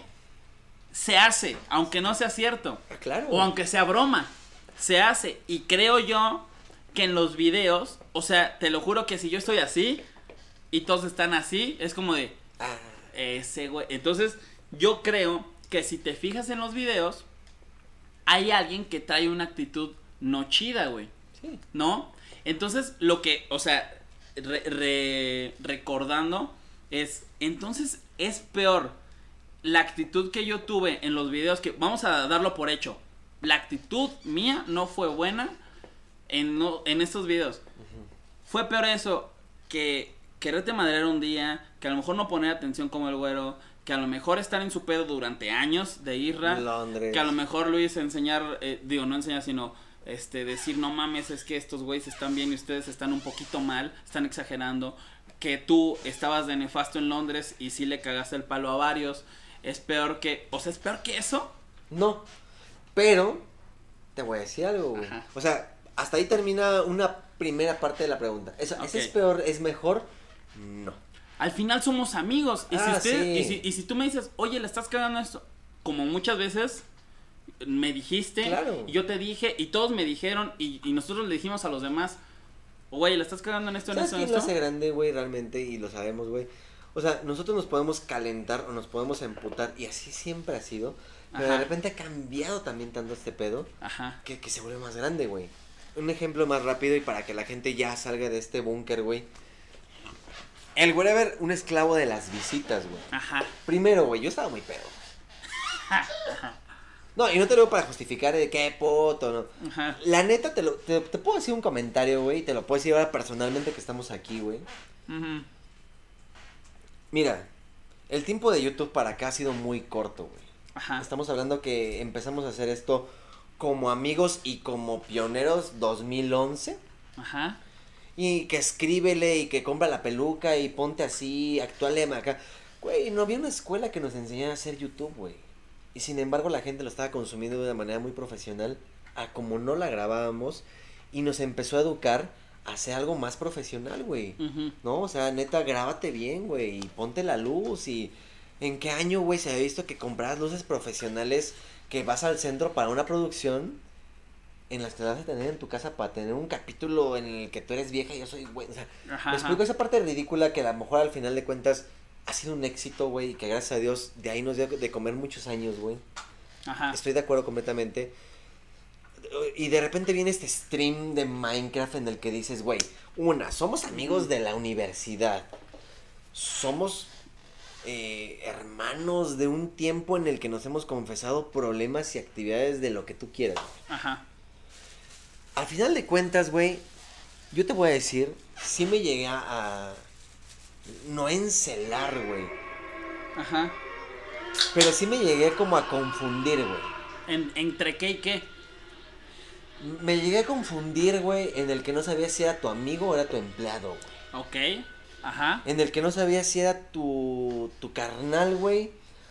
C: se hace, aunque no sea cierto.
B: Claro.
C: O aunque sea broma, se hace. Y creo yo que en los videos, o sea, te lo juro que si yo estoy así y todos están así, es como de,
B: Ah,
C: ese güey. Entonces, yo creo que si te fijas en los videos, hay alguien que trae una actitud no chida, güey.
B: sí.
C: ¿No? Entonces, lo que, o sea, recordando es, entonces es peor la actitud que yo tuve en los videos que, vamos a darlo por hecho, la actitud mía no fue buena en estos videos. Fue peor eso que quererte madrear un día, que a lo mejor no poner atención como el güero, que a lo mejor estar en su pedo durante años de irra,
B: Londres.
C: que a lo mejor Luis enseñar, no enseñar, sino decir, no mames, es que estos güeyes están bien y ustedes están un poquito mal, están exagerando, que tú estabas de nefasto en Londres y sí le cagaste el palo a varios, es peor que, o sea, es peor que eso.
B: No, pero te voy a decir algo, güey.
C: Ajá.
B: O sea, hasta ahí termina una primera parte de la pregunta. ¿Ese
C: Ok.
B: es peor, es mejor? No.
C: Al final somos amigos. Y,
B: Ah,
C: si usted,
B: sí.
C: y si tú me dices, oye, le estás cagando esto, como muchas veces me dijiste,
B: Claro.
C: y yo te dije, y todos me dijeron, y nosotros le dijimos a los demás, oye, le estás cagando en esto, en
B: ¿Sabes
C: esto, en
B: quién lo
C: esto.
B: hace grande, güey, realmente? Y lo sabemos, güey. O sea, nosotros nos podemos calentar o nos podemos emputar, y así siempre ha sido. Pero
C: Ajá.
B: de repente ha cambiado también tanto este pedo
C: Ajá.
B: que se vuelve más grande, güey. Un ejemplo más rápido y para que la gente ya salga de este búnker, güey. El wherever, un esclavo de las visitas, güey.
C: Ajá.
B: Primero, güey, yo estaba muy pedo. No, y no te lo digo para justificar de qué puto, no.
C: Ajá.
B: La neta, te puedo decir un comentario, güey, y te lo puedo decir ahora personalmente que estamos aquí, güey.
C: Ujú.
B: Mira, el tiempo de YouTube para acá ha sido muy corto, güey.
C: Ajá.
B: Estamos hablando que empezamos a hacer esto como amigos y como pioneros 2011.
C: Ajá.
B: Y que escríbele y que compra la peluca y ponte así, actuale acá. Güey, no había una escuela que nos enseñara a hacer YouTube, güey. Y sin embargo la gente lo estaba consumiendo de una manera muy profesional, a como no la grabábamos, y nos empezó a educar a hacer algo más profesional, güey.
C: Ujú.
B: ¿No? O sea, neta, grábate bien, güey, y ponte la luz, y ¿en qué año, güey, se había visto que compras luces profesionales que vas al centro para una producción en las que vas a tener en tu casa para tener un capítulo en el que tú eres vieja y yo soy güey? O sea,
C: Ajá.
B: me explico esa parte ridícula que a lo mejor al final de cuentas ha sido un éxito, güey, y que gracias a Dios de ahí nos dio de comer muchos años, güey.
C: Ajá.
B: Estoy de acuerdo completamente. Y de repente viene este stream de Minecraft en el que dices, güey, somos amigos de la universidad. Somos hermanos de un tiempo en el que nos hemos confesado problemas y actividades de lo que tú quieras.
C: Ajá.
B: Al final de cuentas, güey, yo te voy a decir, sí me llegué a no encelar, güey.
C: Ajá.
B: Pero sí me llegué como a confundir, güey.
C: ¿Entre qué y qué?
B: Me llegué a confundir, güey, en el que no sabía si era tu amigo o era tu empleado, güey.
C: Ok. Ajá.
B: En el que no sabía si era tu carnal, güey,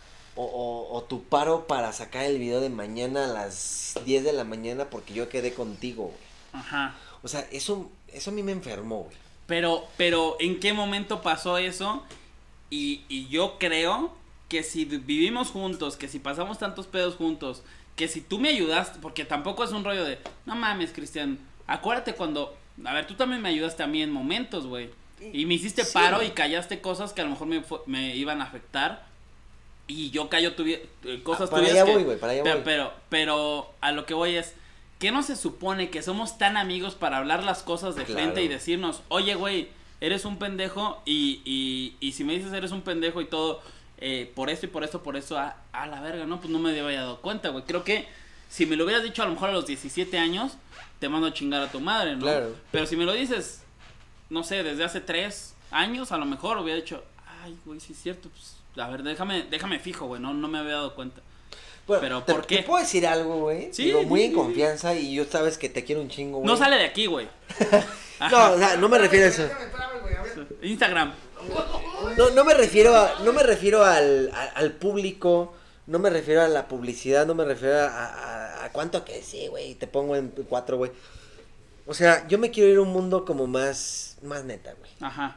B: o tu paro para sacar el video de mañana a las 10 de la mañana porque yo quedé contigo, güey.
C: Ajá.
B: O sea, eso a mí me enfermó, güey.
C: Pero, ¿en qué momento pasó eso? Y yo creo que si vivimos juntos, que si pasamos tantos pedos juntos, que si tú me ayudaste, porque tampoco es un rollo de, no mames, Cristian, acuérdate cuando, a ver, tú también me ayudaste a mí en momentos, güey. Y me hiciste
B: Sí,
C: paro
B: güey.
C: y callaste cosas que a lo mejor me iban a afectar. Y yo callo cosas
B: Para
C: tuyas
B: allá
C: que-
B: voy, güey, para allá voy.
C: pero a lo que voy es, ¿qué no se supone que somos tan amigos para hablar las cosas de
B: Claro.
C: frente y decirnos, oye, güey, eres un pendejo y si me dices eres un pendejo y todo, por esto y por esto, a la verga, ¿no? Pues no me había dado cuenta, güey. Creo que si me lo hubieras dicho a lo mejor a los 17 años, te mando a chingar a tu madre, ¿no?
B: Claro.
C: Pero si me lo dices, no sé, desde hace 3 años, a lo mejor hubiera dicho, ay, güey, sí es cierto, pues, a ver, déjame fijo, güey, no me había dado cuenta.
B: Bueno,
C: Pero,
B: te,
C: ¿por qué?
B: te puedo decir algo, güey.
C: Sí,
B: Digo, muy
C: sí,
B: en
C: sí,
B: confianza y yo sabes que te quiero un chingo, güey.
C: No sale de aquí, güey.
B: No, o sea, no me refiero a eso.
D: Espérame, güey, a ver.
C: Instagram.
B: No me refiero al público, no me refiero a la publicidad, no me refiero a cuánto que sí, güey, te pongo en 4, güey. O sea, yo me quiero ir a un mundo como más neta, güey.
C: Ajá.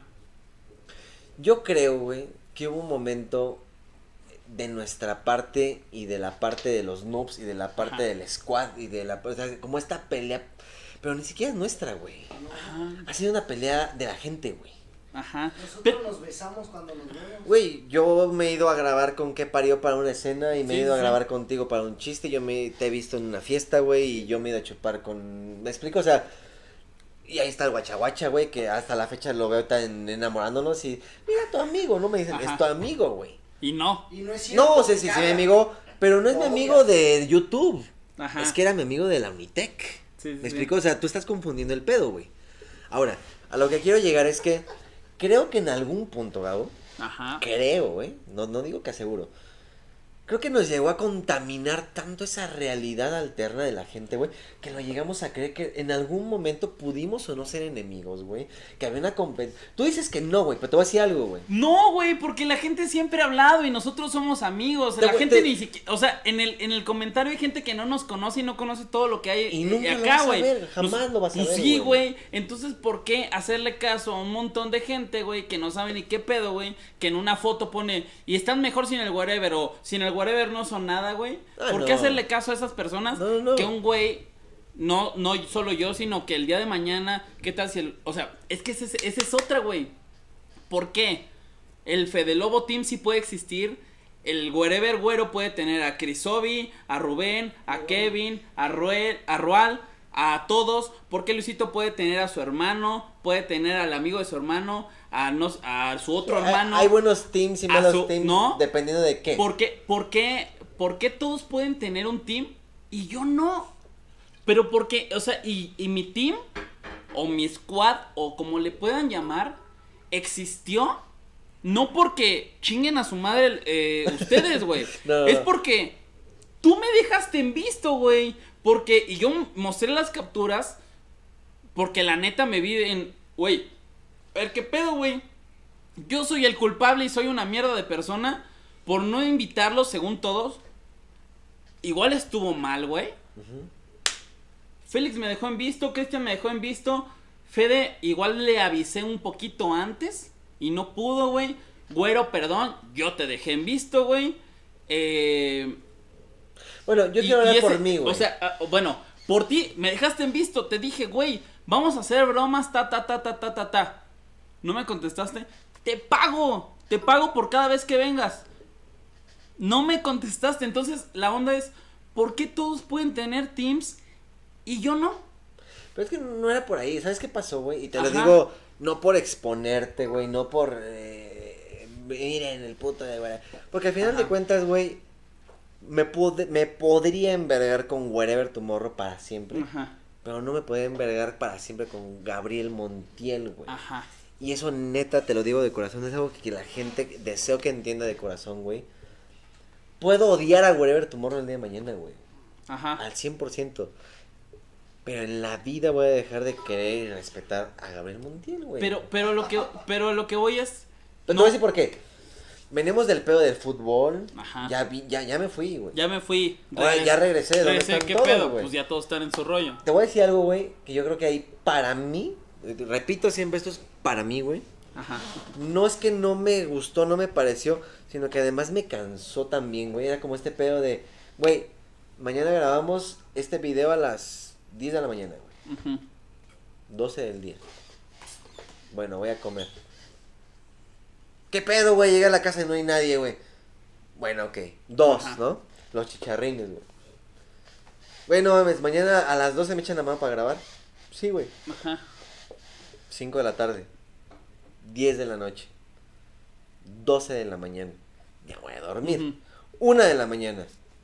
B: Yo creo, güey, que hubo un momento de nuestra parte y de la parte de los noobs y de la parte
C: Ajá.
B: del squad y de la, o sea, como esta pelea, pero ni siquiera es nuestra, güey.
C: Ajá.
B: Ha sido una pelea de la gente, güey.
C: Ajá.
D: Nosotros nos besamos cuando nos vemos.
B: Güey, yo me he ido a grabar con qué parió para una escena y me he
C: Sí,
B: ido a
C: sí.
B: grabar contigo para un chiste. Te he visto en una fiesta, güey, y yo me he ido a chupar con. ¿Me explico? O sea, y ahí está el guachaguacha, güey, que hasta la fecha lo veo tan enamorándonos y. Mira, tu amigo, no me dicen,
C: Ajá.
B: es tu amigo, güey.
C: Y no.
D: Y no es cierto.
B: No, sé si es mi amigo, pero no es mi amigo de YouTube.
C: Ajá.
B: Es que era mi amigo de la Unitec.
C: Sí, sí,
B: ¿Me
C: sí.
B: explico? O sea, tú estás confundiendo el pedo, güey. Ahora, a lo que quiero llegar es que creo que en algún punto, Gabo,
C: Ajá.
B: creo, güey, no digo que aseguro, creo que nos llegó a contaminar tanto esa realidad alterna de la gente, güey, que lo llegamos a creer que en algún momento pudimos o no ser enemigos, güey. Que había una competencia. Tú dices que no, güey, pero te voy a decir algo, güey.
C: No, güey, porque la gente siempre ha hablado y nosotros somos amigos. La gente ni siquiera, o sea, en el comentario hay gente que no nos conoce y no conoce todo lo que hay
B: Y nunca
C: acá,
B: lo vas a
C: güey.
B: ver, jamás lo vas a ver,
C: Sí,
B: güey.
C: güey. Entonces, ¿por qué hacerle caso a un montón de gente, güey, que no sabe ni qué pedo, güey? Que en una foto pone, y están mejor sin el whatever, o sin el whatever no son nada, güey.
B: Ah,
C: ¿Por qué
B: no.
C: hacerle caso a esas personas?
B: No.
C: Que un güey, no solo yo, sino que el día de mañana, ¿qué tal si el, o sea, es que esa es otra, güey. ¿Por qué? El Fede Lobo Team sí puede existir. El Wherever Güero puede tener a Crisobi, a Rubén, a Kevin, a Roal, a todos. Porque Luisito puede tener a su hermano, puede tener al amigo de su hermano, a su otro hermano.
B: Hay buenos teams y
C: a
B: malos
C: su-
B: teams,
C: ¿no?
B: dependiendo de qué.
C: ¿Por qué todos pueden tener un team y yo no? Pero porque, o sea, y mi team, o mi squad, o como le puedan llamar, existió no porque chinguen a su madre ustedes, güey.
B: No.
C: Es porque tú me dejaste en visto, güey. Porque, y yo mostré las capturas, porque la neta me vi en, güey, a ver qué pedo, güey. Yo soy el culpable y soy una mierda de persona por no invitarlos, según todos. Igual estuvo mal, güey. Félix me dejó en visto, Cristian me dejó en visto. Fede, igual le avisé un poquito antes y no pudo, güey. Güero, perdón, yo te dejé en visto, güey.
B: Bueno, yo quiero hablar por mí, güey.
C: O sea, bueno, por ti me dejaste en visto. Te dije, güey, vamos a hacer bromas, ta. ¿No me contestaste? Te pago por cada vez que vengas. No me contestaste. Entonces, la onda es, ¿por qué todos pueden tener teams y yo no?
B: Pero es que no era por ahí, ¿sabes qué pasó, güey? Y te lo
C: Ajá.
B: digo, no por exponerte, güey, no por... miren el puto de güey. Porque al final
C: Ajá.
B: de cuentas, güey, me podría envergar con Wherever Tomorrow para siempre.
C: Ajá,
B: Pero no me podría envergar para siempre con Gabriel Montiel, güey.
C: ajá.
B: Y eso neta, te lo digo de corazón, es algo que la gente deseo que entienda de corazón, güey. Puedo odiar a Wherever Tomorrow el día de mañana, güey.
C: Ajá.
B: Al 100%. Pero en la vida voy a dejar de querer y respetar a Gabriel Montiel, güey.
C: Pero lo que voy es.
B: Pero te voy a decir por qué. Venimos del pedo del fútbol.
C: Ajá.
B: Ya me fui, güey.
C: Ya me fui.
B: Ahora ya regresé, ¿dónde están
C: ¿Qué
B: todos,
C: pedo?
B: güey?
C: Pues ya todos están en su rollo.
B: Te voy a decir algo, güey, que yo creo que ahí para mí, repito siempre, esto es para mí, güey.
C: Ajá.
B: No es que no me gustó, no me pareció, sino que además me cansó también, güey. Era como este pedo de, güey, mañana grabamos este video a las 10 de la mañana, güey.
C: Ujú.
B: 12 del día. Bueno, voy a comer. ¿Qué pedo, güey? Llegué a la casa y no hay nadie, güey. Bueno, ok. 2,
C: Ajá.
B: ¿no? Los chicharrines, güey. Güey, no mames, mañana a las 12 me echan la mano para grabar. Sí, güey.
C: Ajá.
B: 5 de la tarde. 10 de la noche. 12 de la mañana. Ya voy a dormir.
C: Ujú.
B: 1 de la mañana.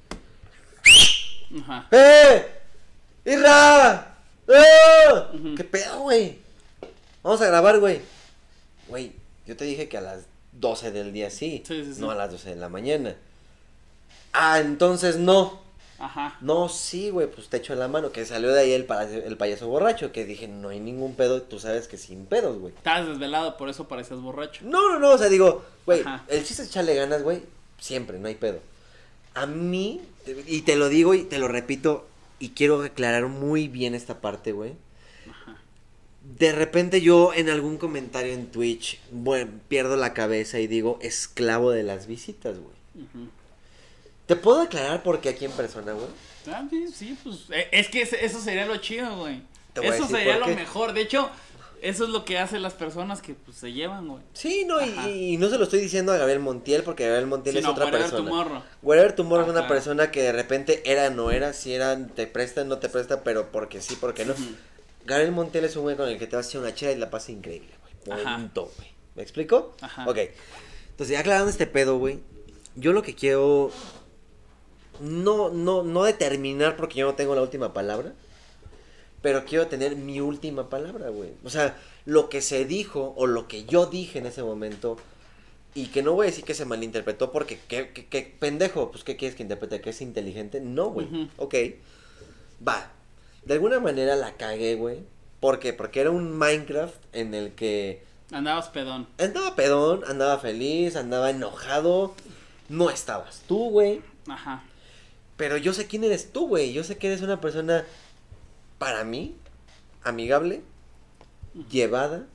C: Ajá.
B: ¡Eh! ¡Irra! ¡Eh!
C: Ujú.
B: ¿Qué pedo, güey? Vamos a grabar, güey. Güey, yo te dije que a las 12 del día sí,
C: Sí, sí, sí.
B: no a las 12 de la mañana. Ah, entonces no.
C: Ajá.
B: No, sí, güey, pues te echo la mano. Que salió de ahí el payaso borracho. Que dije, no hay ningún pedo. Tú sabes que sin pedos, güey.
C: Estabas desvelado, por eso parecías borracho.
B: No, o sea, digo, güey,
C: Ajá.
B: el chiste es echarle ganas, güey, siempre, no hay pedo. A mí, y te lo digo y te lo repito, y quiero aclarar muy bien esta parte, güey.
C: Ajá.
B: De repente yo en algún comentario en Twitch, bueno, pierdo la cabeza y digo, esclavo de las visitas, güey.
C: Ujú.
B: ¿Te puedo aclarar por qué aquí en persona, güey?
C: Ah, sí, pues. Es que eso sería lo chido, güey.
B: Te voy a
C: Eso
B: decir
C: sería
B: por
C: lo
B: qué.
C: mejor. De hecho, eso es lo que hacen las personas que pues, se llevan, güey.
B: Sí, no,
C: Ajá.
B: y no se lo estoy diciendo a Gabriel Montiel, porque Gabriel Montiel
C: Sí,
B: es
C: no,
B: otra
C: Wherever
B: persona.
C: Tomorrow.
B: Wherever Tomorrow es
C: Ah,
B: una
C: claro.
B: persona que de repente era, no era, si era, te presta, no te presta, pero porque sí, porque no.
C: Ujú.
B: Gabriel Montiel es un güey con el que te vas a echar una chela y la pasa increíble, güey.
C: Ajá.
B: Punto, güey. ¿Me explico?
C: Ajá.
B: Ok. Entonces, ya aclarando este pedo, güey, yo lo que quiero no determinar porque yo no tengo la última palabra, pero quiero tener mi última palabra, güey. O sea, lo que se dijo o lo que yo dije en ese momento Y que no voy a decir que se malinterpretó porque qué pendejo, pues ¿qué quieres que interprete? ¿Que es inteligente? No, güey.
C: Ujú.
B: Ok. Va. De alguna manera la cagué, güey. ¿Por qué? Porque era un Minecraft en el que
C: Andabas pedón.
B: andaba pedón, andaba feliz, andaba enojado. No estabas tú, güey.
C: Ajá.
B: Pero yo sé quién eres tú, güey. Yo sé que eres una persona, para mí, amigable, llevada,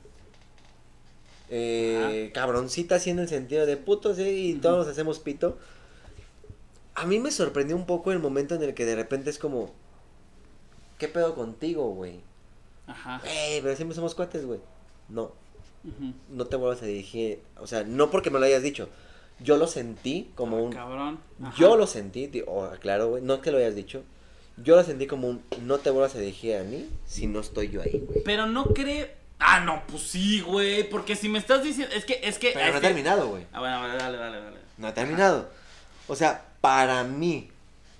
B: cabroncita, así en el sentido de puto, sí, y todos nos hacemos pito. A mí me sorprendió un poco el momento en el que de repente es como, ¿qué pedo contigo, güey?
C: Ajá.
B: Pero siempre somos cuates, güey. No,
C: Ujú.
B: no te vuelvas a dirigir, o sea, no porque me lo hayas dicho. Yo lo sentí como un...
C: Cabrón. Ajá.
B: Yo lo sentí, aclaro, güey, no que lo hayas dicho. Yo lo sentí como un, no te vuelvas a dirigir a mí si no estoy yo ahí, güey.
C: Pero no cree... Ah, no, pues sí, güey. Porque si me estás diciendo... Es que...
B: Pero no he terminado, güey.
C: Ah, bueno, dale.
B: No he terminado. O sea, para mí,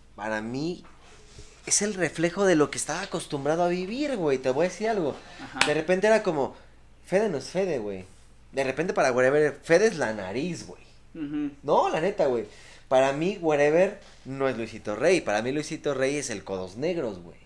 B: es el reflejo de lo que estaba acostumbrado a vivir, güey. Te voy a decir algo.
C: Ajá.
B: De repente era como, Fede no es Fede, güey. De repente para whatever, Fede es la nariz, güey.
C: Ujú.
B: No, la neta, güey. Para mí, whatever, no es Luisito Rey. Para mí, Luisito Rey es el Codos Negros, güey.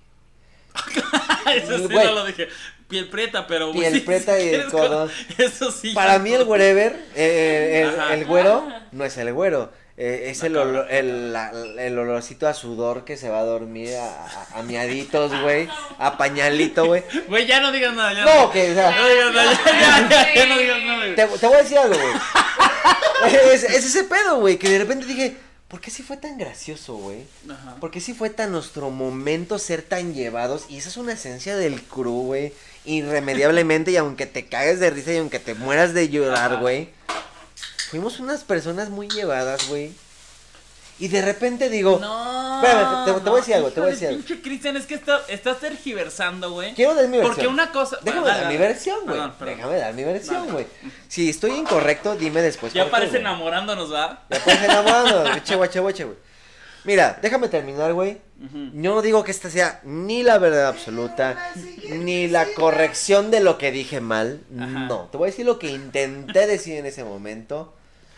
C: Eso sí
B: Güey.
C: no lo dije. Piel preta, pero... güey,
B: Piel
C: sí,
B: preta
C: sí
B: y
C: quieres
B: codos.
C: Eso sí.
B: Para mí, el whatever,
C: Ajá.
B: el güero, no es el güero. Es
C: La
B: el,
C: cabra.
B: el olorcito a sudor que se va a dormir a miaditos, güey. A pañalito, güey.
C: Güey, ya no digas nada. Ya
B: No, que, o sea,
C: No digas nada. Ya no digas nada, güey.
B: te voy a decir algo, güey. Es ese pedo, güey, que de repente dije, ¿por qué sí fue tan gracioso, güey?
C: Ajá.
B: ¿Por qué sí fue tan nuestro momento ser tan llevados? Y esa es una esencia del crew, güey. Irremediablemente, y aunque te cagues de risa y aunque te mueras de llorar,
C: Ajá.
B: güey. Fuimos unas personas muy llevadas, güey. Y de repente digo,
C: No.
B: espérame, te voy a decir algo, te voy a
C: híjole,
B: decir algo.
C: Pinche Cristian, es que estás tergiversando, güey.
B: Quiero dar mi versión.
C: Porque una cosa...
B: Déjame
C: Dale,
B: dar mi
C: dale.
B: versión, güey.
C: Perdón.
B: Déjame dar mi versión,
C: Dale.
B: güey. Si estoy incorrecto, dime después.
C: Ya
B: por qué,
C: parece
B: güey.
C: enamorándonos, ¿va?
B: Ya parece enamorando, che, güey. Mira, déjame terminar, güey.
C: Ujú.
B: Yo no digo que esta sea ni la verdad absoluta, ni la corrección de lo que dije mal.
C: Ajá.
B: No, te voy a decir lo que intenté decir en ese momento.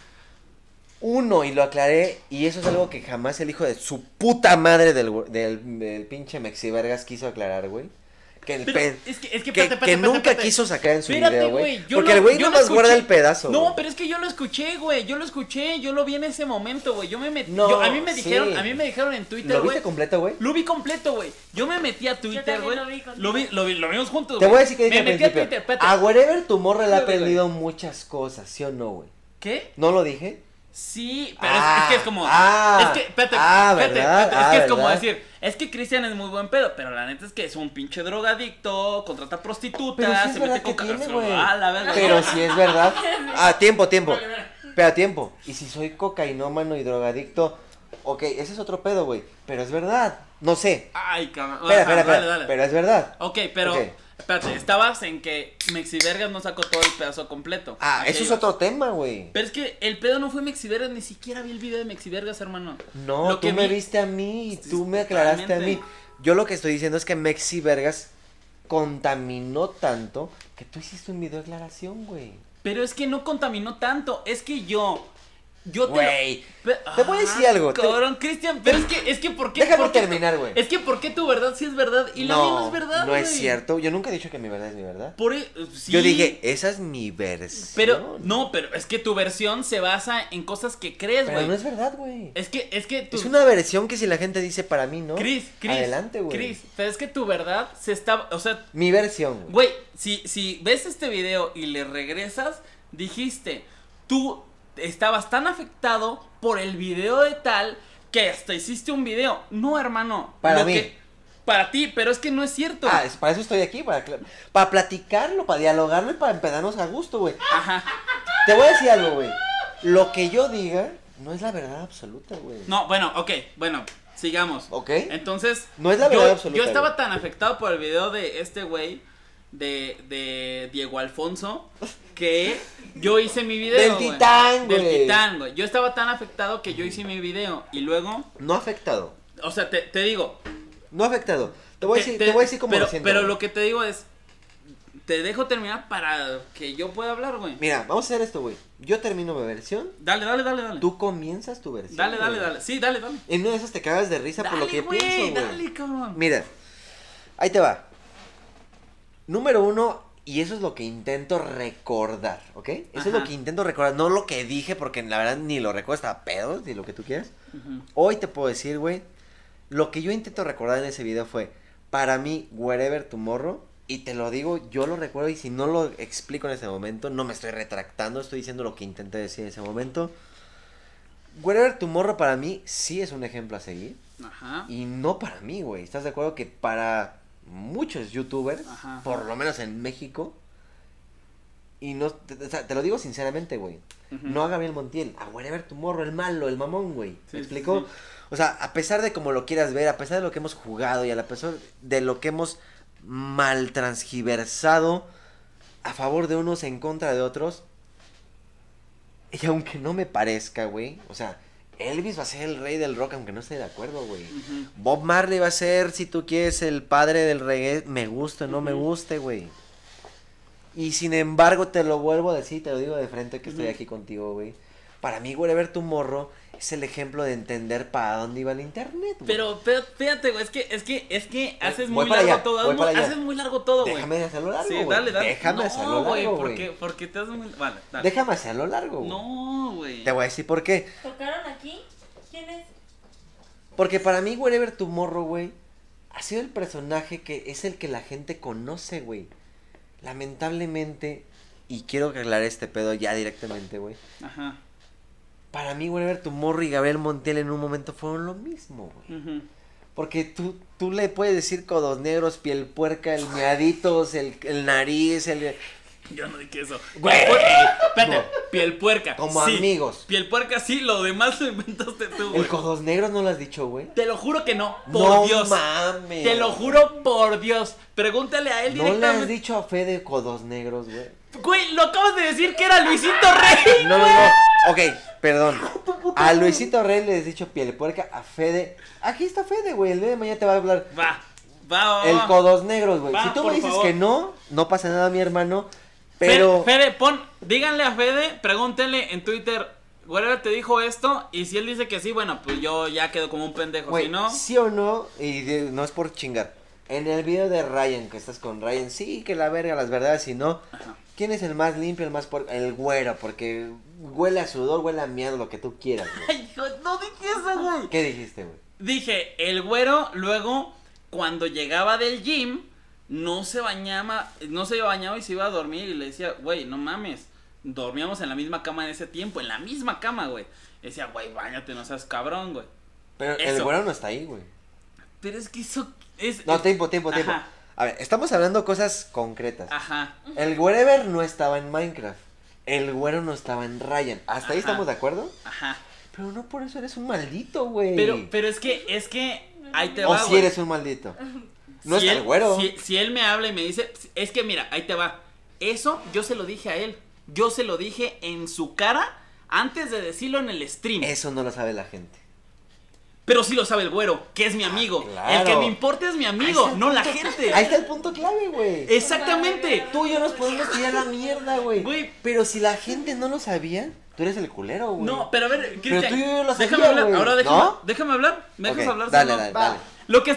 B: Uno, y lo aclaré, y eso es algo que jamás el hijo de su puta madre del pinche Mexivergas quiso aclarar, güey. Que el
C: Pero
B: pe-
C: es que
B: que nunca quiso sacar en su
C: Espérate,
B: video, güey.
C: yo
B: Porque
C: lo-
B: el güey
C: yo lo
B: nomás guarda
C: escuché.
B: el pedazo.
C: No,
B: güey.
C: pero es que yo lo escuché, güey. Yo lo vi en ese momento, güey. Yo me metí.
B: No,
C: a mí me
B: sí.
C: dijeron en Twitter,
B: ¿Lo
C: güey.
B: viste completo, güey?
C: Lo vi completo, güey. Yo me metí a Twitter,
E: también
C: güey.
E: lo vi contigo.
C: Lo vimos juntos,
B: Te
C: güey.
B: voy a decir que dije
C: Me
B: al
C: metí a
B: principio.
C: Twitter, espérate.
B: A wherever tu morra le ha
C: Espérate,
B: aprendido muchas cosas, ¿sí o no, güey?
C: ¿Qué?
B: ¿No lo dije?
C: Sí, pero
B: Ah,
C: es que es como.
B: ah,
C: es que, espérate,
B: ah,
C: espérate,
B: ¿verdad?
C: espérate, es
B: Ah,
C: que es como
B: ¿verdad?
C: decir, es que Cristian es muy buen pedo, pero la neta es que es un pinche drogadicto, contrata prostitutas,
B: Pero sí es
C: se
B: verdad
C: mete
B: que
C: con
B: tiene, güey.
C: Ah, la verga.
B: Pero sí es verdad. Ah, tiempo. Espera, tiempo. Y si soy cocainómano y drogadicto, ok, ese es otro pedo, güey. Pero es verdad. No sé.
C: Ay, cabrón.
B: Espera.
C: Dale.
B: Pero es verdad.
C: Ok, pero,
B: Ok.
C: espérate, estabas en que Mexivergas no sacó todo el pedazo completo.
B: Ah,
C: ¿A qué
B: eso es
C: ibas?
B: otro tema, güey.
C: Pero es que el pedo no fue Mexivergas, ni siquiera vi el video de Mexivergas, hermano.
B: No,
C: Lo
B: tú
C: que
B: me
C: vi-
B: viste a mí y
C: Sí,
B: tú me aclaraste a mí.
C: totalmente.
B: Yo lo que estoy diciendo es que Mexi Vergas contaminó tanto que tú hiciste un video de aclaración, güey.
C: Pero es que no contaminó tanto, es que yo te lo-
B: Güey,
C: Pe-
B: te voy a decir algo, te-
C: Cabrón, Cristian, pero es que ¿por qué?
B: Déjame
C: por qué
B: terminar, güey.
C: Es que ¿por qué tu verdad sí es verdad y la mía no es verdad,
B: no es
C: güey?
B: cierto. Yo nunca he dicho que mi verdad es mi verdad.
C: Sí,
B: Yo dije, esa es mi versión.
C: pero no, pero es que tu versión se basa en cosas que crees,
B: Pero
C: güey.
B: no es verdad, güey.
C: Es que tu
B: Es una versión que si la gente dice para mí, ¿no?
C: Cris,
B: Adelante, güey.
C: Cris, pero es que tu verdad se está, o sea,
B: Mi versión, güey.
C: güey, si ves este video y le regresas, dijiste, tú estabas tan afectado por el video de tal que hasta hiciste un video. No, hermano.
B: Para mí.
C: Para ti, pero es que no es cierto.
B: Para eso estoy aquí, para platicarlo, para dialogarlo y para empedarnos a gusto, güey.
C: Ajá.
B: Te voy a decir algo, güey. Lo que yo diga no es la verdad absoluta, güey.
C: No, bueno, ok, bueno, sigamos.
B: ¿Ok?
C: Entonces,
B: No es la verdad absoluta,
C: yo estaba
B: güey.
C: tan afectado por el video de este güey, de Diego Alfonso, que yo hice mi video.
B: Del
C: güey.
B: Titán,
C: Del
B: güey.
C: Titán, güey. Yo estaba tan afectado que yo hice mi video. Y luego,
B: No afectado.
C: o sea, te digo.
B: No afectado. Te voy a decir cómo
C: pero,
B: lo siento.
C: pero
B: güey.
C: lo que te digo es, te dejo terminar para que yo pueda hablar, güey.
B: Mira, vamos a hacer esto, güey. Yo termino mi versión,
C: Dale.
B: tú comienzas tu versión.
C: Dale.
B: güey.
C: Sí, dale.
B: En una de esas te cagas de risa por lo que
C: güey,
B: pienso, güey.
C: dale, cabrón.
B: Mira, ahí te va. Número 1, y eso es lo que intento recordar, ¿ok? Eso es lo
C: Ajá.
B: que intento recordar, no lo que dije, porque la verdad ni lo recuerdo, estaba pedo, ni lo que tú quieras.
C: Ujú.
B: Hoy te puedo decir, güey, lo que yo intento recordar en ese video fue, para mí, Wherever Tomorrow, y te lo digo, yo lo recuerdo, y si no lo explico en ese momento, no me estoy retractando, estoy diciendo lo que intenté decir en ese momento. Wherever Tomorrow para mí sí es un ejemplo a seguir,
C: Ajá.
B: y no para mí, güey. ¿Estás de acuerdo que para muchos youtubers,
C: Ajá.
B: por lo menos en México, y no, o sea, te lo digo sinceramente, güey,
C: Ujú.
B: no a Gabriel Montiel, a Wherever Tomorrow, el malo, el mamón, güey.
C: Sí,
B: ¿Me
C: sí,
B: explico?
C: sí.
B: O sea, a pesar de como lo quieras ver, a pesar de lo que hemos jugado y a pesar de lo que hemos mal transgiversado a favor de unos en contra de otros, y aunque no me parezca, güey, o sea, Elvis va a ser el rey del rock aunque no esté de acuerdo, güey.
C: Ujú.
B: Bob Marley va a ser, si tú quieres, el padre del reggae, me guste o no me
C: Ujú.
B: guste, güey. Y sin embargo, te lo vuelvo a decir, te lo digo de frente que estoy
C: Ujú.
B: aquí contigo, güey. Para mí, Wherever Tomorrow es el ejemplo de entender para dónde iba el internet, güey.
C: Pero fíjate, güey, es que haces
B: Voy
C: muy
B: para
C: largo
B: allá,
C: todo,
B: voy para allá.
C: haces muy largo todo, güey.
B: Déjame hacerlo largo,
C: Sí,
B: güey.
C: dale.
B: Déjame
C: No,
B: hacerlo largo, güey.
C: porque te haces muy... Vale, dale.
B: Déjame hacerlo largo, güey.
C: No, güey.
B: Te voy a decir por qué.
E: ¿Tocaron aquí? ¿Quién es?
B: Porque para mí, Wherever Tomorrow, güey, ha sido el personaje que es el que la gente conoce, güey. Lamentablemente, y quiero que aclare este pedo ya directamente, güey.
C: Ajá.
B: Para mí, Wherever Tomorrow y Gabriel Montiel en un momento fueron lo mismo, güey.
C: Ujú.
B: Porque tú le puedes decir codos negros, piel puerca, el miaditos, el nariz, el...
C: Yo no dije eso.
B: Güey.
C: Espérate,
B: No.
C: piel puerca.
B: Como
C: sí.
B: amigos.
C: Piel puerca, sí, lo demás lo inventaste tú, güey.
B: ¿El codos negros no lo has dicho, güey?
C: Te lo juro que no, por
B: No
C: Dios.
B: mames.
C: Te lo juro por Dios. Pregúntale a él
B: ¿No le has
C: directamente.
B: dicho a Fede codos negros, güey?
C: Güey, lo acabas de decir que era Luisito Rey.
B: No. Ok, perdón. A Luisito Rey le has dicho piel puerca, a Fede... Aquí está Fede, güey, el día de mañana te va a hablar.
C: Va.
B: El codos negros, güey.
C: Va,
B: Si tú
C: por
B: me dices
C: favor.
B: que no pasa nada, mi hermano. Pero...
C: Fede, díganle a Fede, pregúntenle en Twitter, Wherever te dijo esto, y si él dice que sí, bueno, pues yo ya quedo como un pendejo,
B: Güey,
C: si no...
B: sí o no, no es por chingar. En el video de Ryan, que estás con Ryan, sí, que la verga, las verdades, si no.
C: Ajá.
B: ¿Quién es el más limpio, el más puerco? El güero, porque huele a sudor, huele a miedo, lo que tú quieras, güey.
C: Ay, hijo, no dije eso, güey.
B: ¿Qué dijiste, güey?
C: Dije, el güero luego, cuando llegaba del gym, no se bañaba y se iba a dormir y le decía, güey, no mames, dormíamos en la misma cama en ese tiempo, en la misma cama, güey. Decía, güey, báñate, no seas cabrón, güey.
B: Pero el
C: Eso.
B: güero no está ahí, güey.
C: Pero es que eso es...
B: No, tiempo.
C: Ajá.
B: A ver, estamos hablando cosas concretas.
C: Ajá.
B: El Wherever no estaba en Minecraft. El güero no estaba en Ryan. ¿Hasta ahí
C: Ajá.
B: estamos de acuerdo?
C: Ajá.
B: Pero no por eso eres un maldito, güey.
C: Pero es que ahí te
B: O
C: va,
B: si
C: güey.
B: eres un maldito. No
C: Si
B: está
C: él-
B: el güero.
C: Si él me habla y me dice, es que mira, ahí te va. Eso yo se lo dije a él. Yo se lo dije en su cara antes de decirlo en el stream.
B: Eso no lo sabe la gente.
C: Pero sí lo sabe el güero, que es mi amigo.
B: claro.
C: El que me importa es mi
B: Ahí
C: amigo,
B: está el
C: no la
B: punto-
C: gente.
B: Ahí está el punto clave, güey.
C: Exactamente.
B: Tú y yo nos podemos tirar la mierda, güey.
C: Güey.
B: Pero si la gente no lo sabía, tú eres el culero, güey.
C: No, pero a ver, Cristian,
B: tú y yo lo
C: déjame
B: sabía,
C: hablar.
B: güey.
C: Ahora
B: ¿No?
C: déjame hablar. ¿Me dejas
B: Ok,
C: hablar?
B: dale,
C: solo?
B: dale,
D: Va.
B: dale.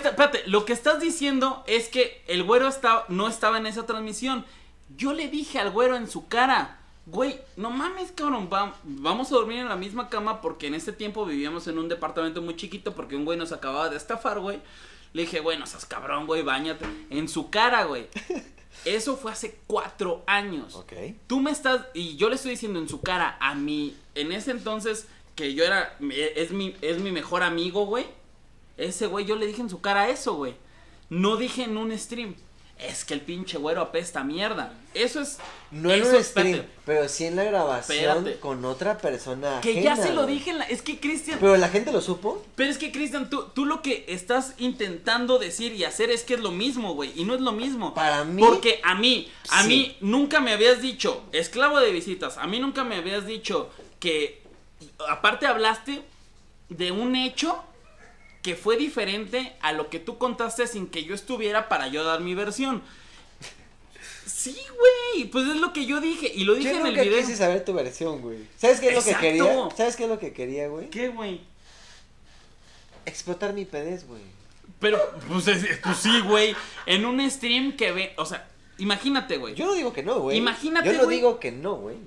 C: Lo que estás diciendo es que el güero no estaba en esa transmisión. Yo le dije al güero en su cara, güey, no mames, cabrón, vamos a dormir en la misma cama porque en ese tiempo vivíamos en un departamento muy chiquito porque un güey nos acababa de estafar, güey. Le dije, güey, no seas cabrón, güey, báñate. En su cara, güey. Eso fue hace 4 años.
B: Ok.
C: Tú me estás, y yo le estoy diciendo en su cara a mí, en ese entonces, que yo era, es mi mejor amigo, güey. Ese güey, yo le dije en su cara eso, güey. No dije en un stream. Es que el pinche güero apesta a mierda. Eso es.
B: No en
C: eso,
B: un stream,
C: espérate,
B: pero sí en la grabación
C: Espérate.
B: con otra persona
C: que ya
B: ajena,
C: se lo
B: güey.
C: dije en la. Es que Cristian.
B: Pero la gente lo supo.
C: Pero es que Cristian, tú lo que estás intentando decir y hacer es que es lo mismo, güey. Y no es lo mismo.
B: Para mí.
C: Porque a mí
B: Sí.
C: nunca me habías dicho, esclavo de visitas, a mí nunca me habías dicho que, aparte hablaste de un hecho que fue diferente a lo que tú contaste sin que yo estuviera para yo dar mi versión. Sí, güey, pues es lo que yo dije. Y lo dije
B: Yo
C: en el
B: nunca
C: video.
B: quise saber tu versión, güey. ¿Sabes qué es lo que
C: Exacto.
B: quería? ¿Sabes qué es lo que quería, güey?
C: ¿Qué, güey?
B: Explotar mi pedez, güey.
C: Pero, pues sí, güey. En un stream que ve. O sea, imagínate, güey.
B: Yo no digo que no, güey.
C: Imagínate,
B: Yo no
C: güey.
B: digo que no, güey.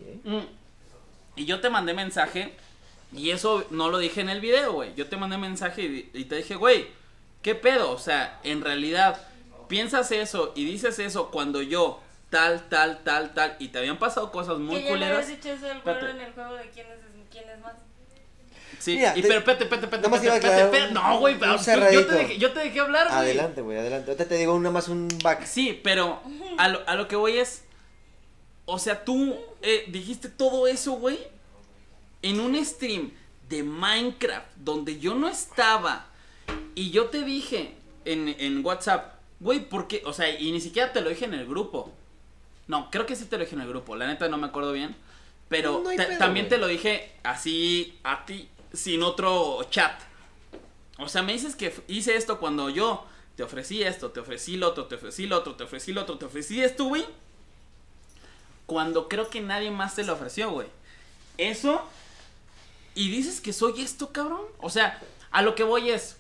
C: Y yo te mandé mensaje. Y eso no lo dije en el video, güey. Yo te mandé mensaje y te dije, güey, ¿qué pedo? O sea, en realidad, piensas eso y dices eso cuando yo, tal. Y te habían pasado cosas muy
E: Que ya le
C: culeras.
E: habías dicho eso del
C: Espérate.
E: cuadro en el juego de quién es más.
C: Sí,
B: Mira,
C: y pero espérate,
B: nomás iba a aclarar un-
C: no, güey,
B: un
C: pero
B: cerradito.
C: yo te dejé hablar, güey.
B: Adelante, güey, adelante. Ahorita te digo nada más un back.
C: Sí, pero a lo que voy es, o sea, tú dijiste todo eso, güey, en un stream de Minecraft donde yo no estaba y yo te dije en WhatsApp, güey, ¿por qué? O sea, y ni siquiera te lo dije en el grupo. No, creo que sí te lo dije en el grupo, la neta no me acuerdo bien, pero
B: No hay pedo,
C: también
B: güey.
C: te lo dije así a ti, sin otro chat. O sea, me dices que hice esto cuando yo te ofrecí esto, te ofrecí lo otro, te ofrecí lo otro, te ofrecí lo otro, te ofrecí esto, güey. Cuando creo que nadie más te lo ofreció, güey. Eso. Y dices que soy esto, cabrón. O sea, a lo que voy es.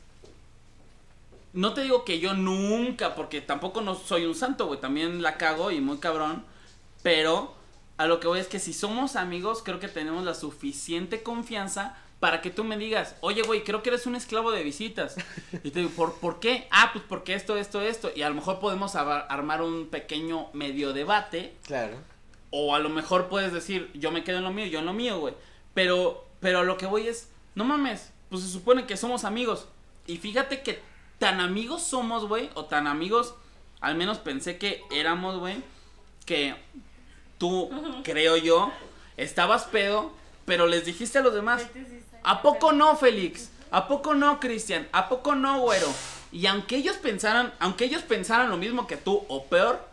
C: No te digo que yo nunca, porque tampoco no soy un santo, güey. También la cago y muy cabrón. Pero a lo que voy es que si somos amigos, creo que tenemos la suficiente confianza para que tú me digas, oye, güey, creo que eres un esclavo de visitas. Y te digo, ¿por qué? Ah, pues porque esto. Y a lo mejor podemos armar un pequeño medio debate.
B: Claro.
C: O a lo mejor puedes decir, yo me quedo en lo mío, yo en lo mío, güey. Pero a lo que voy es, no mames, pues se supone que somos amigos. Y fíjate que tan amigos somos, güey, o tan amigos, al menos pensé que éramos, güey, que tú, creo yo, estabas pedo, pero les dijiste a los demás, ¿a poco no, Félix? ¿A poco no, Cristian? ¿A poco no, güero? Y aunque ellos pensaran lo mismo que tú, o peor,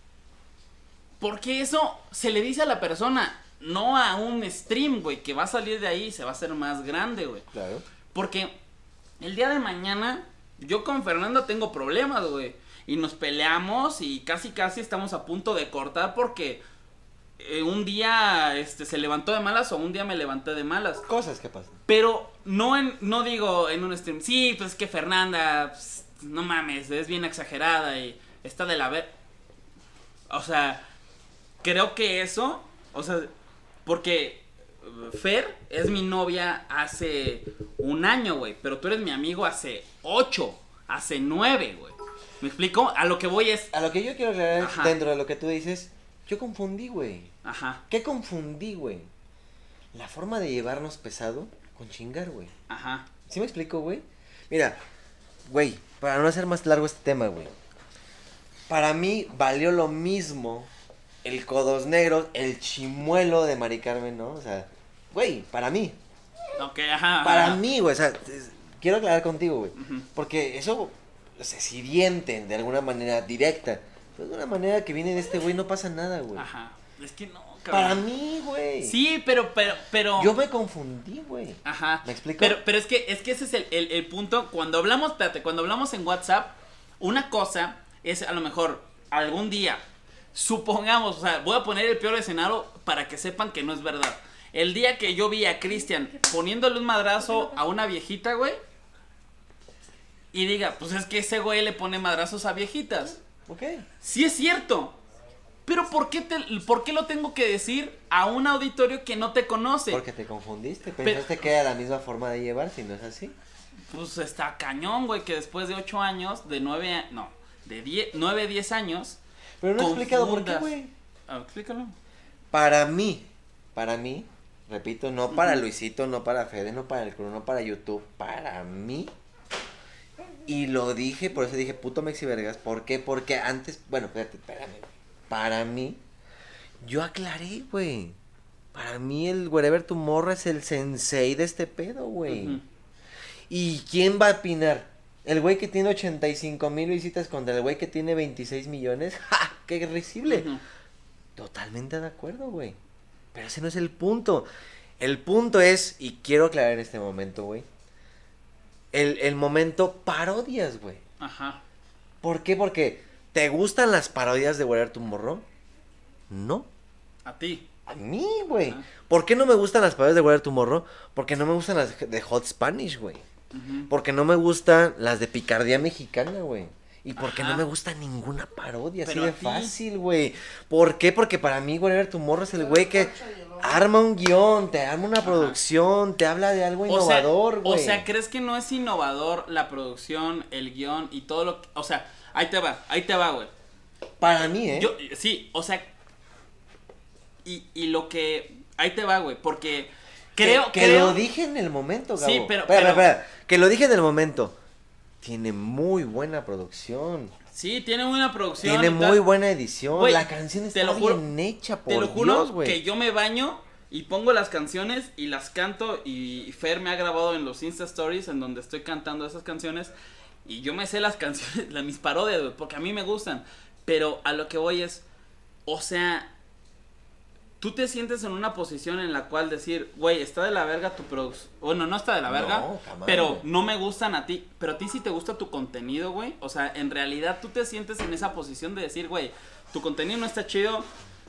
C: porque eso se le dice a la persona, no a un stream, güey, que va a salir de ahí y se va a hacer más grande, güey.
B: Claro.
C: Porque el día de mañana, yo con Fernando tengo problemas, güey. Y nos peleamos y casi estamos a punto de cortar porque un día se levantó de malas o un día me levanté de malas.
B: Cosas que pasan.
C: Pero no digo en un stream, sí, pues es que Fernanda, pues, no mames, es bien exagerada y está de la ver. O sea, creo que eso, o sea, porque Fer es mi novia hace 1 año, güey, pero tú eres mi amigo hace 8, hace 9, güey. ¿Me explico? A lo que voy es,
B: A lo que yo quiero aclarar
C: Ajá.
B: dentro de lo que tú dices, yo confundí, güey.
C: ajá,
B: ¿Qué confundí, güey? La forma de llevarnos pesado con chingar, güey.
C: ajá,
B: ¿Sí me explico, güey? Mira, güey, para no hacer más largo este tema, güey. Para mí valió lo mismo el Codos Negros, el Chimuelo de Mari Carmen, ¿no? O sea, güey, para mí.
C: ok, ajá.
B: Para
C: ajá.
B: mí, güey, o sea, quiero aclarar contigo, güey.
C: Ujú.
B: Porque eso, o sea, si dienten de alguna manera directa, pues de una manera que viene de este güey no pasa nada, güey.
C: Ajá, es que no, cabrón.
B: Para mí, güey.
C: Sí, pero.
B: Yo me confundí, güey.
C: Ajá.
B: ¿Me explico?
C: Pero es que ese es el punto. Cuando hablamos en WhatsApp, una cosa es a lo mejor algún día, supongamos, o sea, voy a poner el peor escenario para que sepan que no es verdad. El día que yo vi a Cristian poniéndole un madrazo a una viejita, güey, y diga, pues es que ese güey le pone madrazos a viejitas.
B: Ok.
C: Sí es cierto. Pero ¿por qué lo tengo que decir a un auditorio que no te conoce?
B: Porque te confundiste, pensaste que era la misma forma de llevar, si no es así.
C: Pues está cañón, güey, que después de 8 años, de 9, 10 años.
B: Pero no he explicado por qué,
C: confundas.
B: güey.
C: Ah, explícalo.
B: Para mí, repito, no para Luisito, no para Fede, no para el Cruz, no para YouTube, para mí. Y lo dije, por eso dije puto Mexi Vergas. ¿Por qué? Porque antes, bueno, espérame. Para mí, yo aclaré, güey. Para mí el Wherever Tomorrow es el sensei de este pedo, güey.
C: Ujú.
B: ¿Y quién va a opinar? ¿El güey que tiene 85,000 visitas contra el güey que tiene 26 millones? ¡Ja! ¡Qué risible!
C: Ujú.
B: Totalmente de acuerdo, güey. Pero ese no es el punto. El punto es, y quiero aclarar en este momento, güey. El momento parodias, güey.
C: Ajá.
B: ¿Por qué? Porque ¿te gustan las parodias de Wherever Tomorrow? No.
C: A ti.
B: A mí, güey. ¿Por qué no me gustan las parodias de Where Tomorrow? Porque no me gustan las de Hot Spanish, güey. Porque no me gustan las de Picardía Mexicana, güey. Y porque no me gusta ninguna parodia, así
C: Pero
B: de
C: a ti.
B: fácil, güey. ¿Por qué? Porque para mí, Wherever Tomorrow es el güey que arma un guión, te arma una producción, te habla de algo innovador, güey.
C: O sea, ¿crees que no es innovador la producción, el guión y todo lo que... O sea, ahí te va, güey.
B: Para mí, ¿eh?
C: Sí, o sea... Y lo que... Ahí te va, güey, porque... Creo...
B: Que lo dije en el momento, Gabo.
C: Sí, pero...
B: Espera. Que lo dije en el momento. Tiene muy buena producción.
C: Sí, tiene buena producción.
B: Tiene
C: y tal.
B: muy buena edición.
C: Güey,
B: la canción está
C: te lo juro,
B: bien hecha, por
C: Te lo juro
B: Dios, güey.
C: que yo me baño y pongo las canciones y las canto y Fer me ha grabado en los Insta Stories en donde estoy cantando esas canciones y yo me sé las canciones, mis parodias, güey, porque a mí me gustan, pero a lo que voy es, o sea, tú te sientes en una posición en la cual decir, güey, está de la verga tu producción, bueno, no está de la verga,
B: No, jamás,
C: pero
B: güey.
C: no me gustan a ti, pero a ti sí te gusta tu contenido, güey, o sea, en realidad tú te sientes en esa posición de decir, güey, tu contenido no está chido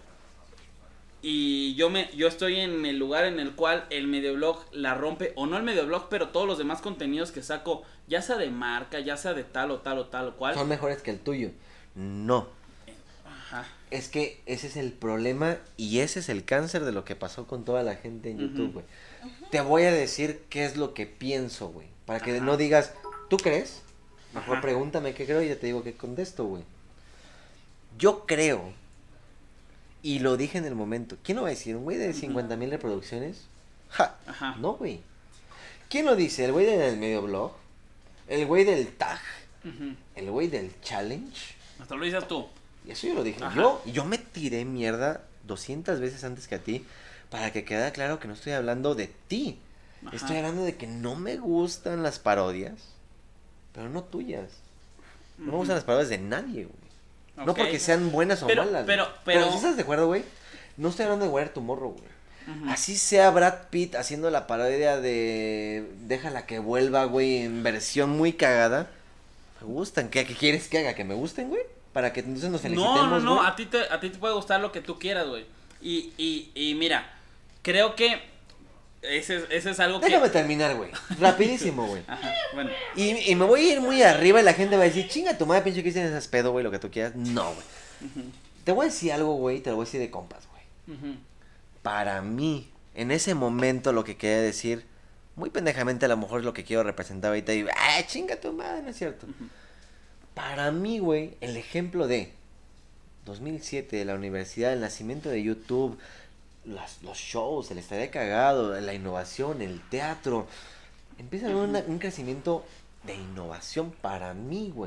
C: y yo estoy en el lugar en el cual el medioblog la rompe, o no el medioblog, pero todos los demás contenidos que saco, ya sea de marca, ya sea de tal o tal o tal o cual.
B: Son mejores que el tuyo. No.
C: Ajá.
B: Es que ese es el problema y ese es el cáncer de lo que pasó con toda la gente en YouTube, güey. Te voy a decir qué es lo que pienso, güey. Para que no digas, ¿tú crees? Mejor pregúntame qué creo y ya te digo qué contesto, güey. Yo creo, y lo dije en el momento, ¿quién lo va a decir? ¿Un güey de 50,000 reproducciones? ¡Ja!
C: Ajá.
B: No, güey. ¿Quién lo dice? ¿El güey del medio blog? ¿El güey del tag?
C: Ujú.
B: ¿El güey del challenge?
C: Hasta lo dices tú.
B: Y eso yo lo dije.
C: Ajá.
B: Yo me tiré mierda 200 veces antes que a ti para que quede claro que no estoy hablando de ti.
C: Ajá.
B: Estoy hablando de que no me gustan las parodias, pero no tuyas. No me gustan las parodias de nadie, güey. No
C: Ok.
B: porque sean buenas o
C: Pero-
B: malas.
C: pero-
B: güey.
C: pero-
B: si estás de acuerdo, güey. No estoy hablando de Where Tomorrow, güey. Así sea Brad Pitt haciendo la parodia de Déjala que vuelva, güey, en versión muy cagada. Me gustan. ¿Qué quieres que haga? ¿Que me gusten, güey? Para que entonces nos felicitemos,
C: No,
B: güey.
C: a ti te puede gustar lo que tú quieras, güey. Y mira, creo que ese es algo que...
B: Déjame terminar, güey. Rapidísimo, güey.
C: Ajá, bueno.
B: Y me voy a ir muy arriba y la gente va a decir, chinga tu madre, pinche Cristian, esas pedo, güey, lo que tú quieras. No, güey. Te voy a decir algo, güey, te lo voy a decir de compas, güey.
C: Ujú.
B: Para mí, en ese momento lo que quería decir, muy pendejamente a lo mejor es lo que quiero representar ahorita y, chinga tu madre, no es cierto. Para mí, güey, el ejemplo de 2007, de la universidad, el nacimiento de YouTube, los shows, el estadio cagado, la innovación, el teatro, empieza a haber un crecimiento de innovación para mí, güey.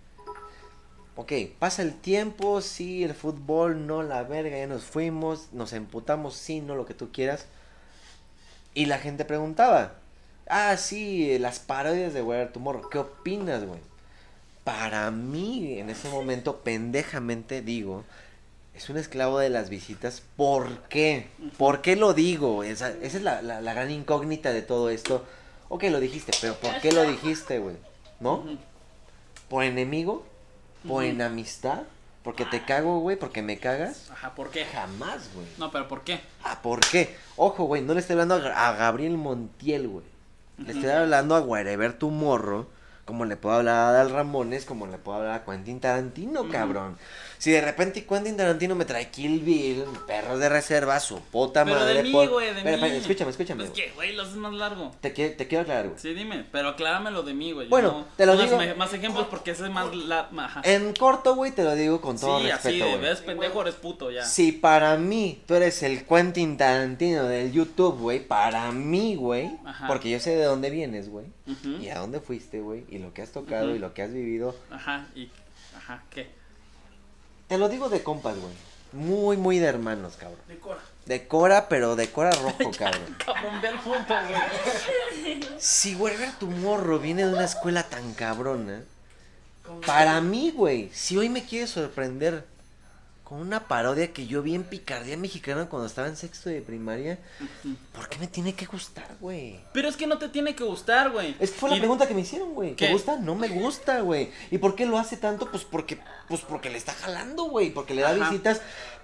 B: Ok, pasa el tiempo, sí, el fútbol, no, la verga, ya nos fuimos, nos emputamos, sí, no, lo que tú quieras. Y la gente preguntaba, sí, las parodias de Where Tomorrow, ¿qué opinas, güey? Para mí, en ese momento, pendejamente digo, es un esclavo de las visitas. ¿Por qué? ¿Por qué lo digo? Esa es la gran incógnita de todo esto. Ok, lo dijiste, pero ¿por qué lo dijiste, güey? ¿No? ¿Por enemigo? ¿Por enamistad? ¿Porque te cago, güey? ¿Porque me cagas?
C: Ajá, ¿por qué?
B: Jamás, güey.
C: No, pero ¿por qué?
B: ¿Por qué? Ojo, güey, no le estoy hablando a Gabriel Montiel, güey. Le estoy hablando a Wherever Tomorrow, como le puedo hablar a Adal Ramones, como le puedo hablar a Quentin Tarantino, cabrón. Si de repente Quentin Tarantino me trae Kill Bill, Perros de Reserva, su puta
C: Pero
B: madre.
C: de mí, güey, de
B: Espera,
C: mí.
B: espera, escúchame.
C: Es que, güey, lo haces más largo.
B: Te quiero aclarar, güey.
C: Sí, dime, pero acláramelo de mí, güey.
B: Bueno,
C: no,
B: te lo
C: pongas
B: digo-
C: más ejemplos porque ese es más... Ajá.
B: En corto, güey, te lo digo con todo
C: Sí, así
B: respeto,
C: de,
B: güey.
C: ves, pendejo, eres puto, ya.
B: Si para mí tú eres el Quentin Tarantino del YouTube, güey, para mí, güey,
C: Ajá.
B: porque yo sé de dónde vienes, güey,
C: Ujú.
B: y a dónde fuiste, güey, y lo que has tocado
C: Ujú.
B: y lo que has vivido,
C: Ajá, Ajá, ¿qué?
B: te lo digo de compas, güey, muy, muy de hermanos, cabrón.
C: Decora.
B: De Cora, pero de Cora rojo, cabrón.
C: Cabrón, ve el punto, güey.
B: Si Wherever Tomorrow viene de una escuela tan cabrona, para mí, güey, si hoy me quieres sorprender con una parodia que yo vi en Picardía Mexicana cuando estaba en sexto de primaria, ¿por qué me tiene que gustar, güey?
C: Pero es que no te tiene que gustar, güey.
B: Es que fue la
C: Y-
B: pregunta que me hicieron, güey. ¿Te
C: ¿Qué?
B: gusta? No me gusta, güey. ¿Y por qué lo hace tanto? Pues porque le está jalando, güey. Porque le da
C: Ajá.
B: visitas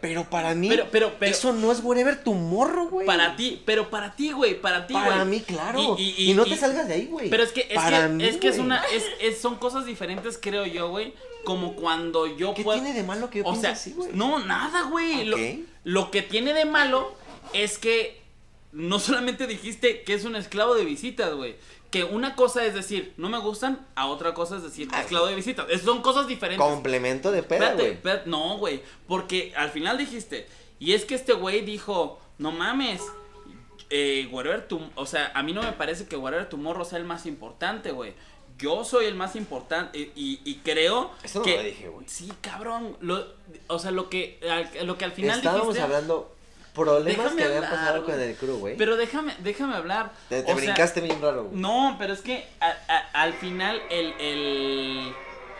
B: Pero para mí,
C: Pero-
B: eso no es whatever tomorrow, güey.
C: Para ti, pero para ti, güey, para ti, güey.
B: Para mí, claro. Y no te salgas de ahí, güey.
C: Pero es
B: Para mí,
C: es que es
B: güey.
C: una, son cosas diferentes, creo yo, güey. Como cuando yo
B: ¿Qué
C: puedo.
B: tiene de malo que yo
C: O
B: piense
C: sea,
B: así, güey?
C: no, nada, güey.
B: Ok.
C: Lo que tiene de malo es que no solamente dijiste que es un esclavo de visitas, güey. Que una cosa es decir, no me gustan, a otra cosa es decir, esclavo de visitas. Son cosas diferentes.
B: Complemento de peda,
C: Espérate,
B: güey.
C: espérate, no, güey. Porque al final dijiste, y es que este güey dijo, no mames, whatever o sea, a mí no me parece que whatever tomorrow sea el más importante, güey. Yo soy el más importante y creo
B: Eso no
C: que...
B: lo dije, güey.
C: Sí, cabrón. O sea, lo que al final
B: Estábamos
C: dijiste...
B: hablando problemas
C: Déjame
B: que habían
C: hablar,
B: pasado
C: güey.
B: con el crew, güey.
C: Pero déjame hablar.
B: Te
C: O sea,
B: brincaste bien raro, güey.
C: no, pero es que al final el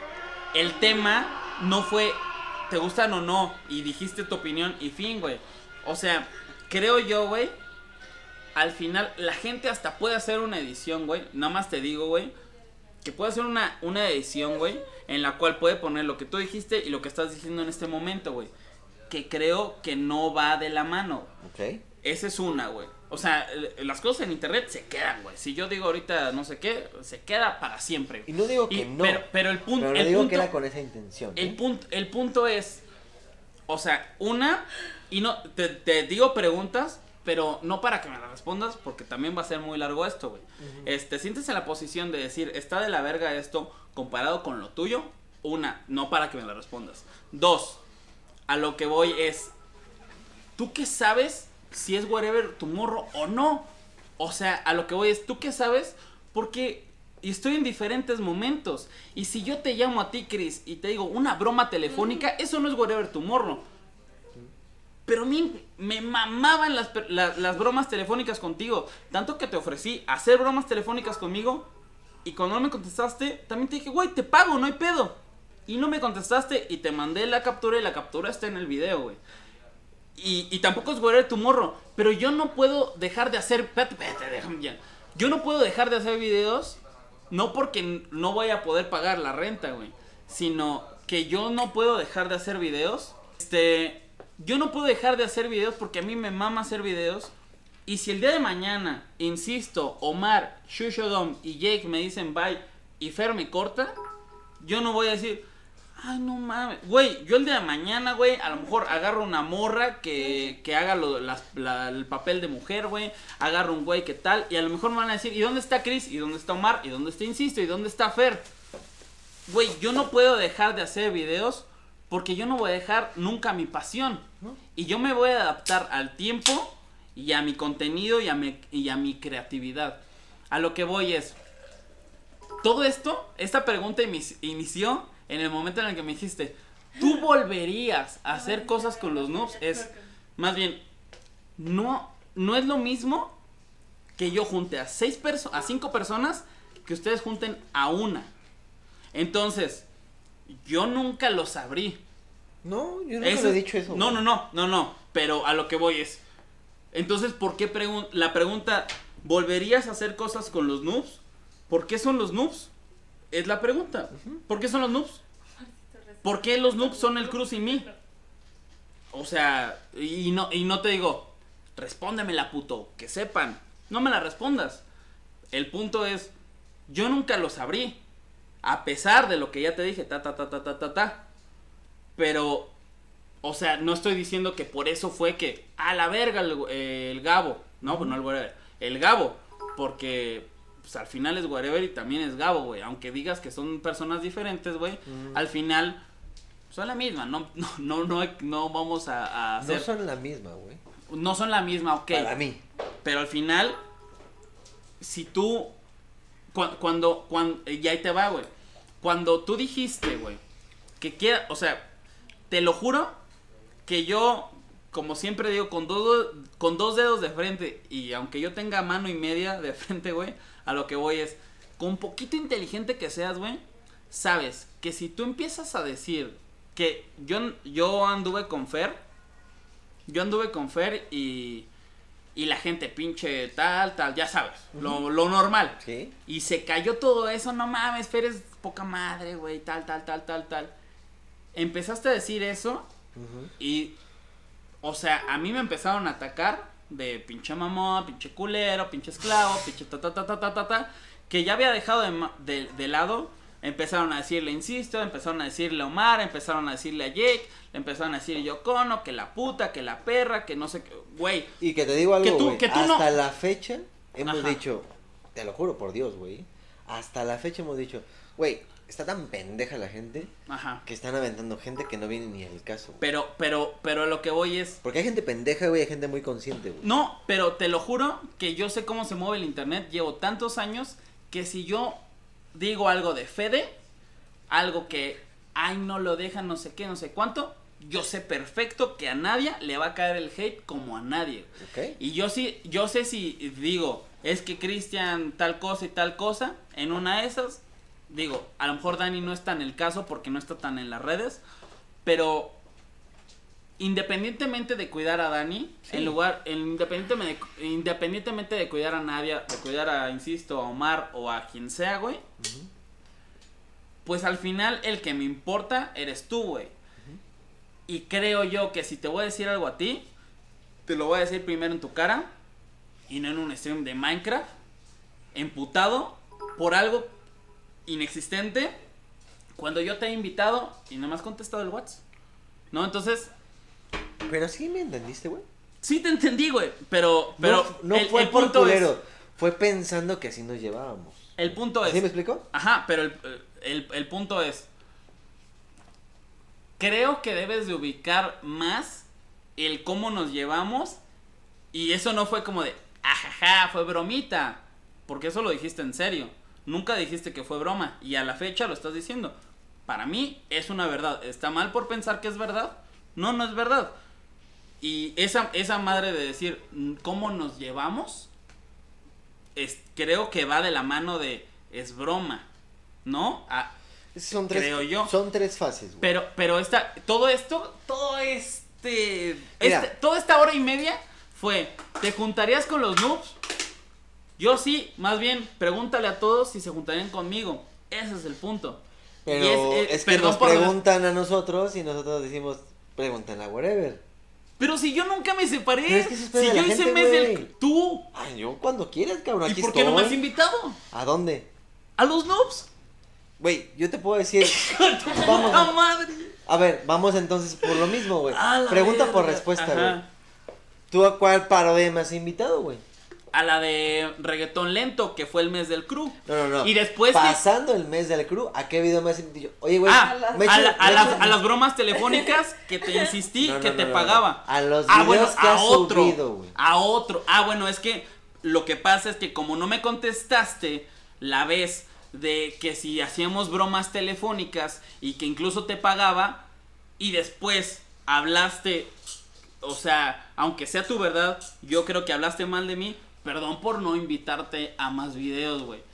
C: tema no fue te gustan o no y dijiste tu opinión y fin, güey. O sea, creo yo, güey, al final la gente hasta puede hacer una edición, güey. Nada más te digo, güey, que puede hacer una edición, güey, en la cual puede poner lo que tú dijiste y lo que estás diciendo en este momento, güey. Que creo que no va de la mano.
B: Ok.
C: Esa es una, güey. O sea, las cosas en internet se quedan, güey. Si yo digo ahorita no sé qué, se queda para siempre.
B: Y no digo que no.
C: Pero el punto...
B: Pero no
C: el
B: digo
C: punto,
B: que era con esa intención.
C: el punto es... O sea, una... Y no... Te digo preguntas, pero no para que me las respondas, porque también va a ser muy largo esto, güey. Sientes en la posición de decir, está de la verga esto comparado con lo tuyo. Una, no para que me la respondas. Dos, a lo que voy es... ¿Tú qué sabes si es whatever tomorrow o no? O sea, a lo que voy es, ¿tú qué sabes? Porque estoy en diferentes momentos. Y si yo te llamo a ti, Chris, y te digo una broma telefónica, eso no es whatever tomorrow. Pero a mí me mamaban las bromas telefónicas contigo. Tanto que te ofrecí hacer bromas telefónicas conmigo. Y cuando no me contestaste, también te dije, güey, te pago, no hay pedo. Y no me contestaste y te mandé la captura y la captura está en el video, güey. Y tampoco es whatever tomorrow. Pero yo no puedo dejar de hacer... Espérate, déjame ya. Yo no puedo dejar de hacer videos. No porque no voy a poder pagar la renta, güey. Sino que yo no puedo dejar de hacer videos. Yo no puedo dejar de hacer videos porque a mí me mama hacer videos. Y si el día de mañana, insisto, Omar, Shushodom y Jake me dicen bye y Fer me corta, yo no voy a decir, ay, no mames. Güey, yo el día de mañana, güey, a lo mejor agarro una morra que haga el papel de mujer, güey. Agarro un güey que tal. Y a lo mejor me van a decir, ¿y dónde está Chris? ¿Y dónde está Omar? ¿Y dónde está Insisto? ¿Y dónde está Fer? Güey, yo no puedo dejar de hacer videos porque yo no voy a dejar nunca mi pasión. Y yo me voy a adaptar al tiempo y a mi contenido y a mi creatividad. A lo que voy es, todo esto, esta pregunta inició en el momento en el que me dijiste, ¿tú volverías a hacer cosas con los noobs? Es, más bien, no es lo mismo que yo junte a 5 personas que ustedes junten a una. Entonces, yo nunca los abrí.
B: No, yo nunca le he dicho eso.
C: No, pero a lo que voy es, entonces, ¿por qué la pregunta, ¿volverías a hacer cosas con los noobs? ¿Por qué son los noobs? Es la pregunta. ¿Por qué son los noobs? ¿Por qué los noobs son el Cruz y mí? O sea, y no te digo, respóndemela, puto, que sepan. No me la respondas. El punto es, yo nunca los abrí. A pesar de lo que ya te dije, Pero, o sea, no estoy diciendo que por eso fue que, a la verga el Gabo. No, pues no el whatever. El Gabo, porque pues al final es whatever y también es Gabo, güey. Aunque digas que son personas diferentes, güey, al final son la misma. No vamos a hacer...
B: No son la misma, güey.
C: No son la misma, ok.
B: Para mí.
C: Pero al final, si tú... Cuando y ahí te va, güey. Cuando tú dijiste, güey, que quiera... O sea, te lo juro que yo, como siempre digo, con dos dedos de frente, y aunque yo tenga mano y media de frente, güey, a lo que voy es, con poquito inteligente que seas, güey, sabes que si tú empiezas a decir que yo anduve con Fer y la gente pinche tal, ya sabes, lo normal.
B: Sí.
C: Y se cayó todo eso, no mames, Fer es poca madre, güey, tal. Empezaste a decir eso y o sea, a mí me empezaron a atacar de pinche mamón, pinche culero, pinche esclavo, pinche que ya había dejado de lado. Empezaron a decirle Insisto, empezaron a decirle Omar, empezaron a decirle a Jake, empezaron a decir Yoko Ono, que la puta, que la perra, que no sé qué, güey.
B: Y que te digo algo, güey,
C: que tú
B: hasta
C: no...
B: la fecha hemos
C: Ajá.
B: dicho, te lo juro por Dios, güey, hasta la fecha hemos dicho, güey, está tan pendeja la gente
C: Ajá.
B: que están aventando gente que no viene ni al caso, güey.
C: Pero lo que voy es...
B: Porque hay gente pendeja, güey, hay gente muy consciente, güey.
C: No, pero te lo juro que yo sé cómo se mueve el internet, llevo tantos años que si yo digo algo de Fede, algo que, ay, no lo dejan, no sé qué, no sé cuánto, yo sé perfecto que a nadie le va a caer el hate como a nadie.
B: Ok.
C: Y yo sé si digo, es que Cristian tal cosa y tal cosa, en una de esas, digo, a lo mejor Dani no está en el caso porque no está tan en las redes, pero independientemente de cuidar a Dani,
B: Sí.
C: independientemente de cuidar a Nadia, de cuidar a, insisto, a Omar o a quien sea, güey, pues al final el que me importa eres tú, güey. Y creo yo que si te voy a decir algo a ti, te lo voy a decir primero en tu cara y no en un stream de Minecraft, emputado por algo inexistente, cuando yo te he invitado y no me has contestado el WhatsApp, ¿no? Entonces,
B: Pero sí me entendiste, güey.
C: sí te entendí, güey, pero
B: no fue por culero, fue pensando que así nos llevábamos.
C: el punto es,
B: ¿Sí me explicó?
C: ajá, pero el punto es, creo que debes de ubicar más el cómo nos llevamos, y eso no fue como de, ajaja, fue bromita, porque eso lo dijiste en serio, nunca dijiste que fue broma, y a la fecha lo estás diciendo. Para mí es una verdad. ¿Está mal por pensar que es verdad? No, no es verdad. Y esa madre de decir cómo nos llevamos, creo que va de la mano de es broma, ¿no?
B: Son
C: Creo yo.
B: Son 3 fases, güey.
C: Pero toda esta hora y media fue, ¿te juntarías con los noobs? Yo sí, más bien, pregúntale a todos si se juntarían conmigo. Ese es el punto.
B: Pero
C: Y
B: es que
C: perdón
B: nos
C: por-
B: preguntan a nosotros y nosotros decimos, pregúntenle a whatever.
C: Pero si yo nunca me separé,
B: Pero es que eso espera
C: si
B: la
C: yo hice
B: gente,
C: mes
B: güey.
C: del... Tú.
B: Ay, yo cuando quieras, cabrón,
C: ¿Y
B: aquí
C: por qué no me has
B: estoy.
C: invitado?
B: ¿A dónde?
C: ¿A los noobs?
B: Güey, yo te puedo decir,
C: ¡Puta
B: vamos,
C: madre!
B: a ver, vamos entonces por lo mismo, güey.
C: A la
B: Pregunta por
C: verga.
B: respuesta,
C: Ajá.
B: güey. ¿Tú a cuál parodia me has invitado, güey?
C: A la de reggaetón lento, que fue el mes del crew.
B: No.
C: Y después...
B: Pasando el mes del crew, ¿a qué video me has invitado? Oye, güey, me
C: a
B: echo-
C: las bromas telefónicas que te insistí,
B: No,
C: que
B: no,
C: te
B: no, no.
C: pagaba.
B: A los videos que has subido, güey.
C: A otro. Bueno, es que lo que pasa es que como no me contestaste la vez de que si hacíamos bromas telefónicas y que incluso te pagaba, y después hablaste, o sea, aunque sea tu verdad, yo creo que hablaste mal de mí. Perdón por no invitarte a más videos, güey.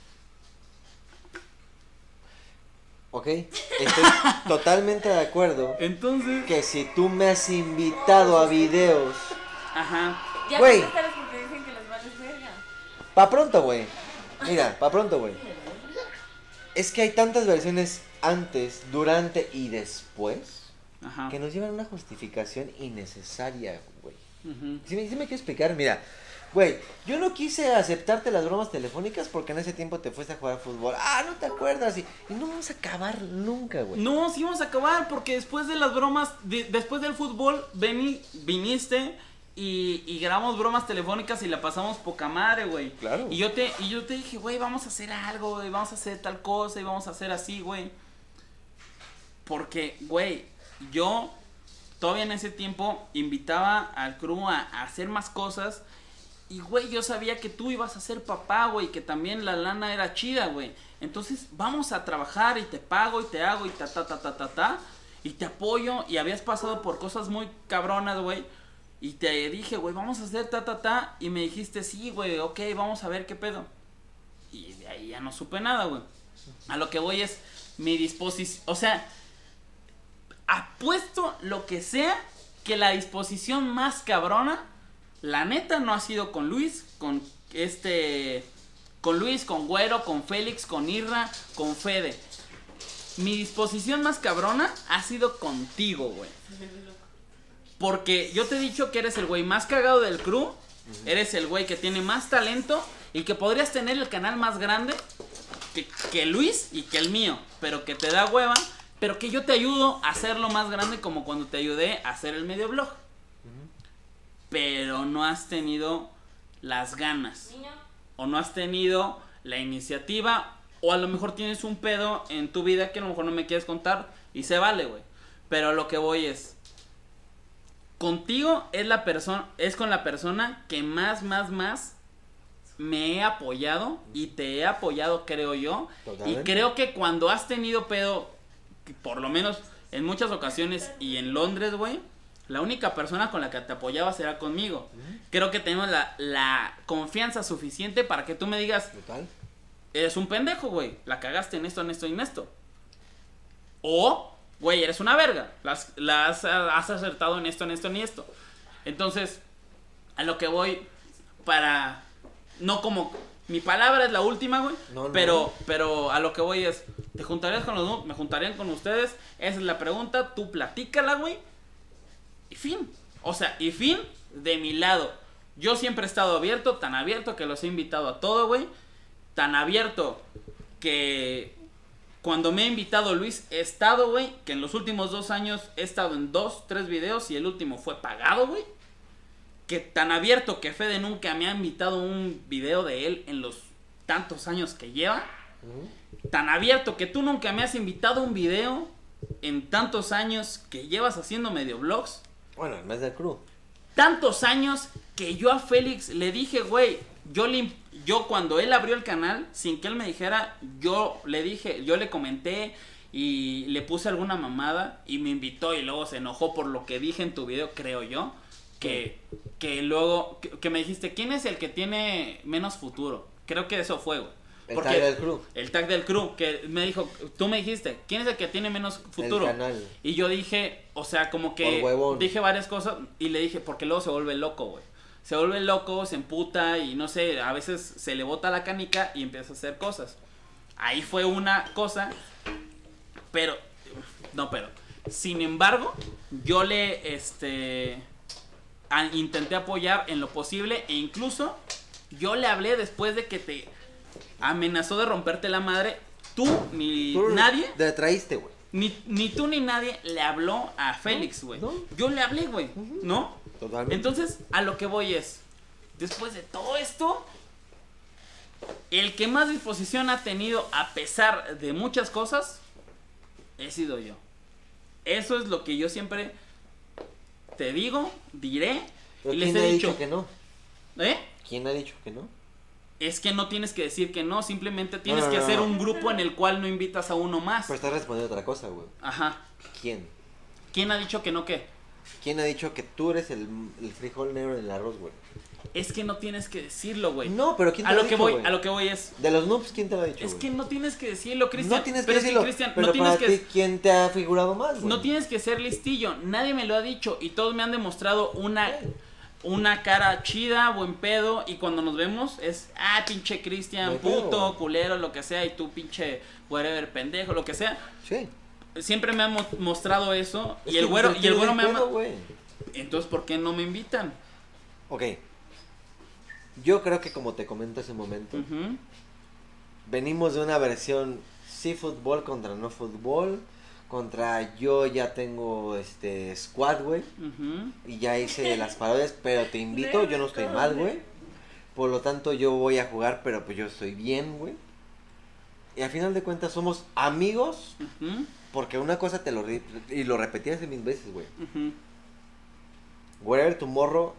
B: Ok, estoy totalmente de acuerdo
C: Entonces...
B: que si tú me has invitado a videos,
C: Ajá.
E: Ya
B: Güey.
E: contéstales porque dicen que los vales verga.
B: pa' pronto, güey. Mira, pa' pronto, güey. Es que hay tantas versiones antes, durante y después
C: Ajá.
B: que nos llevan a una justificación innecesaria, güey.
C: Ujú.
B: ¿Sí me quiero explicar? Mira, güey, yo no quise aceptarte las bromas telefónicas porque en ese tiempo te fuiste a jugar fútbol. Ah, no te acuerdas. Y no vamos a acabar nunca, güey.
C: No, sí vamos a acabar porque después de las bromas, después del fútbol, viniste y grabamos bromas telefónicas y la pasamos poca madre, güey.
B: Claro.
C: Y yo te dije, güey, vamos a hacer algo, güey, vamos a hacer tal cosa y vamos a hacer así, güey. Porque, güey, yo todavía en ese tiempo invitaba al crew a hacer más cosas. Y, güey, yo sabía que tú ibas a ser papá, güey, que también la lana era chida, güey. Entonces, vamos a trabajar y te pago y te hago y y te apoyo. Y habías pasado por cosas muy cabronas, güey. Y te dije, güey, vamos a hacer y me dijiste, sí, güey, ok, vamos a ver qué pedo. Y de ahí ya no supe nada, güey. A lo que voy es mi disposición, o sea, apuesto lo que sea que la disposición más cabrona, la neta, no ha sido con Luis, con Luis, con Güero, con Félix, con Irra, con Fede. Mi disposición más cabrona ha sido contigo, güey. Porque yo te he dicho que eres el güey más cagado del crew. Eres el güey que tiene más talento. Y que podrías tener el canal más grande que Luis y que el mío. Pero que te da hueva. Pero que yo te ayudo a hacerlo más grande, como cuando te ayudé a hacer el medio blog. Pero no has tenido las ganas. O no has tenido la iniciativa. O a lo mejor tienes un pedo en tu vida que a lo mejor no me quieres contar. Y se vale, güey. Pero lo que voy es, contigo es con la persona que más me he apoyado. Y te he apoyado, creo yo. Totalmente. Y creo que cuando has tenido pedo, por lo menos en muchas ocasiones y en Londres, güey, la única persona con la que te apoyabas era conmigo. Creo que tenemos la confianza suficiente para que tú me digas, total, eres un pendejo, güey, la cagaste en esto, en esto y en esto. O, güey, eres una verga, has acertado en esto, en esto, en esto. Entonces, a lo que voy, para, no como, mi palabra es la última, güey, pero a lo que voy es, ¿te juntarías con los, me juntarían con ustedes? Esa es la pregunta, tú platícala, güey, y fin. O sea, y fin de mi lado. Yo siempre he estado abierto, tan abierto que los he invitado a todo, güey. Tan abierto que cuando me ha invitado Luis he estado, güey. Que en los últimos 2 años he estado en 2, 3 videos y el último fue pagado, güey. Que tan abierto que Fede nunca me ha invitado un video de él en los tantos años que lleva. Tan abierto que tú nunca me has invitado un video en tantos años que llevas haciendo medio vlogs.
B: Bueno, en vez del crew.
C: Tantos años que yo a Félix le dije, güey, yo cuando él abrió el canal, sin que él me dijera, yo le comenté y le puse alguna mamada y me invitó y luego se enojó por lo que dije en tu video, creo yo, que luego, que me dijiste, ¿quién es el que tiene menos futuro? Creo que eso fue, güey.
B: El tag del crew.
C: El tag del crew, que me dijo, tú me dijiste, ¿quién es el que tiene menos futuro?
B: El canal.
C: Y yo dije, o sea, como que dije varias cosas y le dije, porque luego se vuelve loco, güey. Se vuelve loco, se emputa y no sé, a veces se le bota la canica y empieza a hacer cosas. Ahí fue una cosa, pero, sin embargo, yo le, intenté apoyar en lo posible e incluso yo le hablé después de que te amenazó de romperte la madre. Tú ni nadie.
B: Te traíste, güey.
C: Ni tú ni nadie le habló a Félix, güey. No. Yo le hablé, güey. ¿No?
B: Totalmente.
C: Entonces, a lo que voy es, después de todo esto, el que más disposición ha tenido a pesar de muchas cosas, he sido yo. Eso es lo que yo siempre te digo, diré.
B: ¿Pero
C: y les
B: quién
C: he
B: ha
C: dicho
B: que no? ¿Quién ha dicho que no?
C: Es que no tienes que decir que no, simplemente tienes que hacer un grupo en el cual no invitas a uno más.
B: Pero estás respondiendo otra cosa, güey.
C: Ajá.
B: ¿Quién?
C: ¿Quién ha dicho que no qué?
B: ¿Quién ha dicho que tú eres el frijol negro en el arroz, güey?
C: Es que no tienes que decirlo, güey.
B: No, pero ¿quién te lo ha dicho, güey?
C: A lo que voy es...
B: De los noobs, ¿quién te lo ha dicho,
C: Es
B: güey?
C: que no tienes que decirlo, Cristian.
B: No tienes que decirlo,
C: Cristian,
B: pero
C: no tienes
B: para ti, ¿quién te ha figurado más, güey?
C: No tienes que ser listillo, nadie me lo ha dicho y todos me han demostrado una cara chida, buen pedo, y cuando nos vemos es, pinche Cristian, puto, culero, lo que sea, y tú pinche whatever, pendejo, lo que sea.
B: Sí.
C: Siempre me han mostrado eso,
B: Es
C: y el
B: que
C: güero me ama.
B: güey.
C: Entonces, ¿por qué no me invitan?
B: Ok. Yo creo que como te comento hace un momento, venimos de una versión sí fútbol contra no fútbol, contra yo ya tengo squad, güey, y ya hice las parodias, pero te invito, yo no estoy mal, güey, por lo tanto yo voy a jugar, pero pues yo estoy bien, güey, y al final de cuentas somos amigos, porque una cosa y lo repetí hace 1000 veces, güey, Whatever Tomorrow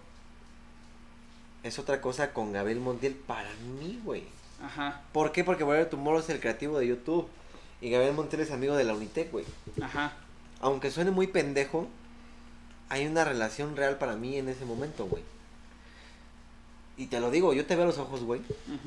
B: es otra cosa con Gabriel Montiel para mí, güey.
C: Ajá.
B: ¿Por qué? Porque Whatever Tomorrow es el creativo de YouTube. Y Gabriel Montiel es amigo de la Unitec, güey.
C: Ajá.
B: Aunque suene muy pendejo, hay una relación real para mí en ese momento, güey. Y te lo digo, yo te veo a los ojos, güey.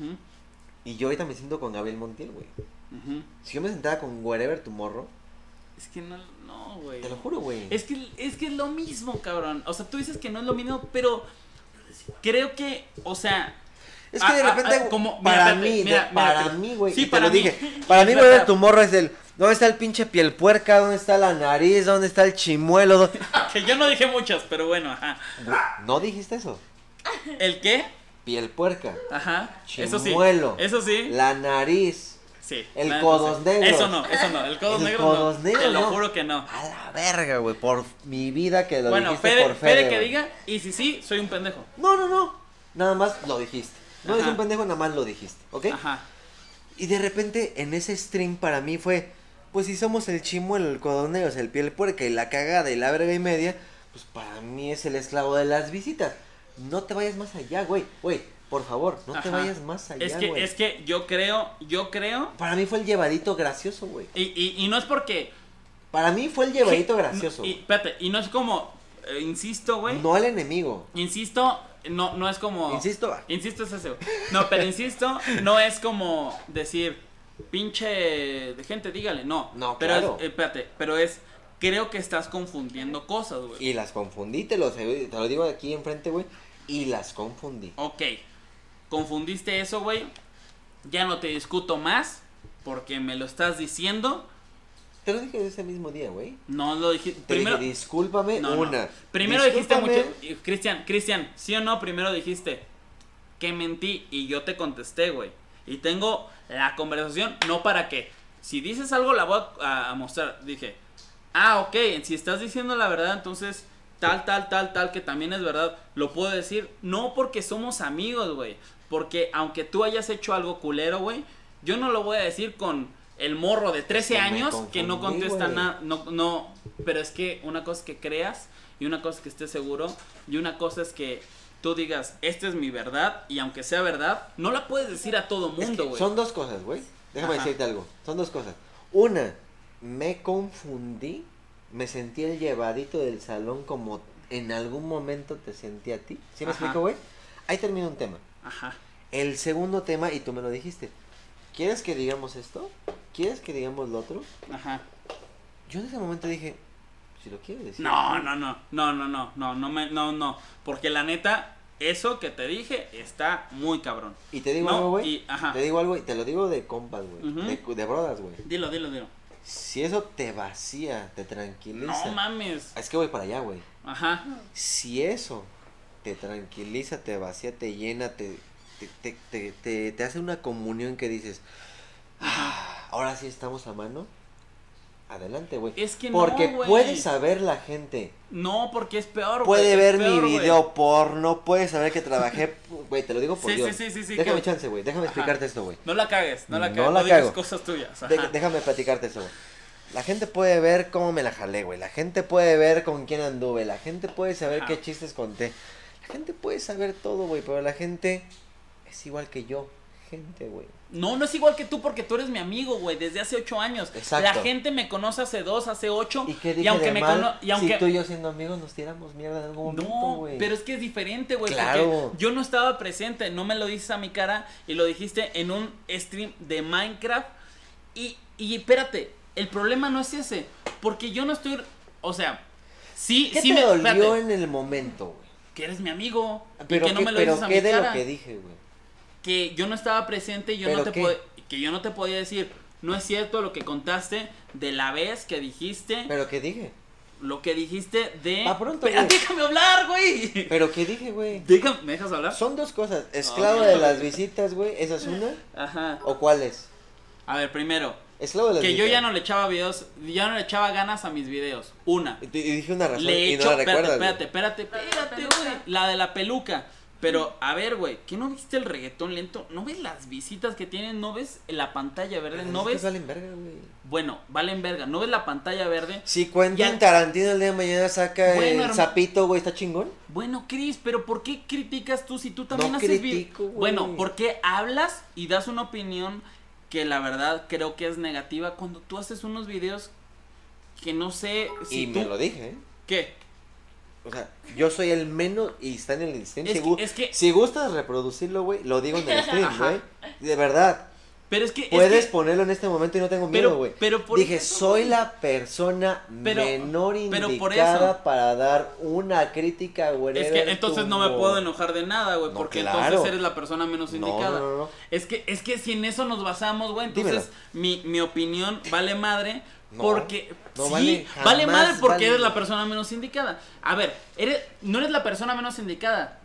B: Y yo ahorita me siento con Gabriel Montiel, güey. Si yo me sentara con Whatever Tomorrow...
C: Es que no, güey.
B: Te lo juro, güey.
C: Es que es lo mismo, cabrón. O sea, tú dices que no es lo mismo, pero creo que, o sea...
B: Es que de repente,
C: como,
B: para
C: mira,
B: mí, güey,
C: sí,
B: y te
C: para
B: lo
C: mí.
B: dije, para mí Whatever Tomorrow es el... ¿Dónde está el pinche piel puerca? ¿Dónde está la nariz? ¿Dónde está el chimuelo?
C: Que yo no dije muchas, pero bueno, ajá.
B: ¿No dijiste eso?
C: ¿El qué?
B: Piel puerca,
C: Ajá. Eso sí.
B: chimuelo,
C: Eso sí.
B: la nariz,
C: Sí.
B: el
C: la neta
B: codos
C: sí.
B: negros.
C: Eso no. El codos
B: El
C: negros
B: codos
C: no.
B: negros,
C: Te lo
B: no.
C: juro que no.
B: A la verga, güey, por mi vida que lo
C: Bueno,
B: dijiste por
C: Fede
B: Fede,
C: que
B: güey.
C: diga, y si sí, soy un pendejo.
B: No, nada más lo dijiste. No es
C: Ajá.
B: un pendejo, nada más lo dijiste, ¿ok?
C: Ajá.
B: Y de repente en ese stream para mí fue, pues si somos el chimuelo, el codos negros, el piel puerca y la cagada y la verga y media, pues para mí es el esclavo de las visitas. No te vayas más allá, güey, por favor, no te
C: Ajá.
B: vayas más allá, güey.
C: Es que yo creo.
B: Para mí fue el llevadito gracioso, güey.
C: Y no es porque.
B: Para mí fue el llevadito gracioso.
C: Y, espérate, y no es como. Insisto, güey.
B: No al enemigo.
C: Insisto, no es como.
B: Insisto.
C: Insisto es ese, güey. No, pero insisto, no es como decir, pinche de gente, dígale, no.
B: No,
C: pero
B: claro.
C: Espérate, pero es, creo que estás confundiendo cosas, güey.
B: Y las confundí, te lo digo aquí enfrente, güey. Y las confundí.
C: Ok, confundiste eso, güey. Ya no te discuto más, porque me lo estás diciendo.
B: Te lo dije ese mismo día, güey.
C: No lo dije.
B: Te dije, discúlpame,
C: No, no.
B: una.
C: Primero dijiste
B: Discúlpame.
C: mucho. Cristian, ¿sí o no? Primero dijiste que mentí y yo te contesté, güey. Y tengo la conversación, no para que. Si dices algo, la voy a mostrar. Dije, ok, si estás diciendo la verdad, entonces tal, que también es verdad. Lo puedo decir, no porque somos amigos, güey. Porque aunque tú hayas hecho algo culero, güey, yo no lo voy a decir con el morro de 13
B: Me
C: años que no
B: confundí,
C: contesta
B: güey.
C: nada. No, pero es que una cosa es que creas y una cosa es que estés seguro y una cosa es que tú digas, esta es mi verdad y aunque sea verdad, no la puedes decir a todo
B: Es que
C: mundo, güey.
B: son dos cosas, güey. Déjame
C: Ajá.
B: decirte algo. Son dos cosas. Una, me confundí. Me sentí el llevadito del salón como en algún momento te sentí a ti. ¿Sí me
C: Ajá.
B: explico, güey? Ahí termina un tema.
C: Ajá.
B: El segundo tema, y tú me lo dijiste. ¿Quieres que digamos esto? ¿Quieres que digamos lo otro?
C: Ajá.
B: Yo en ese momento dije, si lo quieres decir.
C: No, porque la neta, eso que te dije está muy cabrón.
B: Y te digo
C: No,
B: algo, güey.
C: ajá.
B: Te digo algo y te lo digo de compas, güey.
C: Ujú.
B: De brodas, güey.
C: Dilo.
B: Si eso te vacía, te tranquiliza.
C: No mames.
B: Es que voy para allá, güey.
C: Ajá.
B: Si eso te tranquiliza, te vacía, te llena, te hace una comunión que dices, ahora sí estamos a mano, adelante, güey.
C: Es que
B: porque
C: no, güey.
B: puede saber la gente,
C: No, porque es peor, güey.
B: puede
C: es
B: ver
C: peor,
B: mi
C: güey.
B: video porno, puede saber que trabajé, güey, te lo digo por
C: Sí,
B: Dios.
C: sí,
B: Déjame
C: que-
B: chance, güey, déjame
C: Ajá.
B: explicarte esto, güey.
C: No la cagues, no la
B: No
C: cagues.
B: la
C: No digas
B: cago.
C: cosas tuyas. Ajá.
B: Déjame platicarte eso, güey. La gente puede ver cómo me la jalé, güey. La gente puede ver con quién anduve. La gente puede saber
C: Ajá.
B: qué chistes conté. La gente puede saber todo, güey. Pero la gente es igual que yo. Gente, güey.
C: No es igual que tú porque tú eres mi amigo, güey, desde hace 8 años.
B: Exacto.
C: La gente me conoce hace 2, hace 8.
B: ¿Y qué dije
C: aunque
B: de
C: me
B: mal?
C: y aunque
B: Si tú y yo siendo amigos nos tiramos mierda en algún momento,
C: No,
B: güey.
C: pero es que es diferente, güey.
B: Claro.
C: Porque yo no estaba presente, no me lo dices a mi cara y lo dijiste en un stream de Minecraft. Y espérate, el problema no es ese. Porque yo no estoy. O sea, sí,
B: ¿Qué
C: sí
B: te
C: me.
B: dolió
C: Espérate,
B: en el momento, güey?
C: que eres mi amigo.
B: Pero
C: y que no me lo
B: pero
C: dices a
B: qué
C: mi
B: de
C: cara.
B: lo que dije, güey.
C: Que yo no estaba presente y yo
B: ¿Pero
C: no te
B: qué?
C: que yo no te podía decir. No es cierto lo que contaste de la vez que dijiste.
B: ¿Pero qué dije?
C: Lo que dijiste de.
B: Pa' pronto,
C: Espera,
B: güey.
C: déjame hablar, güey.
B: ¿Pero qué dije, güey?
C: ¿Me dejas hablar?
B: Son dos cosas. Esclavo
C: Ok.
B: de las visitas, güey. ¿Esa es una?
C: Ajá.
B: ¿O cuál es?
C: A ver, primero.
B: Esclavo de las
C: Que
B: visitas.
C: yo ya no le echaba videos, ya no le echaba ganas a mis videos. Una.
B: Y dije una razón
C: Le
B: y
C: echo,
B: no la recuerdas, güey.
C: espérate, güey. La de la peluca. Pero, a ver, güey, ¿qué no viste el reggaetón lento? ¿No ves las visitas que tienen? ¿No ves la pantalla verde?
B: Las
C: ¿No
B: visitas
C: ves?
B: valen verga, güey.
C: Bueno, valen verga. ¿No ves la pantalla verde?
B: Si Quentin
C: Ya-
B: Tarantino el día de mañana saca
C: Bueno,
B: el
C: hermano.
B: sapito, güey, ¿está chingón?
C: Bueno, Chris, pero ¿por qué criticas tú si tú también
B: No
C: haces
B: critico, güey.
C: Bueno, ¿por qué hablas y das una opinión que la verdad creo que es negativa cuando tú haces unos videos que no sé si
B: Y
C: tú...
B: me lo dije, ¿eh?
C: ¿Qué?
B: O sea, yo soy el menos y está en el stream.
C: Es que-
B: Si gustas reproducirlo, güey, lo digo en el stream,
C: Ajá.
B: güey. De verdad.
C: Pero es que...
B: Puedes ponerlo en este momento y no tengo miedo, güey.
C: Pero por
B: Dije,
C: eso,
B: soy
C: güey.
B: la persona menor
C: pero por
B: indicada
C: eso.
B: para dar una crítica, güey.
C: Es que entonces no me puedo enojar de nada, güey,
B: No,
C: porque
B: claro.
C: entonces eres la persona menos
B: No,
C: indicada.
B: no.
C: Es que si en eso nos basamos, güey, entonces
B: Dímelo.
C: mi opinión vale madre.
B: No,
C: Porque
B: no
C: sí,
B: vale,
C: vale
B: jamás
C: madre porque
B: vale.
C: eres la persona menos indicada. A ver, no eres la persona menos indicada.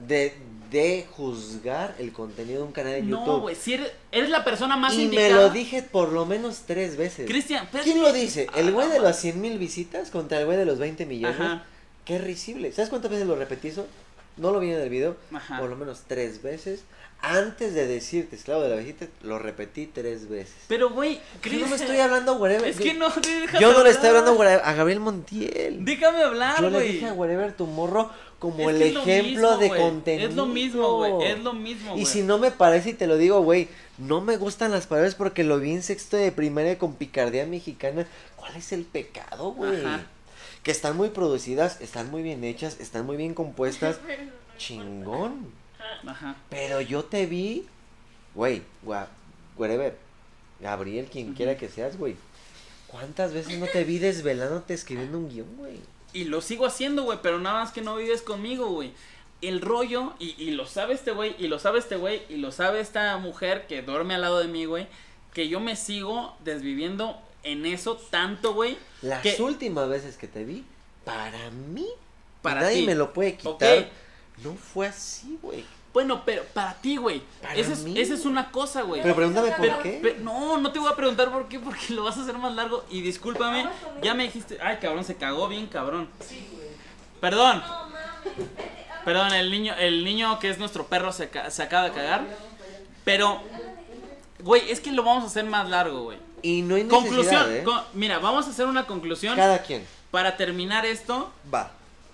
B: De juzgar el contenido de un canal de YouTube.
C: No, güey, si eres la persona más
B: y
C: indicada.
B: me lo dije por lo menos 3 veces.
C: Cristian,
B: ¿Quién lo dice? ¿El güey de las 100,000 visitas contra el güey de los 20 millones?
C: Ajá.
B: Qué risible. ¿Sabes cuántas veces lo repetí eso? No lo vi en el video.
C: Ajá.
B: Por lo menos 3 veces. Antes de decirte esclavo de la visita, lo repetí 3 veces.
C: Pero, güey,
B: Yo
C: Cristian.
B: no me estoy hablando, whatever.
C: Es que no, déjame
B: Yo no le
C: hablar.
B: estoy hablando whatever, a Gabriel Montiel.
C: Déjame hablar,
B: Yo le
C: güey.
B: dije a Wherever Tomorrow como
C: Es
B: el
C: que es lo
B: ejemplo
C: mismo,
B: de
C: güey.
B: contenido.
C: Es lo mismo, güey. Es lo mismo, güey.
B: Y si no me parece y te lo digo, güey, no me gustan las palabras porque lo vi en sexto de primaria con picardía mexicana. ¿Cuál es el pecado, güey?
C: Ajá.
B: Que están muy producidas, están muy bien hechas, están muy bien compuestas. Chingón.
C: Ajá.
B: Pero yo te vi, güey, wherever, Gabriel, quien quiera que seas, güey. ¿Cuántas veces no te vi desvelándote escribiendo un guión, güey?
C: Y lo sigo haciendo, güey, pero nada más que no vives conmigo, güey. El rollo, y lo sabe este güey, y lo sabe este güey, y lo sabe esta mujer que duerme al lado de mí, güey, que yo me sigo desviviendo en eso tanto, güey.
B: Las
C: que
B: últimas veces que te vi, para mí,
C: Para
B: nadie
C: ti.
B: me lo puede quitar.
C: Ok.
B: No fue así, güey.
C: Bueno, pero para ti, güey.
B: Para
C: Esa
B: mí.
C: es una cosa, güey.
B: Pero pregúntame por
C: Pero-
B: qué.
C: pero- no te voy a preguntar por qué, porque lo vas a hacer más largo. Y discúlpame, ya me dijiste. Ay, cabrón, se cagó bien, cabrón. Perdón.
E: No mames, vete, ah,
C: Perdón, el niño que es nuestro perro se acaba de cagar. Pero, güey, es que lo vamos a hacer más largo, güey.
B: Y no hay necesidad,
C: Conclusión.
B: ¿eh?
C: Mira, vamos a hacer una conclusión.
B: Cada quien.
C: Para terminar esto,
B: Va.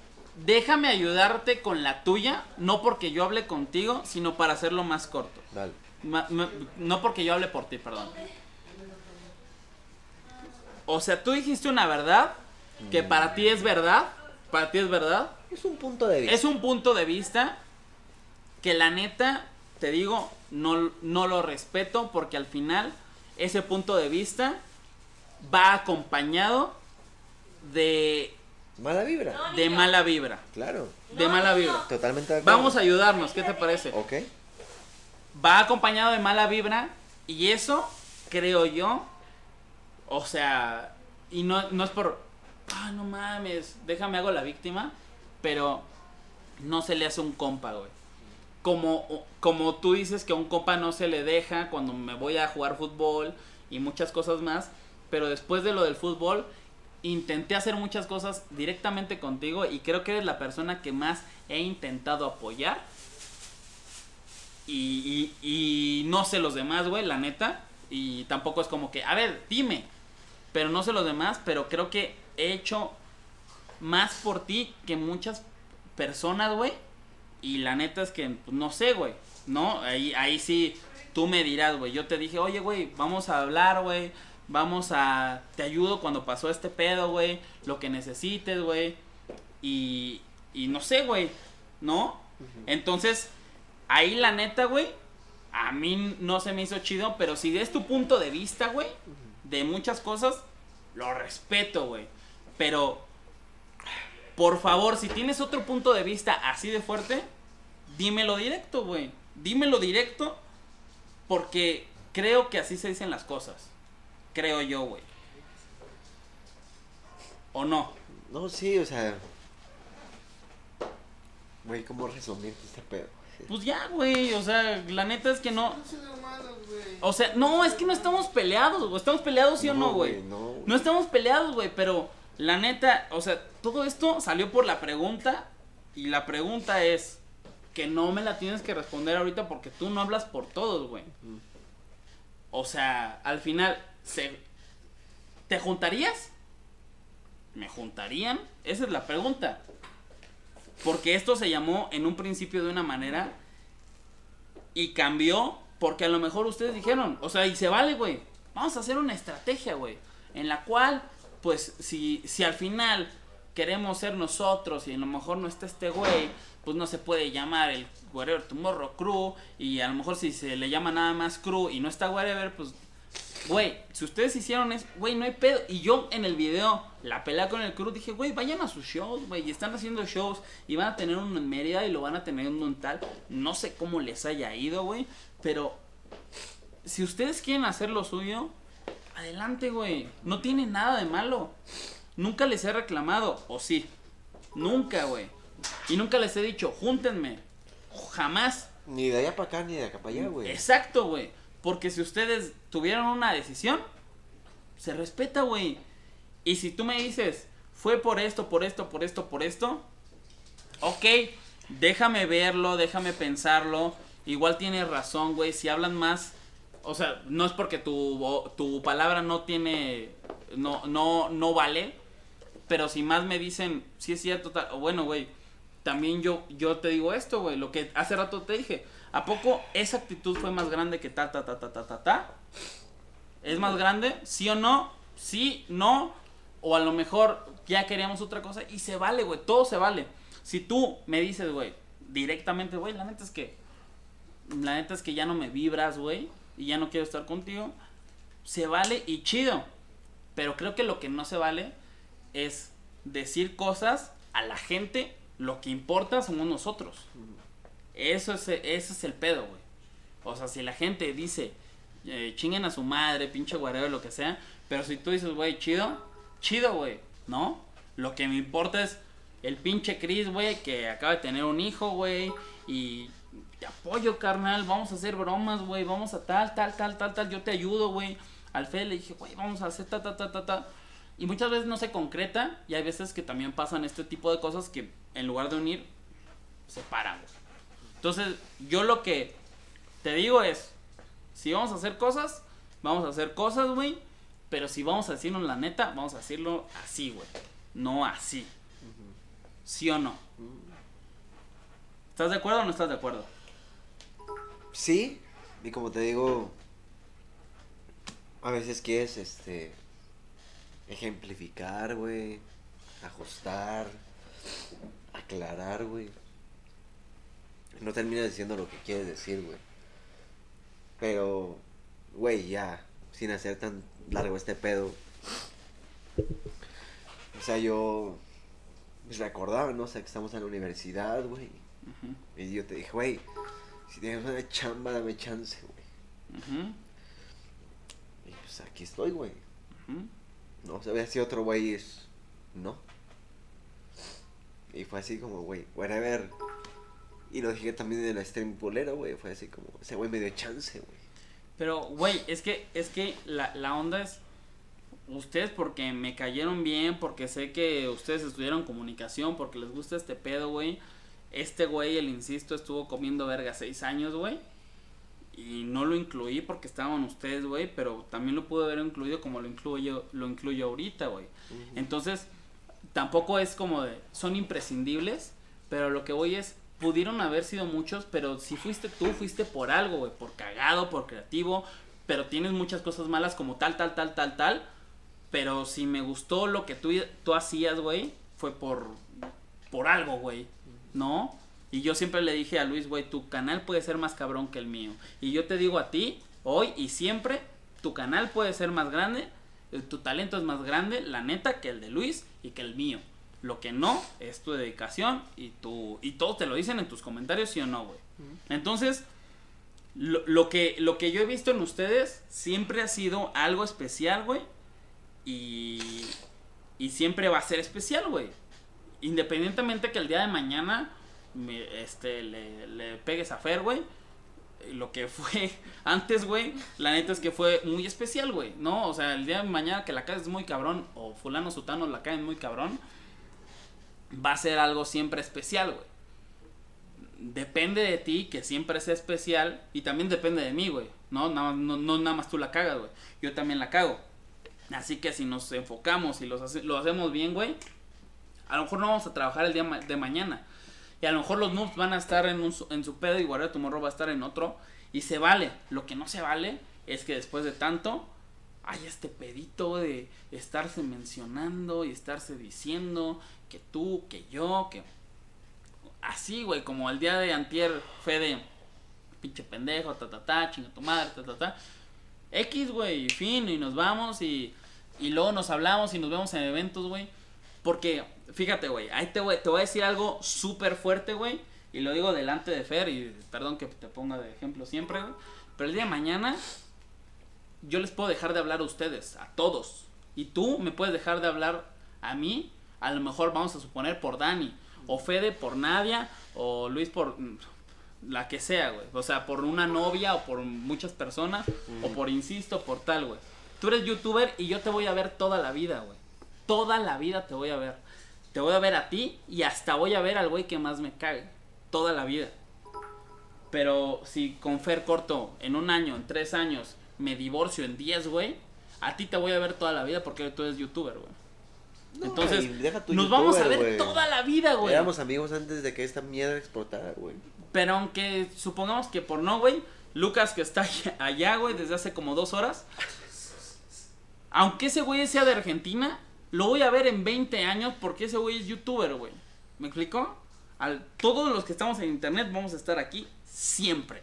C: déjame ayudarte con la tuya. No porque yo hable contigo, sino para hacerlo más corto.
B: Dale.
C: No porque yo hable por ti, perdón. O sea, tú dijiste una verdad que para ti es verdad. Para ti es verdad.
B: Es un punto de vista.
C: Es un punto de vista que la neta, te digo, no lo respeto porque al final ese punto de vista va acompañado de
B: Mala vibra.
E: No,
C: de
E: niño.
C: mala vibra.
B: Claro.
C: De
E: No,
C: mala
E: niño.
C: vibra.
B: Totalmente de acuerdo.
C: Vamos a ayudarnos, ¿qué te parece?
B: Ok.
C: Va acompañado de mala vibra y eso creo yo, o sea, y no es por, no mames, déjame hago la víctima, pero no se le hace un compa, güey. Como tú dices que a un compa no se le deja cuando me voy a jugar fútbol y muchas cosas más, pero después de lo del fútbol intenté hacer muchas cosas directamente contigo y creo que eres la persona que más he intentado apoyar. Y no sé los demás, güey, la neta. Y tampoco es como que, a ver, dime. Pero no sé los demás, pero creo que he hecho más por ti que muchas personas, güey. Y la neta es que, pues, no sé, güey. ¿No? Ahí sí, tú me dirás, güey. Yo te dije, oye, güey, vamos a hablar, güey. Te ayudo cuando pasó este pedo, güey. Lo que necesites, güey. Y no sé, güey. ¿No? Entonces, ahí la neta, güey, a mí no se me hizo chido, pero si es tu punto de vista, güey, de muchas cosas, lo respeto, güey. Pero, por favor, si tienes otro punto de vista así de fuerte, dímelo directo, güey. Dímelo directo, porque creo que así se dicen las cosas. Creo yo, güey. ¿O no?
B: No, sí, o sea. Güey, ¿cómo resumirte este pedo?
C: Pues ya, güey, o sea, la neta es que no.
D: No son hermanos, güey.
C: O sea, no, es que no estamos peleados, güey. ¿Estamos peleados, sí o no, güey?
B: No, güey.
C: No estamos peleados, güey, pero la neta, o sea, todo esto salió por la pregunta. Y la pregunta es que no me la tienes que responder ahorita porque tú no hablas por todos, güey. O sea, al final, ¿te juntarías? ¿Me juntarían? Esa es la pregunta. Porque esto se llamó en un principio de una manera y cambió porque a lo mejor ustedes dijeron, o sea, y se vale, güey. Vamos a hacer una estrategia, güey, en la cual, pues, si al final queremos ser nosotros y a lo mejor no está este güey, pues no se puede llamar el Wherever Tomorrow Crew y a lo mejor si se le llama nada más Crew y no está Wherever, pues güey, si ustedes hicieron eso, güey, no hay pedo. Y yo en el video, la pelea con el Cruz, dije, güey, vayan a sus shows, güey. Y están haciendo shows y van a tener uno en Mérida y lo van a tener uno en tal. No sé cómo les haya ido, güey. Pero si ustedes quieren hacer lo suyo, adelante, güey. No tiene nada de malo. Nunca les he reclamado, o sí. Nunca, güey. Y nunca les he dicho, júntenme. Jamás.
B: Ni de allá para acá, ni de acá para allá, güey.
C: Exacto, güey. Porque si ustedes tuvieron una decisión, se respeta, güey. Y si tú me dices, fue por esto, por esto, por esto, por esto, ok, déjame verlo, déjame pensarlo. Igual tienes razón, güey. Si hablan más, o sea, no es porque tu palabra no tiene, no vale. Pero si más me dicen, sí es cierto, bueno, güey, también yo te digo esto, güey, lo que hace rato te dije. ¿A poco esa actitud fue más grande que ta? ¿Es más grande? ¿Sí o no? ¿Sí? ¿No? O a lo mejor ya queríamos otra cosa y se vale, güey, todo se vale. Si tú me dices, güey, directamente, güey, la neta es que ya no me vibras, güey, y ya no quiero estar contigo, se vale y chido. Pero creo que lo que no se vale es decir cosas a la gente, lo que importa somos nosotros. Eso es el pedo, güey. O sea, si la gente dice, chinguen a su madre, pinche guarero, lo que sea, pero si tú dices, güey, chido, güey, ¿no? Lo que me importa es el pinche Chris, güey, que acaba de tener un hijo, güey, y te apoyo, carnal, vamos a hacer bromas, güey, vamos a tal, yo te ayudo, güey. Al Fede le dije, güey, vamos a hacer ta. Y muchas veces no se concreta, y hay veces que también pasan este tipo de cosas que en lugar de unir, separan, güey. Entonces, yo lo que te digo es, si vamos a hacer cosas, güey, pero si vamos a decirnos la neta, vamos a decirlo así, güey, no así. ¿Sí o no? ¿Estás de acuerdo o no estás de acuerdo?
B: Sí, y como te digo, a veces quieres, ejemplificar, güey, ajustar, aclarar, güey. No terminas diciendo lo que quieres decir, güey. Pero, güey, ya, sin hacer tan largo este pedo. O sea, yo pues, recordaba, ¿no? O sea, que estamos en la universidad, güey. Y yo te dije, güey, si tienes una chamba, dame chance, güey. Y pues aquí estoy, güey. No, o sea, si otro güey es... No. Y fue así como, güey, whatever. Y lo dije también en el stream pulero, güey. Fue así como, ese güey me dio chance, güey.
C: Pero, güey, es que la onda es... Ustedes porque me cayeron bien, porque sé que ustedes estudiaron comunicación, porque les gusta este pedo, güey. Este güey, el insisto, estuvo comiendo verga 6 años, güey. Y no lo incluí porque estaban ustedes, güey. Pero también lo pude haber incluido como lo incluyo ahorita, güey. Entonces, tampoco es como de... Son imprescindibles, pero lo que voy es... Pudieron haber sido muchos, pero si fuiste tú, fuiste por algo, güey. Por cagado, por creativo. Pero tienes muchas cosas malas como tal. Pero si me gustó lo que tú hacías, güey, fue por algo, güey, ¿no? Y yo siempre le dije a Luis, güey, tu canal puede ser más cabrón que el mío. Y yo te digo a ti, hoy y siempre, tu canal puede ser más grande, tu talento es más grande, la neta, que el de Luis y que el mío. Lo que no es tu dedicación y todos te lo dicen en tus comentarios, sí o no, güey. Entonces, lo que yo he visto en ustedes siempre ha sido algo especial, güey. Y siempre va a ser especial, güey. Independientemente que el día de mañana le pegues a Fer, güey. Lo que fue antes, güey, la neta es que fue muy especial, güey, ¿no? O sea, el día de mañana que la caes muy cabrón, o fulano sutano la caen muy cabrón, va a ser algo siempre especial, güey. Depende de ti que siempre sea especial, y también depende de mí, güey, ¿no? No nada más tú la cagas, güey. Yo también la cago. Así que si nos enfocamos y lo hacemos bien, güey, a lo mejor no vamos a trabajar el día de mañana. Y a lo mejor los noobs van a estar en su pedo y Guardia Tomorrow va a estar en otro. Y se vale. Lo que no se vale es que después de tanto hay este pedito de estarse mencionando y estarse diciendo que tú, que yo, que... Así, güey, como el día de antier, Fede, pinche pendejo, chinga tu madre, X, güey, fin, y nos vamos y luego nos hablamos y nos vemos en eventos, güey. Porque, fíjate, güey, ahí te voy a decir algo súper fuerte, güey. Y lo digo delante de Fer, y perdón que te ponga de ejemplo siempre, güey. Pero el día de mañana, yo les puedo dejar de hablar a ustedes, a todos. Y tú me puedes dejar de hablar a mí, a lo mejor vamos a suponer por Dani. O Fede por Nadia, o Luis por la que sea, güey. O sea, por una novia, o por muchas personas, o por insisto, por tal, güey. Tú eres youtuber y yo te voy a ver toda la vida, güey. Toda la vida te voy a ver. Te voy a ver a ti y hasta voy a ver al güey que más me cague. Toda la vida. Pero si con Fer corto en 1 año, en 3 años, me divorcio en 10, güey, a ti te voy a ver toda la vida porque tú eres youtuber, güey.
B: No,
C: entonces,
B: deja tu
C: nos
B: youtuber,
C: vamos a ver
B: güey.
C: toda la vida, güey.
B: Éramos amigos antes de que esta mierda explotara, güey.
C: Pero aunque supongamos que por no, güey, Lucas que está allá, güey, desde hace como 2 horas, aunque ese güey sea de Argentina, lo voy a ver en 20 años porque ese güey es youtuber, güey. ¿Me explico? Todos los que estamos en internet vamos a estar aquí siempre.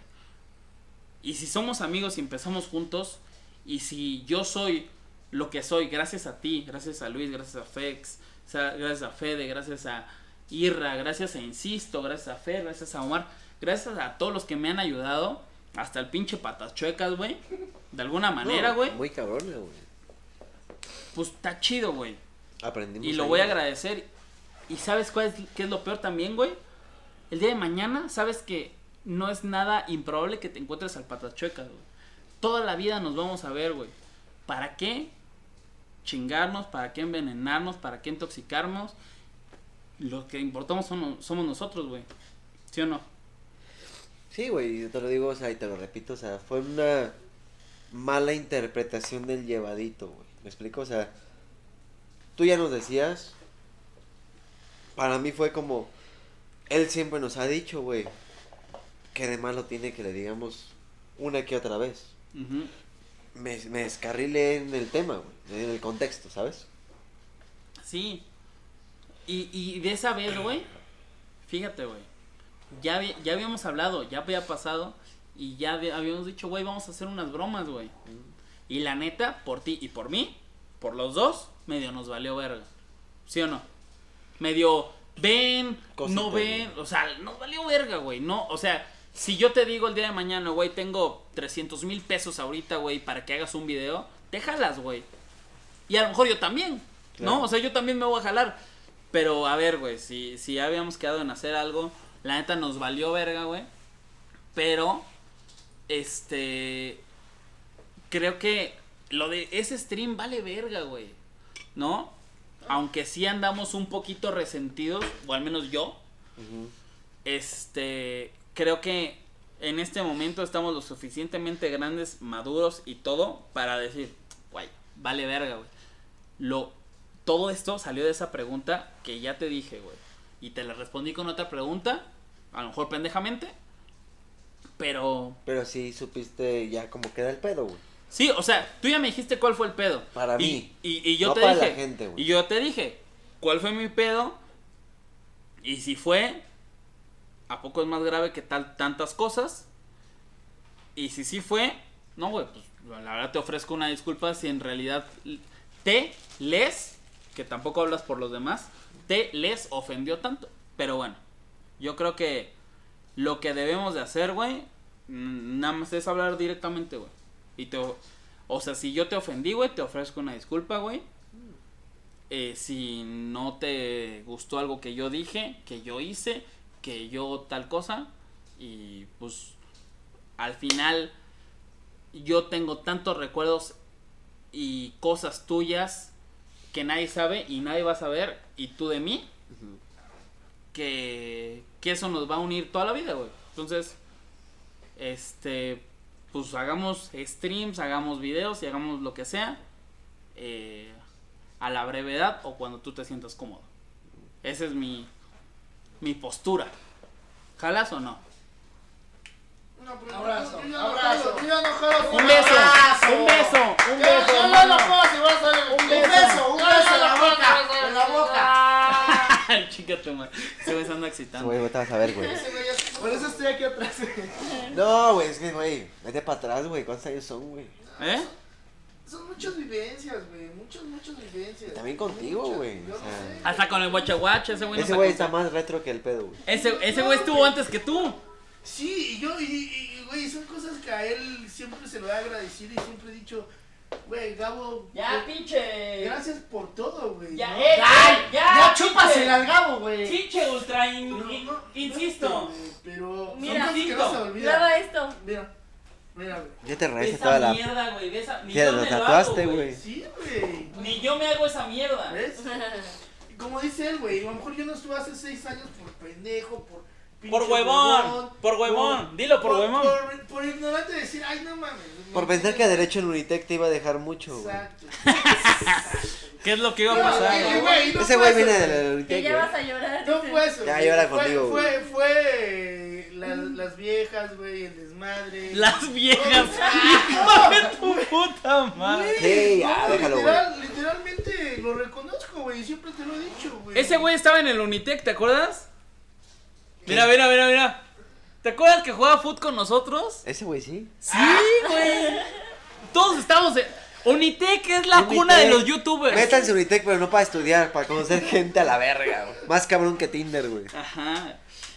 C: Y si somos amigos y empezamos juntos, y si yo soy lo que soy gracias a ti, gracias a Luis, gracias a Fex, gracias a Fede, gracias a Irra, gracias a Insisto, gracias a Fer, gracias a Omar, gracias a todos los que me han ayudado, hasta el pinche Patas Chuecas, güey, de alguna manera, güey.
B: Muy cabrón, güey.
C: Pues está chido, güey.
B: Aprendimos.
C: Y lo voy a agradecer. ¿Y sabes qué es lo peor también, güey? El día de mañana, sabes que no es nada improbable que te encuentres al Patas Chuecas, güey. Toda la vida nos vamos a ver, güey. ¿Para qué chingarnos? ¿Para qué envenenarnos? ¿Para qué intoxicarnos? Lo que importamos somos nosotros, güey. ¿Sí o no?
B: Sí, güey, yo te lo digo, o sea, y te lo repito, o sea, fue una mala interpretación del llevadito, güey. ¿Me explico? O sea, tú ya nos decías, para mí fue como, él siempre nos ha dicho, güey, que de malo tiene que le digamos una que otra vez.
C: Uh-huh.
B: Me descarrilé en el tema, güey, en el contexto, ¿sabes?
C: Sí. Y de esa vez, güey, fíjate, güey, ya habíamos hablado, ya había pasado, y ya habíamos dicho, güey, vamos a hacer unas bromas, güey. Y la neta, por ti y por mí, por los dos, medio nos valió verga. ¿Sí o no? Medio ven,
B: Cosita,
C: no ven,
B: ¿no?
C: o sea, nos valió verga, güey. No, o sea, si yo te digo el día de mañana, güey, tengo 300,000 pesos ahorita, güey, para que hagas un video, te jalas, güey. Y a lo mejor yo también,
B: Claro.
C: ¿no? O sea, yo también me voy a jalar. Pero a ver, güey, si ya habíamos quedado en hacer algo, la neta nos valió verga, güey. Pero, creo que lo de ese stream vale verga, güey, ¿no? Aunque sí andamos un poquito resentidos, o al menos yo.
B: Uh-huh.
C: Creo que en este momento estamos lo suficientemente grandes, maduros y todo para decir, güey, vale verga, güey. Todo esto salió de esa pregunta que ya te dije, güey. Y te la respondí con otra pregunta, a lo mejor pendejamente, pero...
B: Pero sí supiste ya cómo queda el pedo, güey.
C: Sí, o sea, tú ya me dijiste cuál fue el pedo.
B: Para mí.
C: Y yo
B: No
C: te
B: para
C: dije.
B: la gente, güey.
C: Y yo te dije, ¿cuál fue mi pedo? Y si fue, ¿a poco es más grave que tantas cosas? Y si sí fue, no, güey, pues la verdad te ofrezco una disculpa si en realidad que tampoco hablas por los demás, les ofendió tanto. Pero bueno, yo creo que lo que debemos de hacer, güey, nada más es hablar directamente, güey. O sea, si yo te ofendí, güey, te ofrezco una disculpa, güey. Si no te gustó algo que yo dije, que yo hice, que yo tal cosa, y pues al final yo tengo tantos recuerdos y cosas tuyas que nadie sabe y nadie va a saber, y tú de mí,
B: Uh-huh.
C: que eso nos va a unir toda la vida, güey. Entonces, pues hagamos streams, hagamos videos y hagamos lo que sea, a la brevedad o cuando tú te sientas cómodo. Esa es mi postura. ¿Jalas o no?
D: Abrazo,
G: Yo
D: abrazo.
G: no jalo.
C: Un beso, un beso, un beso.
G: Yo no
C: hermano.
G: juego si vas a ver
D: Un beso en la boca. En la boca.
C: Ay, chica, tu madre. Se me anda excitando.
B: Güey, te vas a ver, güey.
D: Por eso estoy aquí atrás.
B: No, güey, es que, güey, vete para atrás, güey. ¿Cuántos años son, güey?
C: ¿Eh?
D: Son muchas vivencias, güey. Muchas vivencias.
B: También contigo,
D: Muchas,
B: güey,
D: yo
B: o sea,
D: no sé.
C: Hasta con el guachaguacha, ese güey no
B: ese
C: se
B: güey
C: acuerda.
B: está más retro que el pedo, güey.
C: Ese güey estuvo antes que tú.
D: Sí, güey, son cosas que a él siempre se lo he agradecido y siempre he dicho, güey, Gabo,
C: Ya,
D: güey,
C: pinche.
D: gracias por todo, güey.
C: Ya,
D: ¿no?
C: ya,
D: chúpasela al Gabo, güey.
C: Pinche ultra,
D: insisto. Pero
E: Mira,
D: son cosas que no se olvidan.
E: Graba esto.
D: Mira, güey.
B: Ya te
C: Ve
B: reíste
C: esa
B: toda la...
C: mierda, güey. Ve esa. Ni
B: Ya
C: yo
B: lo
C: me lo
B: tatuaste,
C: hago,
B: güey.
D: Sí, güey.
C: Ni yo me hago esa mierda.
D: ¿Ves? Y como dice él, güey, a lo mejor yo no estuve hace 6 años por pendejo, por pinche
C: Por huevón. Por huevón. Dilo por huevón.
D: Por ignorante decir, ay, no mames.
B: Por pensar que Derecho en Unitec te iba a dejar mucho, güey.
D: Exacto.
C: ¿Qué es lo que iba a
D: No,
C: pasar?
D: güey,
C: güey?
D: no
B: Ese
D: fue
B: güey
D: eso,
B: viene
D: güey.
B: de
E: Que
B: Unitec,
E: ya
B: güey.
E: vas a llorar.
D: No fue eso.
B: Ya
D: güey.
B: llora
D: Fue-
B: conmigo,
D: Fue las viejas, güey, el desmadre.
C: Las viejas. Hijo de tu puta madre.
B: Sí, ya, déjalo, güey.
D: Literalmente lo reconozco, güey. Siempre te lo he dicho, güey.
C: Ese güey estaba en el Unitec, ¿te acuerdas? Mira. ¿Te acuerdas que jugaba fútbol con nosotros?
B: Ese güey sí.
C: Sí, güey. Todos estamos en... Unitec es la
B: Unitec.
C: cuna de los youtubers.
B: Métanse a Unitec, pero no para estudiar, para conocer gente a la verga, güey. Más cabrón que Tinder, güey.
C: Ajá.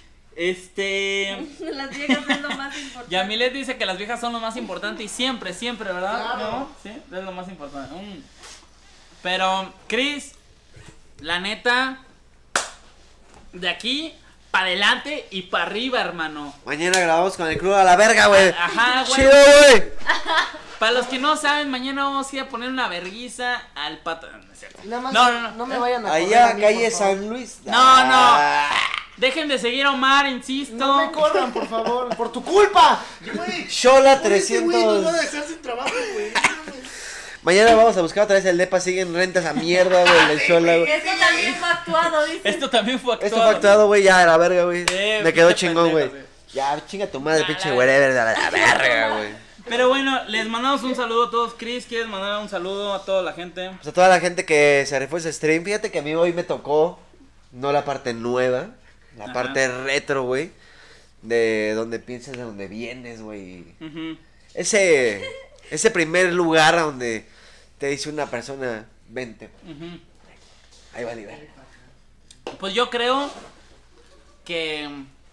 E: Las viejas es lo más importante.
C: Yamilet dice que las viejas son lo más importante y siempre, ¿verdad?
D: Claro.
C: ¿No? Sí, es lo más importante. Pero, Chris, la neta, de aquí para adelante y para arriba, hermano.
B: Mañana grabamos con el club a la verga, güey.
C: Ajá, güey.
B: Chido, güey.
C: Para los que no saben, mañana vamos a ir a poner una verguiza al pata. No, es cierto.
D: Nada más
C: No.
D: me vayan a
B: Allá,
D: correr a mí,
B: calle
D: por favor.
B: San Luis.
C: No.
B: Ah.
C: Dejen de seguir a Omar, insisto.
D: No me corran, por favor. Por tu culpa. Güey,
B: Shola
D: ese güey nos va a
B: 300.
D: dejar sin trabajo, güey. No mames.
B: Mañana vamos a buscar otra vez el depa. Siguen rentas a mierda, güey. El Shola, güey.
E: Esto también fue actuado, dice.
C: Esto también fue actuado.
B: Esto fue actuado, güey. Ya, a la verga, güey. Me quedó
C: pinche
B: chingón, güey.
C: pendejo,
B: Ya, chinga tu madre,
C: Ah,
B: pinche
C: la
B: wherever. A la verga, güey.
C: Pero bueno, les mandamos un saludo a todos. Chris, ¿quieres mandar un saludo a toda la gente?
B: Pues a toda la gente que se rifó ese stream. Fíjate que a mí hoy me tocó, no la parte nueva, la
C: Ajá.
B: parte retro, güey. De donde piensas, de donde vienes, güey.
C: Ujú.
B: Ese primer lugar a donde te dice una persona, vente.
C: Ujú.
B: Ahí va a nivel.
C: Pues yo creo que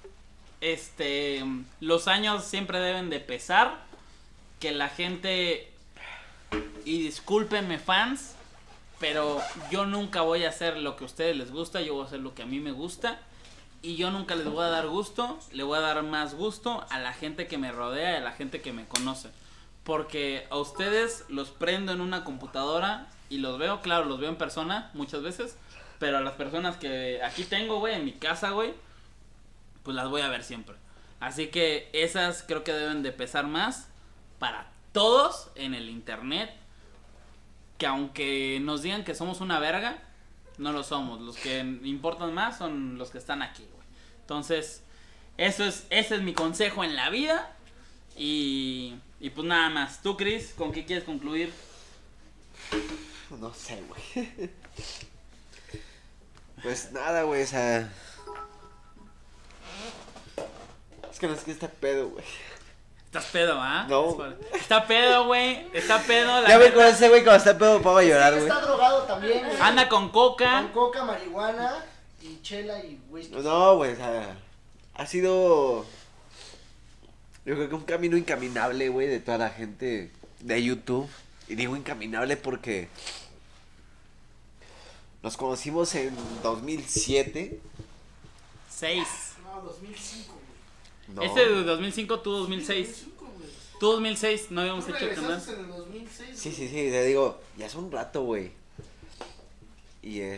C: los años siempre deben de pesar, que la gente, y discúlpenme fans, pero yo nunca voy a hacer lo que a ustedes les gusta, yo voy a hacer lo que a mí me gusta, y yo nunca les voy a dar gusto, le voy a dar más gusto a la gente que me rodea y a la gente que me conoce, porque a ustedes los prendo en una computadora y los veo, claro, los veo en persona muchas veces, pero a las personas que aquí tengo, güey, en mi casa, güey, pues las voy a ver siempre. Así que esas creo que deben de pesar más para todos en el internet. Que aunque nos digan que somos una verga, no lo somos. Los que importan más son los que están aquí, güey. Entonces, ese es mi consejo en la vida. Y pues nada más. Tú, Chris, ¿con qué quieres concluir?
B: No sé, güey. Pues nada, güey, o sea. Es que no es que está pedo, güey.
C: Estás pedo, ¿ah?
B: No.
C: Está pedo, güey. Está pedo. La
B: Ya me
C: neta.
B: con ese güey cuando está pedo me pongo a llorar, güey.
D: Está drogado también, güey.
C: Anda con coca.
D: Con coca, marihuana y chela y whisky.
B: No, güey, o sea. Ha sido. Yo creo que un camino incaminable, güey, de toda la gente de YouTube. Y digo incaminable porque. Nos conocimos en 2007.
C: 6.
D: No, 2005, güey.
B: No.
C: Este de 2005, tú 2006.
D: 2005, güey.
C: Tú 2006, no habíamos
D: Tú
C: hecho el canal.
D: regresaste en el 2006.
B: Sí, sí, sí, te digo, ya hace un rato, güey. Y o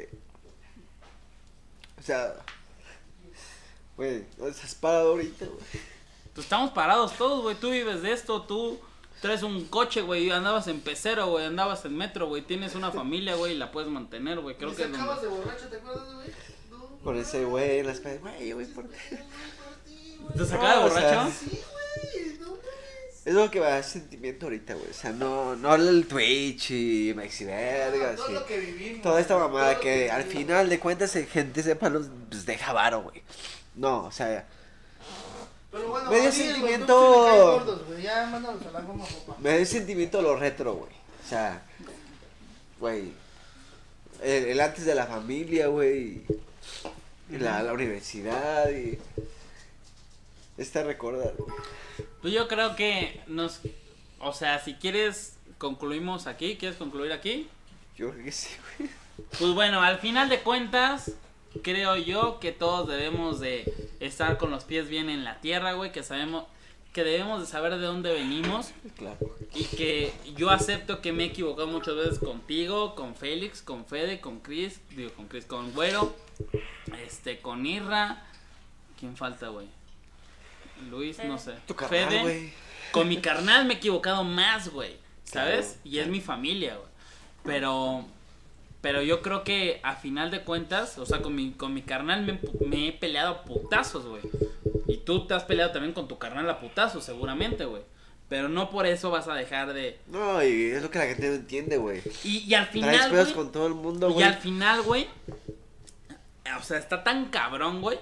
B: sea, güey, ¿dónde estás parado ahorita, güey?
C: Pues estamos parados todos, güey. Tú vives de esto, tú traes un coche, güey. Andabas en pecero, güey. Andabas en metro, güey. Tienes una familia, güey, y la puedes mantener, güey. Creo
D: Me
C: que es
D: sacabas
C: donde...
D: de borracho, ¿te acuerdas, güey? No,
B: Con ese güey en las calles, güey, yo voy por ti.
C: ¿Te sacaba de
B: No, o sea,
C: borracho?
D: Sí, güey, no mames.
B: Es lo que me da sentimiento ahorita, güey. O sea, no habla el Twitch y Maxi Vergas
D: Todo
B: y
D: lo que vivimos.
B: toda esta
D: todo
B: mamada
D: lo
B: que al
D: vivimos.
B: final de cuentas gente sepa los pues deja varo, güey. No, o sea,
D: Pero bueno,
B: Me dio
D: a mí el
B: sentimiento-
D: Buen Duque me cae gordos, güey. Ya mándalos a la goma, papá.
B: Me da el sentimiento lo retro, güey. O sea, güey. El antes de la familia, güey. Y la universidad y. Recordar, güey.
C: Pues yo creo que o sea, si quieres, concluimos aquí. ¿Quieres concluir aquí?
B: Yo creo que sí, güey.
C: Pues bueno, al final de cuentas, creo yo que todos debemos de estar con los pies bien en la tierra, güey, que debemos de saber de dónde venimos
B: Claro.
C: y que yo acepto que me he equivocado muchas veces contigo, con Félix, con Fede, con Chris, con Güero, con Irra, ¿quién falta, güey? Luis, no sé.
B: Tu carnal,
C: Fede,
B: güey.
C: con mi carnal me he equivocado más, güey, ¿sabes?
B: Claro,
C: Y es
B: claro.
C: mi familia, güey. Pero yo creo que a final de cuentas, o sea, con mi carnal me he peleado a putazos, güey. Y tú te has peleado también con tu carnal a putazos, seguramente, güey. Pero no por eso vas a dejar de...
B: No, y es lo que la gente no entiende, güey.
C: Y al
B: Traes
C: final,
B: pedos
C: güey...
B: con todo el mundo,
C: Y
B: güey.
C: al final, güey... O sea, está tan cabrón, güey.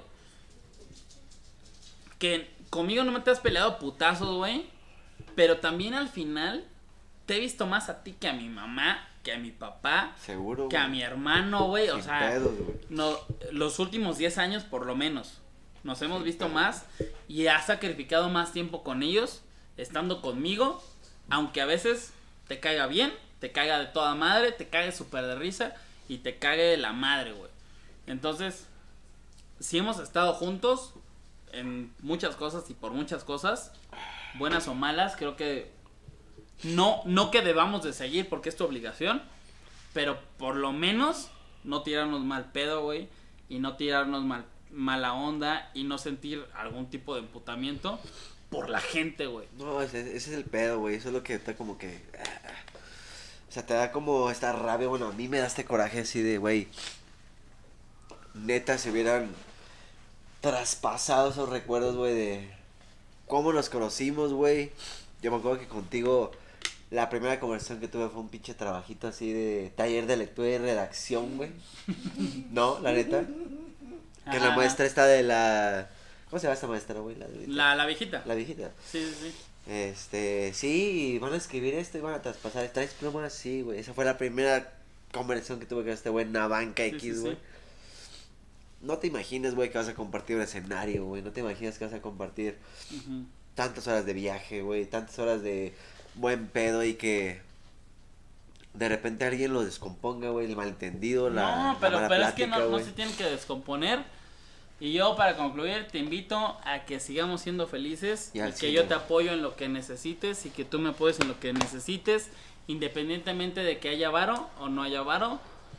C: Que conmigo no me te has peleado a putazos, güey. Pero también al final... Te he visto más a ti que a mi mamá, que a mi papá,
B: Seguro,
C: que a
B: güey.
C: mi hermano, güey. O
B: Sin
C: sea,
B: pedos, güey.
C: no, los últimos 10 años por lo menos. Nos hemos visto más y has sacrificado más tiempo con ellos, estando conmigo, aunque a veces te caiga bien, te caiga de toda madre, te cague súper de risa y te cague de la madre, güey. Entonces, si hemos estado juntos en muchas cosas y por muchas cosas, buenas o malas, creo que no que debamos de seguir porque es tu obligación, pero por lo menos no tirarnos mal pedo, güey, y no tirarnos mala onda y no sentir algún tipo de emputamiento por la gente, güey.
B: No, ese es el pedo, güey. Eso es lo que está como que. O sea, te da como esta rabia. Bueno, a mí me da este coraje así de, güey. Neta, se hubieran traspasado esos recuerdos, güey, de cómo nos conocimos, güey. Yo me acuerdo que contigo. La primera conversación que tuve fue un pinche trabajito así de taller de lectura y redacción, güey. No, la neta. Que la
C: Ajá.
B: maestra está de la... ¿Cómo se llama esta maestra, güey?
C: La viejita.
B: La viejita.
C: Sí, sí, sí.
B: Sí, van a escribir esto y van a traspasar. ¿Traes plumas? Sí, güey. Esa fue la primera conversación que tuve con este güey en una banca
C: Sí,
B: X,
C: sí,
B: güey.
C: sí.
B: No te imaginas, güey, que vas a compartir un escenario, güey. No te imaginas que vas a compartir
C: Ujú.
B: tantas horas de viaje, güey. Tantas horas de buen pedo y que de repente alguien lo descomponga, güey. El malentendido, la
C: pero
B: mala
C: es que
B: plática,
C: no
B: güey.
C: se tienen que descomponer. Y yo, para concluir, te invito a que sigamos siendo felices
B: Y
C: y
B: al
C: que
B: cine.
C: yo te apoyo en lo que necesites y que tú me apoyes en lo que necesites, independientemente de que haya varo o no haya varo.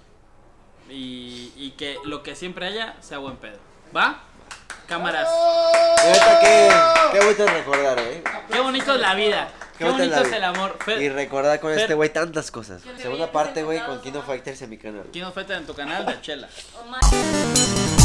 C: Y que lo que siempre haya sea buen pedo. ¿Va? Cámaras.
B: Y ahorita qué bonito es recordar, güey.
C: Qué bonito es la vida. Qué
B: bonita
C: bonito
B: la
C: es
B: vida.
C: el amor.
B: Y recordar con
C: Fer-
B: este güey tantas cosas.
E: Que te
B: Segunda
E: veías
B: parte, güey, con
E: emputados,
B: Kino
E: ¿no?
B: Fighters en mi canal.
C: ¿Quién nos falta en tu canal de Chela?
E: O más.